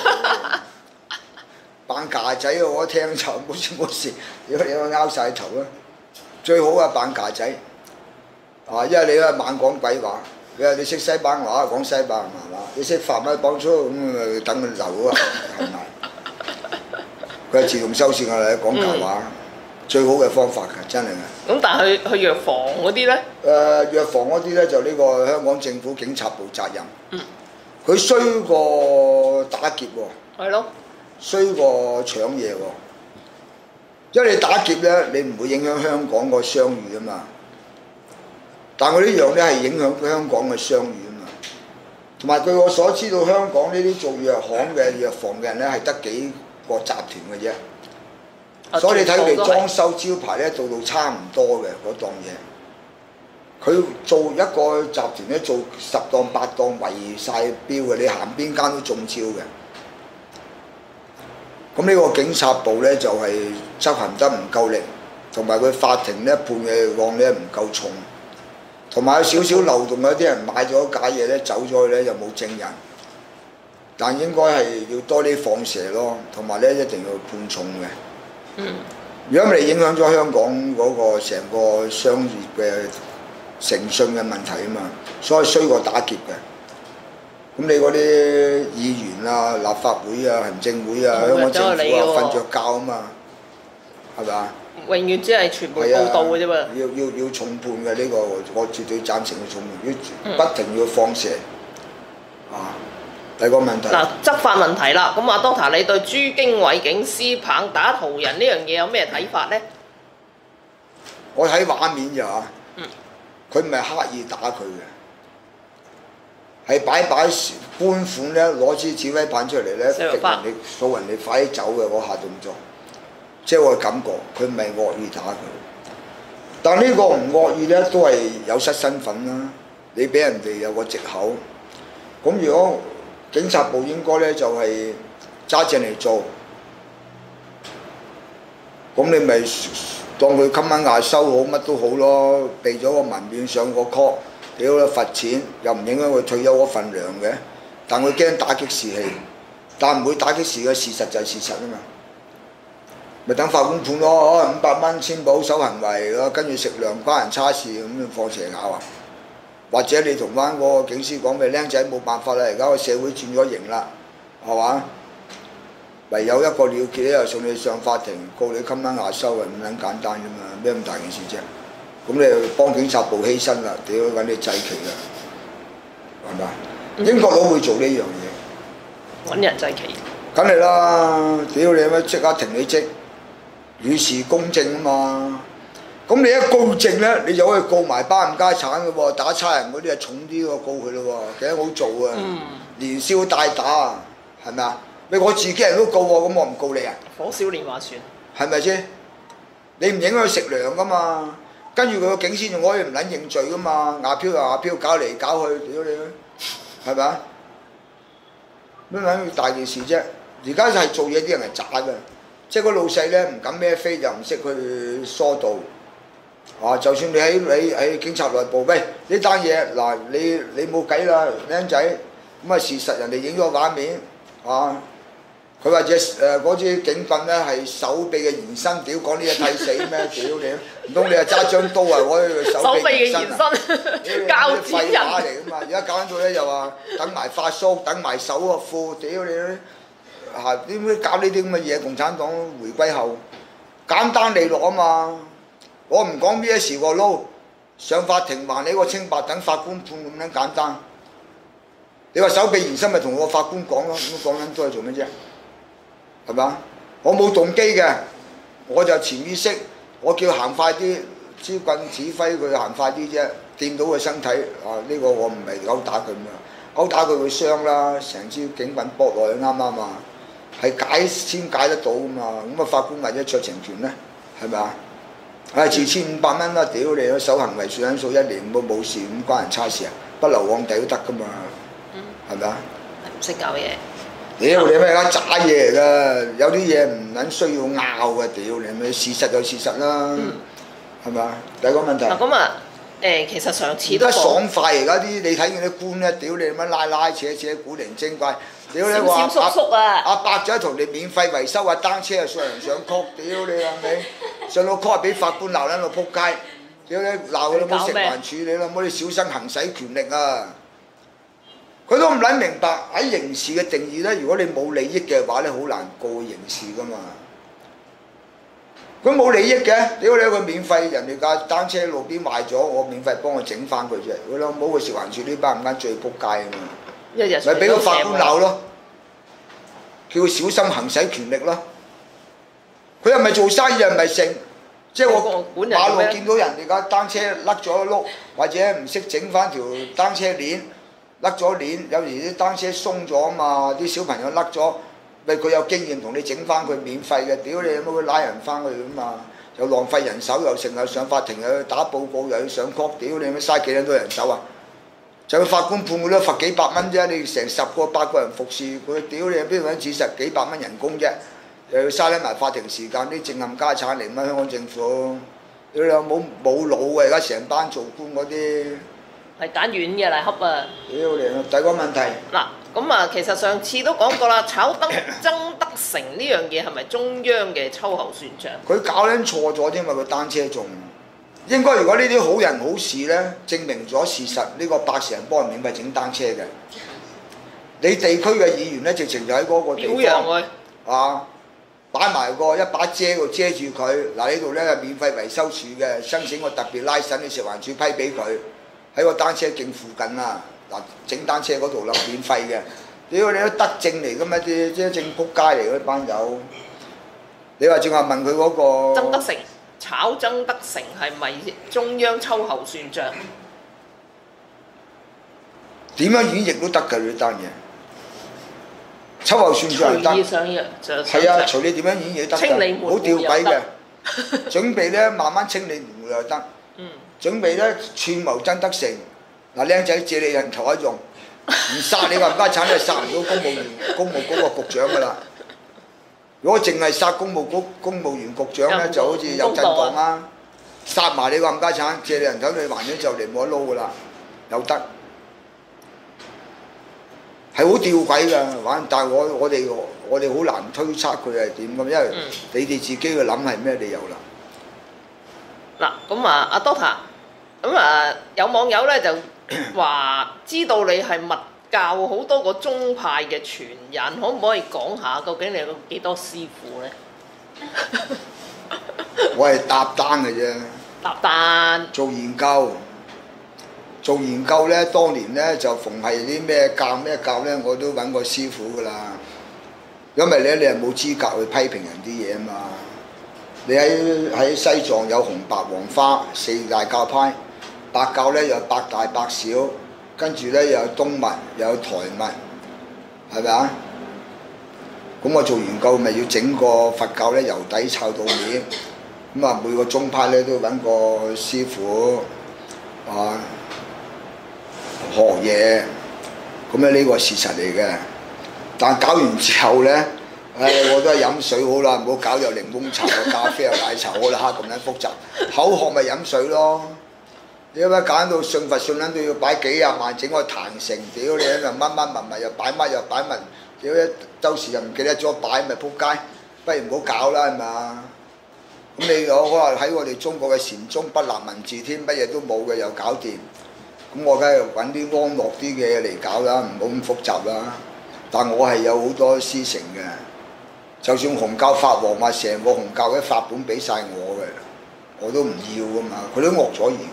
Speaker 1: 扮假仔啊！我一聽就冇事冇事，屌你我拗晒頭啦！最好啊扮假仔。 啊，因為你咧猛講鬼話，你話你識西班牙話講西班牙話，你識法文講粗咁咪等佢流啊，係咪？佢係自動收線㗎啦，講舊話。嗯最好嘅方法㗎，真係㗎。
Speaker 2: 咁但係去去藥房嗰啲咧？
Speaker 1: 誒、呃、藥房嗰啲咧就呢個香港政府警察部責任。嗯。佢衰過打劫喎。係咯。衰過搶嘢喎。因為你打劫咧，你唔會影響香港個商譽啊嘛。但係佢呢樣咧係影響香港嘅商譽啊嘛。同埋據我所知道，香港呢啲做藥行嘅藥房嘅人咧係得幾個集團嘅啫。所以你睇佢哋裝修招牌咧，度度差唔多嘅嗰檔嘢。佢做一個集團咧，做十檔八檔圍晒標嘅，你行邊間都中招嘅。咁呢個警察部咧就係、是、執行得唔夠力，同埋佢法庭咧判嘅案咧唔夠重，同埋有少少漏洞，有啲人買咗假嘢咧走咗去咧又冇證人。但應該係要多啲放蛇咯，同埋咧一定要判重嘅。嗯，如果你影響咗香港嗰個成個商業嘅誠信嘅問題啊嘛，所以衰過打劫嘅。咁你嗰啲議員啊、立法會啊、行政會啊、香港政府啊瞓着覺啊嘛，係咪啊？
Speaker 2: 永遠只係傳媒報道嘅啫嘛。
Speaker 1: 要要要重判嘅呢、呢個，我絕對贊成嘅重判，要不停要放蛇、嗯、啊！第二個問題
Speaker 2: 嗱，執法問題啦。咁阿 Doctor，你對朱經緯警司棒打途人呢樣嘢有咩睇法呢？
Speaker 1: 我睇畫面咋嚇，佢唔係刻意打佢嘅，係擺擺官款咧，攞支指揮棒出嚟咧，逼人哋掃人哋快啲走嘅嗰下動作，即係我感覺佢唔係惡意打佢。但呢個唔惡意咧，都係有失身份啦。你俾人哋有個藉口，咁如果警察部應該咧就係揸正嚟做，咁你咪當佢今晚嗌收好乜都好咯，備咗個文面上個 call， 屌啦罰錢，又唔影響佢退休嗰份糧嘅，但佢驚打擊士氣，但唔會打擊士嘅事實就係事實啊嘛，咪等法官判咯，五百蚊簽保守行為咯，跟住食糧關人差事咁樣放蛇咬啊！或者你同翻嗰個警司講，咪僆仔冇辦法啦，而家個社會轉咗型啦，係嘛？唯有一個了結咧，又送你上法庭告你今晚牙收啊，咁撚簡單啫嘛，咩咁大件事啫？咁你幫警察部犧牲啦，屌揾你祭旗啦，係嘛？嗯、英國佬會做呢樣嘢，
Speaker 2: 揾人祭旗。
Speaker 1: 梗係啦，屌你咩即刻停你職，與時公正啊嘛！咁你一告證咧，你就可以告埋包冚家產嘅喎，打差人嗰啲啊重啲喎，告佢咯喎，幾好做啊！嗯、連消帶打啊，係咪啊？你我自己人都告喎，咁我唔告你啊？
Speaker 2: 火燒連環船，
Speaker 1: 係咪先？你唔影響佢食糧噶嘛？跟住佢個警司仲可以唔撚認罪噶嘛？牙飄又牙飄，搞嚟搞去，屌你，係咪啊？咩撚大件事啫？而家就係做嘢啲人係渣嘅，即係個老細咧唔敢孭飛，又唔識去疏導。啊！就算你喺你喺警察內部，喂呢單嘢嗱，你你冇計啦，僆仔咁啊事實人哋影咗畫面，啊佢或者誒嗰支警棍咧係手臂嘅延伸，屌講呢嘢睇死咩？屌你，唔通你係揸張刀啊？攞佢手臂嘅延伸啊！膠紙人嚟噶嘛？而家搞緊到咧又話等埋發叔，等埋手啊褲，屌你嚇點解搞呢啲咁嘅嘢？共產黨回歸後簡單利落啊嘛！我唔講 V S 個撈，上法庭還你個清白，等法官判咁樣簡單。你話手臂延伸咪同個法官講咯，咁講緊都係做咩啫？係嘛？我冇動機嘅，我就潛意識，我叫行快啲，支棍指揮佢行快啲啫，掂到佢身體啊！呢、這個我唔係毆打佢嘛，毆打佢會傷啦，成支警棍駁落去啱啱啊？係解先解得到噶嘛？咁啊法官或者酌情權咧，係咪啊？唉，自千五百蚊啦！屌你，守行為算數一年冇冇事，咁關人差事啊？不留往地都得噶嘛，係咪啊？
Speaker 2: 唔識搞嘢。
Speaker 1: 屌你咩而家渣嘢嚟㗎？有啲嘢唔撚需要拗嘅，屌你咩事實就事實啦，係咪啊？第一個問題。
Speaker 2: 嗱咁啊，誒其實上次都
Speaker 1: 而家爽快而家啲，你睇見啲官咧，屌你乜拉拉扯扯古靈精怪。屌你話阿阿伯仔同你免費維修啊單車啊上人上曲，屌你係咪？上到曲俾法官鬧撚到撲街， 屌你鬧佢老母食環署，你老母你小心行使權力啊！佢都唔撚明白喺刑事嘅定義咧，如果你冇利益嘅話咧，好難告刑事噶嘛。佢冇利益嘅，屌你佢免費人哋架單車路邊壞咗，我免費幫佢整翻佢啫。佢老母佢食環署呢班唔間最撲街啊嘛，
Speaker 2: 一日
Speaker 1: 咪俾個法官鬧咯，叫佢小心行使權力咯。佢又唔係做生意又唔係剩，即係我馬路見到人哋架單車甩咗碌，或者唔識整翻條單車鏈，甩咗鏈，有時啲單車鬆咗啊嘛，啲小朋友甩咗。咪佢有經驗同你整翻佢免費嘅，屌你有冇佢拉人翻去咁嘛？又浪費人手，又成日上法庭又去打報告，又要上 court， 屌你咪嘥幾多人手啊！就個法官判佢都罰幾百蚊啫，你成十個八個人服侍佢，屌你邊度揾指實幾百蚊人工啫？又要嘥撚埋法庭時間，啲正冚家產嚟乜香港政府？屌你有冇冇腦嘅而家成班做官嗰啲？
Speaker 2: 係揀軟嘅嚟恰啊！
Speaker 1: 屌你，第二個問題。
Speaker 2: 嗱。咁啊，其實上次都講過啦，炒曾曾德成呢樣嘢係咪中央嘅秋後算賬？
Speaker 1: 佢搞撚錯咗添嘛，佢單車仲應該如果呢啲好人好事咧，證明咗事實，呢、呢個百成人幫人免費整單車嘅。你地區嘅議員咧，直情就喺嗰個地方啊，擺埋個一把遮度遮住佢。嗱呢度咧係免費維修處嘅，申請個特別拉審，你食環署批俾佢喺個單車徑附近啊。嗱，整單車嗰度啦，免費嘅。屌你都德政嚟噶嘛？啲即係正仆街嚟嗰班友。你話正話問佢嗰、嗰個
Speaker 2: 曾德成炒曾德成係咪中央秋後算賬？
Speaker 1: 點樣演繹都得㗎呢單嘢。秋後算賬係得。隨意上嘅就係啊，隨你點樣演繹都得㗎，好吊詭嘅。準備咧慢慢清理門戶又得。嗯。準備咧串謀曾德成。嗱，僆仔借你人頭一用，唔殺你冚家產，你殺唔到公務員、公務局個局長噶啦。如果淨係殺公務局、公務員局長咧，就好似有震盪啦。殺埋你個冚家產，借你人頭，你還咗就嚟冇得撈噶啦，有得。係好吊詭㗎，玩！但係我我哋我哋好難推測佢係點咁，因為你哋自己嘅諗係咩理由啦。
Speaker 2: 嗱，咁啊，阿 Doctor，咁啊有網友咧就話知道你係密教好多個宗派嘅傳人，可唔可以講下究竟你有幾多師傅咧？
Speaker 1: 我係搭單嘅啫。
Speaker 2: 搭單。做
Speaker 1: 研究。做研究咧，當年咧就逢係啲咩教咩教咧，我都揾個師傅噶啦。因為咧，你係冇資格去批評人啲嘢啊嘛。你喺喺西藏有紅白黃花四大教派，白教咧有白大白小，跟住咧又有東密又有台密，係咪啊？咁我做研究咪要整個佛教咧由底抄到面，咁啊每個宗派咧都揾個師傅啊。學嘢，咁咧呢個係事實嚟嘅。但搞完之後咧，唉，我都係飲水好啦，唔好搞有檸檬茶、有咖啡、有奶茶好啦，咁撚複雜。口渴咪飲水咯。你乜揀到信佛信撚都要擺幾廿萬整個壇城，屌你喺度乜乜物物又擺乜又擺乜，屌一周時又唔記得咗擺，咪撲街。不如唔好搞啦，係嘛？咁你我可能喺我哋中國嘅禪宗不立文字添，乜嘢都冇嘅又搞掂。咁我梗係揾啲安樂啲嘅嘢嚟搞啦，唔好咁複雜啦。但我係有好多師承嘅，就算紅教法王話成個紅教嘅法本俾晒我嘅，我都唔要噶嘛。佢都惡咗言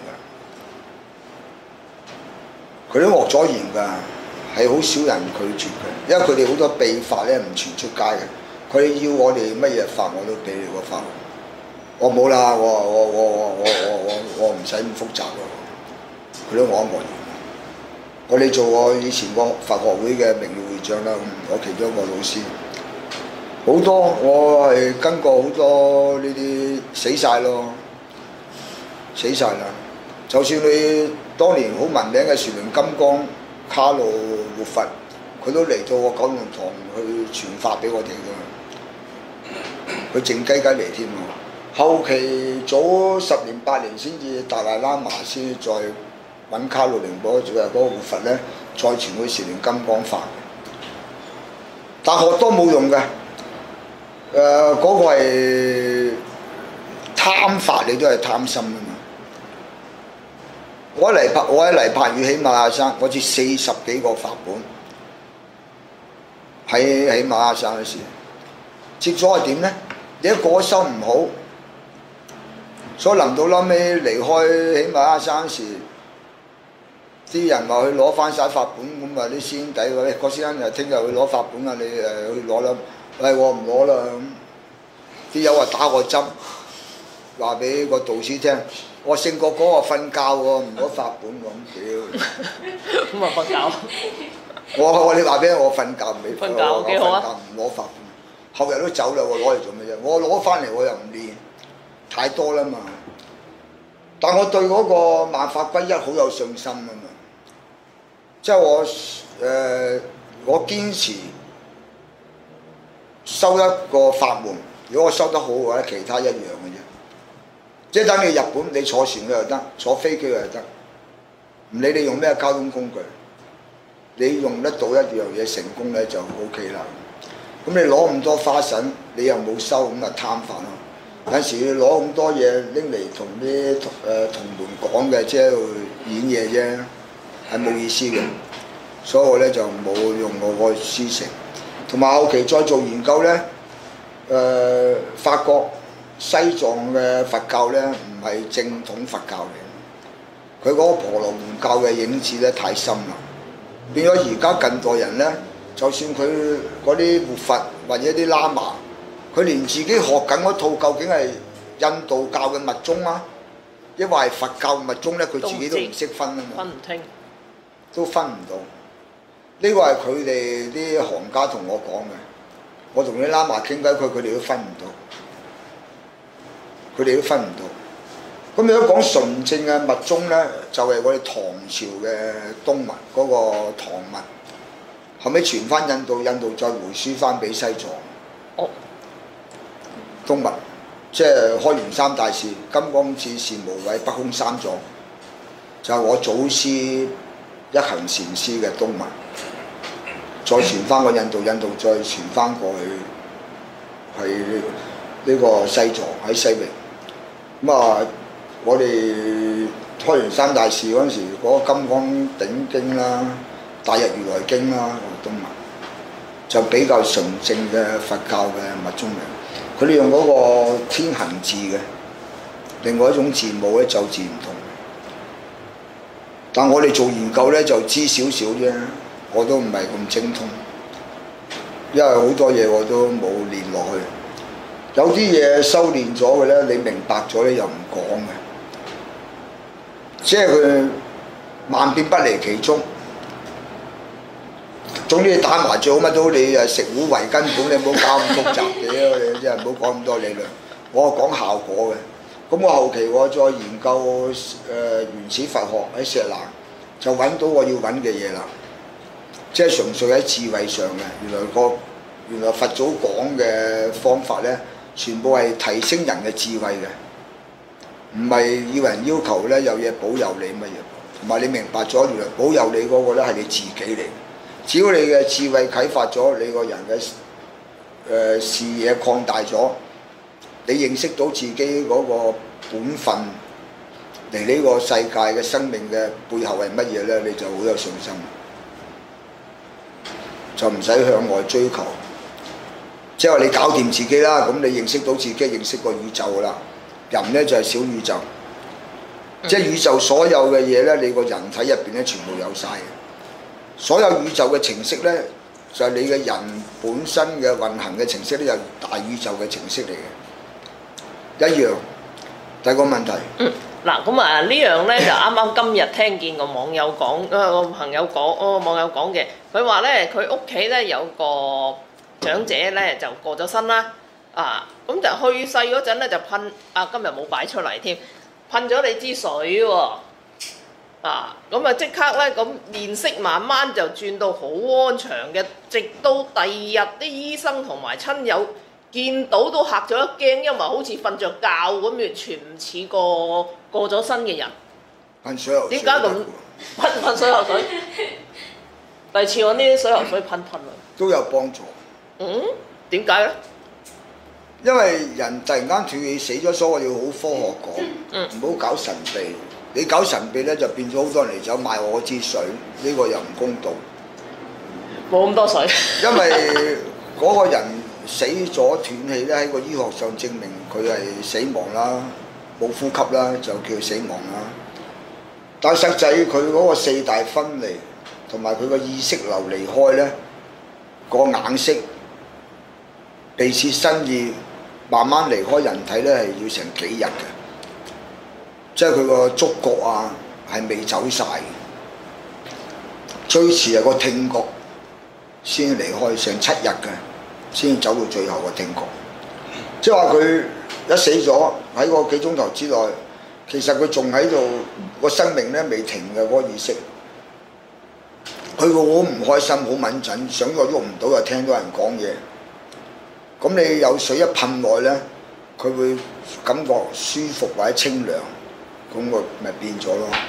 Speaker 1: 㗎，佢都惡咗言㗎，係好少人拒絕嘅，因為佢哋好多秘法咧唔傳出街嘅。佢要我哋乜嘢法我都俾你個法。我冇啦，我我我我我我我唔使咁複雜喎。佢都我一個人，我哋做我以前個佛學會嘅名譽會長啦，我其中一個老師，好多我係跟過好多呢啲死晒咯，死晒啦！就算你當年好聞名嘅樹靈金剛卡路活佛，佢都嚟到我九龍塘去傳法俾我哋㗎，佢靜雞雞嚟添喎。後期早十年八年先至達賴喇嘛先再揾卡路寧波仲有嗰個活佛咧，再傳去樹靈金剛法，但學多冇用嘅。誒、呃，嗰、那個係貪法，你都係貪心啊嘛。 我喺黎柏，我喺黎柏與喜馬拉雅山，我接四十幾個法本喺喜馬拉雅山嗰時，接咗係點咧？你一個收唔好，所以臨到臨尾離開喜馬拉雅山時，啲人話去攞翻晒法本，咁啊啲師兄弟話：喂，郭先生就聽日去攞法本啊，你誒去攞啦。喂，我唔攞啦咁。啲友話打我針，話俾個導師聽。我勝過嗰個瞓覺喎，唔攞法本喎，咁屌！
Speaker 2: 咁啊瞓覺。
Speaker 1: 我我你話俾我瞓覺未？
Speaker 2: 瞓覺幾好啊！
Speaker 1: 唔攞法本，後日都走啦，我攞嚟做咩啫？我攞翻嚟我又唔練，太多啦嘛。但我對嗰個萬法歸一好有信心啊嘛。即係我誒、呃，我堅持收一個法門，如果我收得好嘅話，其他一樣嘅啫。即係等你日本，你坐船佢又得，坐飛機佢又得，唔理你用咩交通工具，你用得到一樣嘢成功咧就 O K 啦。咁你攞咁多花神，你又冇收，咁啊貪飯咯。有時你攞咁多嘢拎嚟同啲誒同門講嘅，即係演嘢啫，係冇意思嘅。所以我咧就冇用我個師承，同埋後期再做研究咧，誒、呃、發覺。西藏嘅佛教咧唔係正統佛教嚟，佢嗰個婆羅門教嘅影子咧太深啦，變咗而家近代人咧，就算佢嗰啲活佛或者啲喇嘛，佢連自己學緊嗰套究竟係印度教嘅密宗啊，抑或係佛教密宗咧，佢自己都唔識分啊嘛，
Speaker 2: 分唔清，
Speaker 1: 都分唔到。呢個係佢哋啲行家同我講嘅，我同啲喇嘛傾偈，佢佢哋都分唔到。佢哋都分唔到，咁如果講純正嘅密宗咧，就係、是、我哋唐朝嘅東密嗰、那個唐密，後尾傳翻印度，印度再回輸翻俾西藏。
Speaker 2: 哦，
Speaker 1: 東密即係開元三大士、金剛智、善無畏、北空三藏，就係、是、我祖師一行禪師嘅東密，再傳翻個印度，印度再傳翻過去係呢個西藏喺西域。咁啊，我哋開元三大士嗰陣時，嗰、那個《金剛頂經》啦，《大日如來經》啦，東密就比較純正嘅佛教嘅密宗嚟。佢哋用嗰個天行字嘅，另外一種字母咧就字唔同。但我哋做研究咧就知少少啫，我都唔係咁精通，因為好多嘢我都冇練落去。有啲嘢修練咗嘅咧，你明白咗咧又唔講嘅，即係佢萬變不離其宗。總之你打麻雀好乜都，你誒食糊為根本，你唔好搞咁複雜嘅，你真係唔好講咁多理論。我係講效果嘅。咁我後期我再研究誒、呃、原始佛學喺石蘭，就揾到我要揾嘅嘢啦，即係純粹喺智慧上嘅。原來個原來佛祖講嘅方法咧。全部係提升人嘅智慧嘅，唔係要人要求咧有嘢保佑你乜嘢，同埋你明白咗原來保佑你嗰個咧係你自己嚟。只要你嘅智慧啟發咗，你個人嘅誒、呃、視野擴大咗，你認識到自己嗰個本分嚟呢個世界嘅生命嘅背後係乜嘢咧，你就好有信心，就唔使向外追求。即係話你搞掂自己啦，咁你認識到自己，認識個宇宙啦。人咧就係、是、小宇宙，嗯、即係宇宙所有嘅嘢咧，你個人體入邊咧全部有晒嘅。所有宇宙嘅程式咧，就係、是、你嘅人本身嘅運行嘅程式咧，就係大宇宙嘅程式嚟嘅，一樣。第二個問題。
Speaker 2: 嗯，嗱咁啊呢樣咧就啱啱今日聽見個網友講，啊個朋友講，哦網友講嘅，佢話咧佢屋企咧有個長者咧就過咗身啦，啊咁就去世嗰陣咧就噴，啊今日冇擺出嚟添，噴咗你支水喎，啊咁啊即刻咧咁面色慢慢就轉到好安詳嘅，直到第二日啲醫生同埋親友見到都嚇咗一驚，因為好似瞓着覺咁，完全唔似個過咗身嘅人。
Speaker 1: 噴水喉水。點解
Speaker 2: 咁噴噴水喉水？第二次我呢啲水喉水噴噴啊。
Speaker 1: 都有幫助。
Speaker 2: 嗯？點解咧？因
Speaker 1: 為人突然間斷氣死咗，所以我要好科學講，唔好、嗯、搞神秘。 你搞神秘咧就變咗好多人嚟走買我支水，呢、個又唔公道。
Speaker 2: 冇咁多水。
Speaker 1: 因為嗰個人死咗斷氣咧，喺個醫學上證明佢係死亡啦，冇呼吸啦，就叫死亡啦。但實際佢嗰個四大分離同埋佢個意識流離開咧，個眼色、鼻舌身意慢慢離開人體咧，係要成幾日嘅。即係佢個觸覺啊，係未走晒嘅，最遲係個聽覺先離開，成七日嘅，先走到最後個聽覺。即係話佢一死咗喺個幾鐘頭之內，其實佢仲喺度，個生命咧未停嘅嗰個意識。佢會好唔開心，好敏陣，想個喐唔到又聽到人講嘢。咁你有水一噴落咧，佢會感覺舒服或者清涼。咁個咪變咗咯，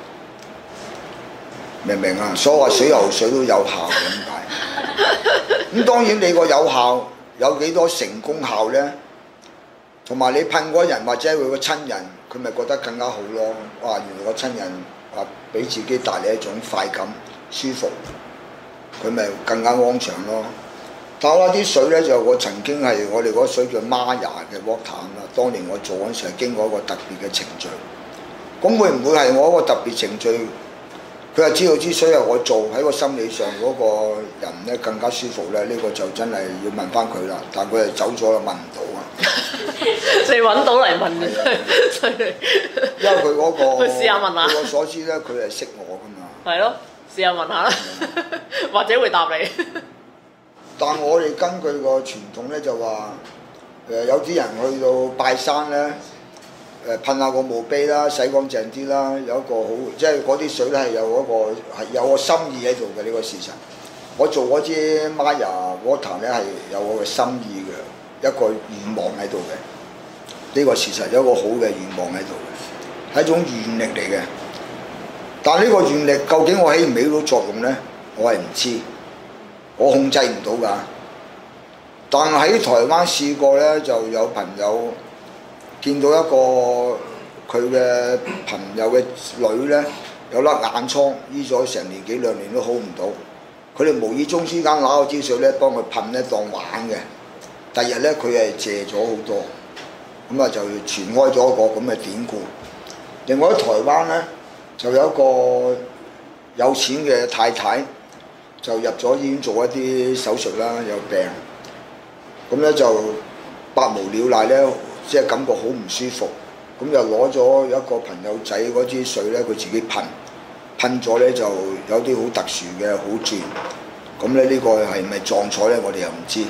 Speaker 1: 明唔明啊？所謂水游水都有效咁解。咁當然你個有效有幾多成功效呢？同埋你噴嗰人或者佢個親人，佢咪覺得更加好咯。哇！原來個親人話俾自己帶嚟一種快感、舒服，佢咪更加安詳咯。但係我啲水呢，就我曾經係我哋嗰水叫 Maya 嘅 water 啦。當年我做嗰陣時係經過一個特別嘅程序。咁會唔會係我一個特別程序？佢係知道支水係我做，喺個心理上嗰個人咧更加舒服咧？呢、呢個就真係要問翻佢啦。但佢係走咗啦，問唔到啊！
Speaker 2: 你揾到嚟問嘅，犀利。
Speaker 1: 因為佢嗰、嗰個，
Speaker 2: 佢試下問下。
Speaker 1: 據我所知咧，佢係識我噶嘛。
Speaker 2: 係咯，試下問下啦，或者會答你。
Speaker 1: 但我哋根據個傳統咧，就話誒有啲人去到拜山咧。誒噴下個墓碑啦，洗乾淨啲啦，有一個好，即係嗰啲水咧係有嗰、嗰個係有個心意喺度嘅呢個事實。我做嗰支 Maya Water 咧係有我嘅心意嘅，一個願望喺度嘅。呢、呢個事實有一個好嘅願望喺度嘅，係一種願力嚟嘅。但呢個願力究竟我起唔起到作用咧？我係唔知，我控制唔到㗎。但喺台灣試過咧，就有朋友。見到一個佢嘅朋友嘅女咧，有粒眼瘡，醫咗成年幾兩年都好唔到。佢哋無意中之間攞個支水咧，幫佢噴咧當玩嘅。第二日咧，佢係借咗好多，咁啊就傳開咗一個咁嘅典故。另外喺台灣咧，就有一個有錢嘅太太，就入咗醫院做一啲手術啦，有病，咁咧就百無聊賴咧。即係感覺好唔舒服，咁就攞咗一個朋友仔嗰支水咧，佢自己噴，噴咗咧就有啲好特殊嘅好轉，咁咧呢個係咪撞彩咧？我哋又唔知，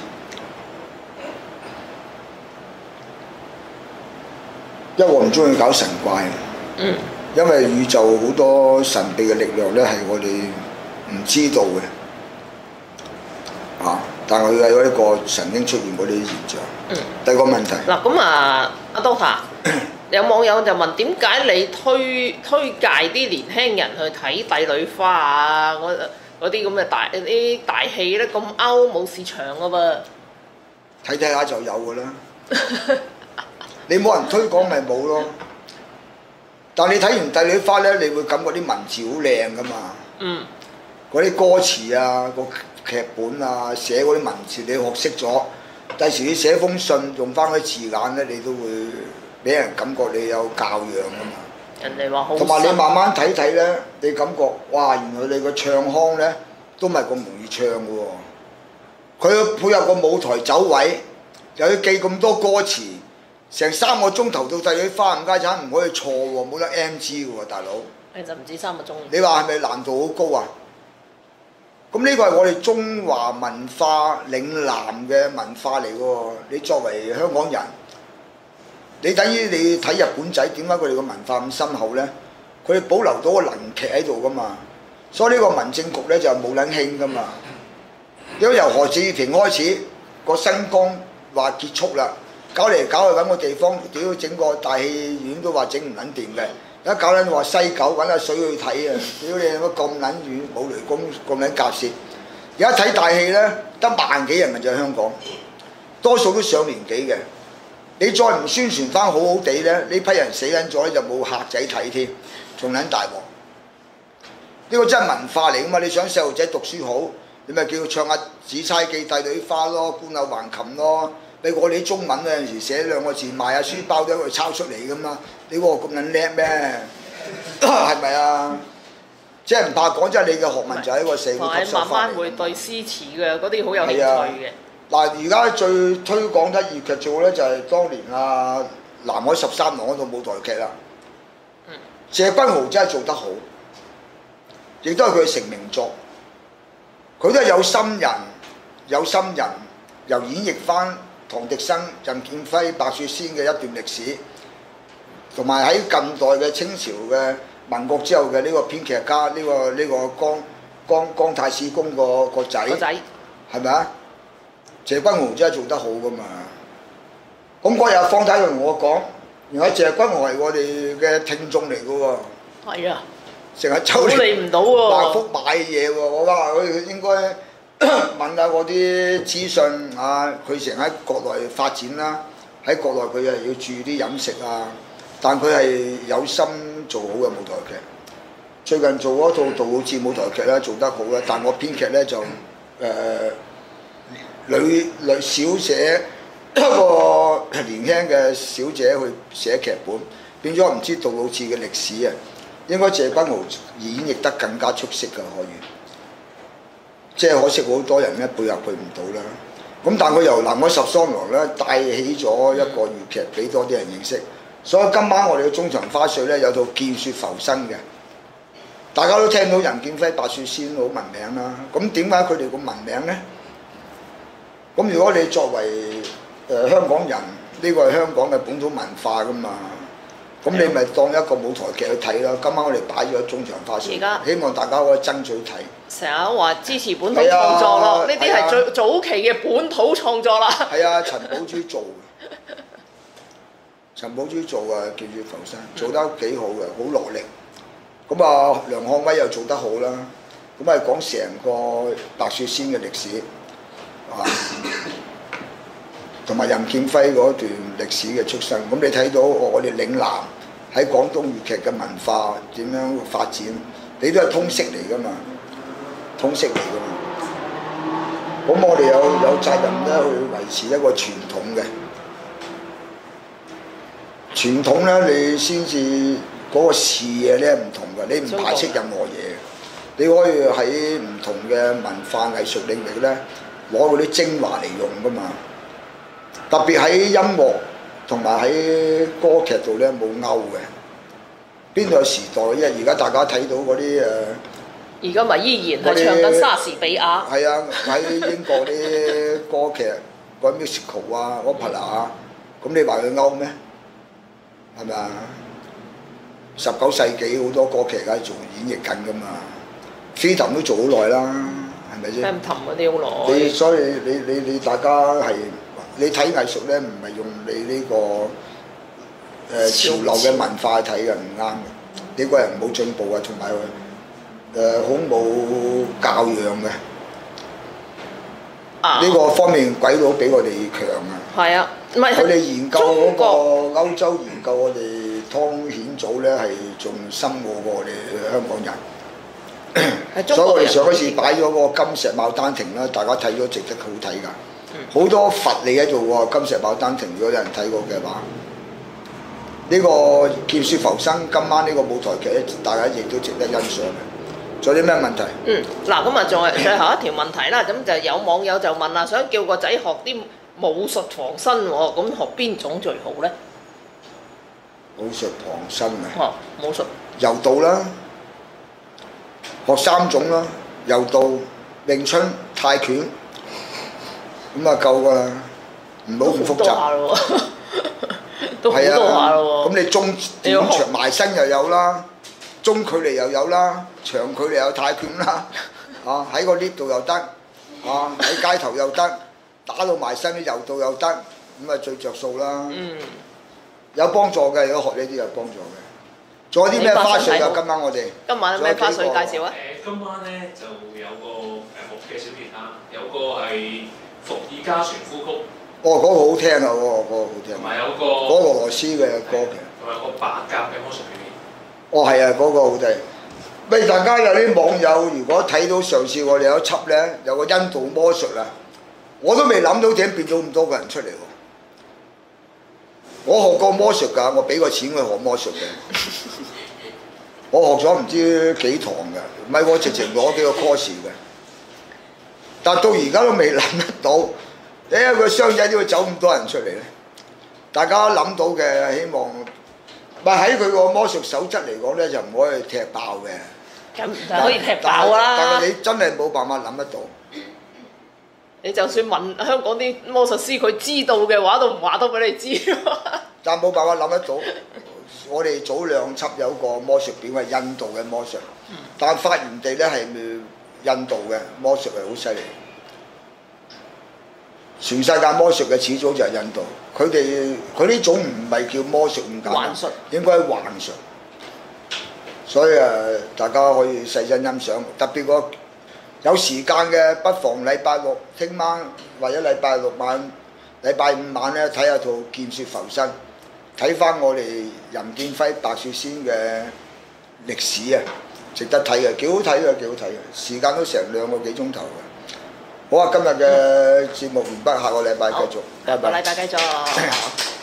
Speaker 1: 因為我唔中意搞神怪，
Speaker 2: 嗯，因
Speaker 1: 為宇宙好多神秘嘅力量咧係我哋唔知道嘅，啊！但係佢係有一個曾經出現過呢啲現象。嗯。第二個問題。嗱
Speaker 2: 咁啊，阿 Doctor，有網友就問點解你推推介啲年輕人去睇帝女花啊？嗰嗰啲咁嘅大啲大戲咧咁 out 冇市場噶噃。
Speaker 1: 睇睇下就有㗎啦。你冇人推廣咪冇咯。但你睇完帝女花咧，你會感覺啲文字好靚㗎嘛。嗯。嗰啲歌詞啊，個劇本啊，寫嗰啲文字你學識咗，第時你寫封信用翻嗰啲字眼咧，你都會俾人感覺你有教養㗎嘛。
Speaker 2: 人哋話好。
Speaker 1: 同埋你慢慢睇睇咧，你感覺哇，原來你個唱腔咧都唔係咁容易唱㗎喎。佢要配合個舞台走位，又要記咁多歌詞，成三個鐘頭到帝女花，唔家產唔可以錯喎，冇得 M G 㗎喎，大佬。
Speaker 2: 你就唔止三個鐘。
Speaker 1: 你話係咪難度好高啊？咁呢個係我哋中華文化嶺南嘅文化嚟喎。你作為香港人，你等於你睇日本仔，點解佢哋個文化咁深厚呢？佢哋保留到個能劇喺度噶嘛。所以呢個民政局呢，就冇撚興噶嘛。因為由何志平開始個新光話結束啦，搞嚟搞去揾個地方，屌整個大戲院都話整唔撚掂嘅。而家搞撚話西九揾下水去睇啊！屌你乜咁撚遠，冇雷公咁撚隔涉。而家睇大戲咧，得萬幾人嘅就香港，多數都上年紀嘅。 你再唔宣傳翻好好地咧，呢批人死緊咗就冇客仔睇添，仲撚大鑊。呢個真係文化嚟噶嘛！你想細路仔讀書好，你咪叫佢唱下《紫釵記》《帝女花》咯，《官偶橫琴》咯。你我哋啲中文有陣時寫兩個字賣下書包都喺度抄出嚟噶嘛？你話咁撚叻咩？係咪啊？即係唔怕講，即係你嘅學問就喺個社會吸收
Speaker 2: 慢
Speaker 1: 翻嚟。
Speaker 2: 慢會對詩詞嘅嗰啲好有興趣嘅。
Speaker 1: 嗱，而家最推廣得粵劇做咧，就係當年啊《南海十三郎》嗰套舞台劇啦。
Speaker 2: 嗯。
Speaker 1: 謝君豪真係做得好，亦都係佢嘅成名作。佢都係有心人，有心人又演繹翻唐滌生、任劍輝、白雪仙嘅一段歷史，同埋喺近代嘅清朝嘅民國之後嘅呢個編劇家，呢、呢個呢、呢個江江江太史公個個仔，
Speaker 2: 個仔
Speaker 1: 係咪啊？謝君豪真係做得好噶嘛？咁嗰日方太同我講，原來謝君豪係我哋嘅聽眾嚟噶喎。
Speaker 2: 係啊，
Speaker 1: 成日走
Speaker 2: 估你唔到喎。
Speaker 1: 華福買嘢喎，我話佢應該問下我啲資訊啊，佢成日喺國內發展啦，喺國內佢又要注意啲飲食啊，但佢係有心做好嘅舞台劇。最近做嗰套《杜老誌》舞台劇咧做得好啦，但我編劇咧就誒。呃女女小姐一個年輕嘅小姐去寫劇本，變咗唔知杜老誌嘅歷史啊！應該謝君豪演繹得更加出色㗎，可以。即係可惜好多人咧配合佢唔到啦。咁但佢由南海十三郎咧帶起咗一個粵劇，俾多啲人認識。所以今晚我哋嘅中場花絮咧有套《劍雪浮生》嘅，大家都聽到任劍輝、白雪仙好聞名啦。咁點解佢哋咁聞名咧？咁如果你作為誒、呃、香港人，呢、這個係香港嘅本土文化噶嘛，咁你咪當一個舞台劇去睇啦。今晚我哋擺咗中場花絮，希望大家可以爭取睇。
Speaker 2: 成日話支持本土創作咯，呢啲係最早期嘅本土創作啦。
Speaker 1: 係啊，陳寶珠做嘅，陳寶珠做嘅《劍雪浮生》做得幾好嘅，好落力。咁啊，梁漢威又做得好啦。咁啊，講成個白雪仙嘅歷史。啊，同埋任劍輝嗰段歷史嘅出身，咁你睇到我哋嶺南喺廣東粵劇嘅文化點樣發展，你都係通識嚟噶嘛，通識嚟噶嘛。咁我哋有有責任咧去維持一個傳統嘅傳統咧，你先至嗰個視野咧唔同嘅，你唔排斥任何嘢，你可以喺唔同嘅文化藝術領域咧。攞嗰啲精華嚟用噶嘛，特別喺音樂同埋喺歌劇度咧冇勾嘅，邊度有時代？因為而家大家睇到嗰啲誒，
Speaker 2: 而家咪依然係唱緊莎士比亞。係
Speaker 1: 啊，喺英國啲歌劇嗰啲 musical 啊、opera 啊，咁你話佢勾咩？係咪啊？十九世紀好多歌劇而家做演繹緊噶嘛 ，Freedom 都做好耐啦。係咪先？
Speaker 2: 氹嗰啲好耐。
Speaker 1: 你所以你你你，你大家係你睇藝術咧，唔係用你呢、這個誒、呃、潮流嘅文化去睇嘅，唔啱嘅。你個人冇進步啊，同埋誒好冇教養嘅。啊！呢個方面鬼佬比我哋強啊！
Speaker 2: 係啊，唔係
Speaker 1: 佢哋研究嗰個歐洲研究我哋湯顯祖咧，係仲深過我哋香港人。所以我哋上一次擺咗嗰個金石牡丹亭啦，大家睇咗值得好睇㗎，好、嗯、多佛理喺度喎。金石牡丹亭如果有人睇過嘅話，呢、這個劍雪浮生今晚呢個舞台劇咧，大家亦都值得欣賞嘅。仲有啲咩問題？
Speaker 2: 嗯，嗱咁啊，仲係最後一條問題啦。咁就有網友就問啦，想叫個仔學啲武術防身喎，咁學邊種最好咧？
Speaker 1: 武術防身啊！
Speaker 2: 哦，武術
Speaker 1: 柔道啦。學三種啦，柔道、詠春、泰拳，咁啊夠㗎啦，唔好咁複雜。
Speaker 2: 都好多下咯喎！
Speaker 1: 咁你中點長埋身又有啦，中距離又有啦，長距離有泰拳啦，啊喺個 lift 度又得，啊喺街頭又得，打到埋身啲柔道又得，咁啊最着數啦。嗯，有幫助嘅，如果學呢啲有幫助嘅。仲有啲咩花絮啊？今晚我哋
Speaker 2: 今晚有咩花絮介紹啊？
Speaker 3: 誒，今晚咧就有個誒木嘅小吉他，有個係伏爾加船夫曲。
Speaker 1: 哦，嗰、個好聽啊！嗰、個嗰、個好聽。
Speaker 3: 同埋有個
Speaker 1: 嗰個俄羅斯嘅歌劇。
Speaker 3: 同埋有個白鴿嘅魔術表演。
Speaker 1: 哦，係啊，嗰、個好聽。喂，大家有啲網友如果睇到上次我哋有一輯咧，有個印度魔術啊，我都未諗到點變咗咁多個人出嚟喎。我學過魔術㗎，我俾個錢去學魔術嘅。我學咗唔知幾堂嘅，唔係我直情攞幾個 course 嘅。但到而家都未諗得到，點解個箱仔都要走咁多人出嚟咧？大家諗到嘅希望，咪喺佢個魔術守則嚟講咧，就唔可以踢爆嘅。
Speaker 2: 咁就可以踢爆啦！
Speaker 1: 但係你真係冇辦法諗得到。
Speaker 2: 你就算問香港啲魔術師，佢知道嘅話都唔話得俾你知。
Speaker 1: 但冇辦法諗得到。我哋早兩輯有個魔術表係印度嘅魔術，但發源地咧係印度嘅魔術係好犀利。全世界魔術嘅始祖就係印度，佢哋佢呢種唔係叫魔術咁簡單，
Speaker 2: 幻術
Speaker 1: 應該係幻術。所以誒，大家可以細心欣賞，特別個有時間嘅，不妨禮拜六聽晚或者禮拜六晚、禮拜五晚咧睇下套《劍雪浮生》，睇翻我哋任劍輝白雪仙嘅歷史啊，值得睇嘅，幾好睇嘅，幾好睇嘅，時間都成兩個幾鐘頭嘅。好啊，今日嘅節目完畢，下個禮拜繼續，拜拜。
Speaker 2: 下個禮拜繼續。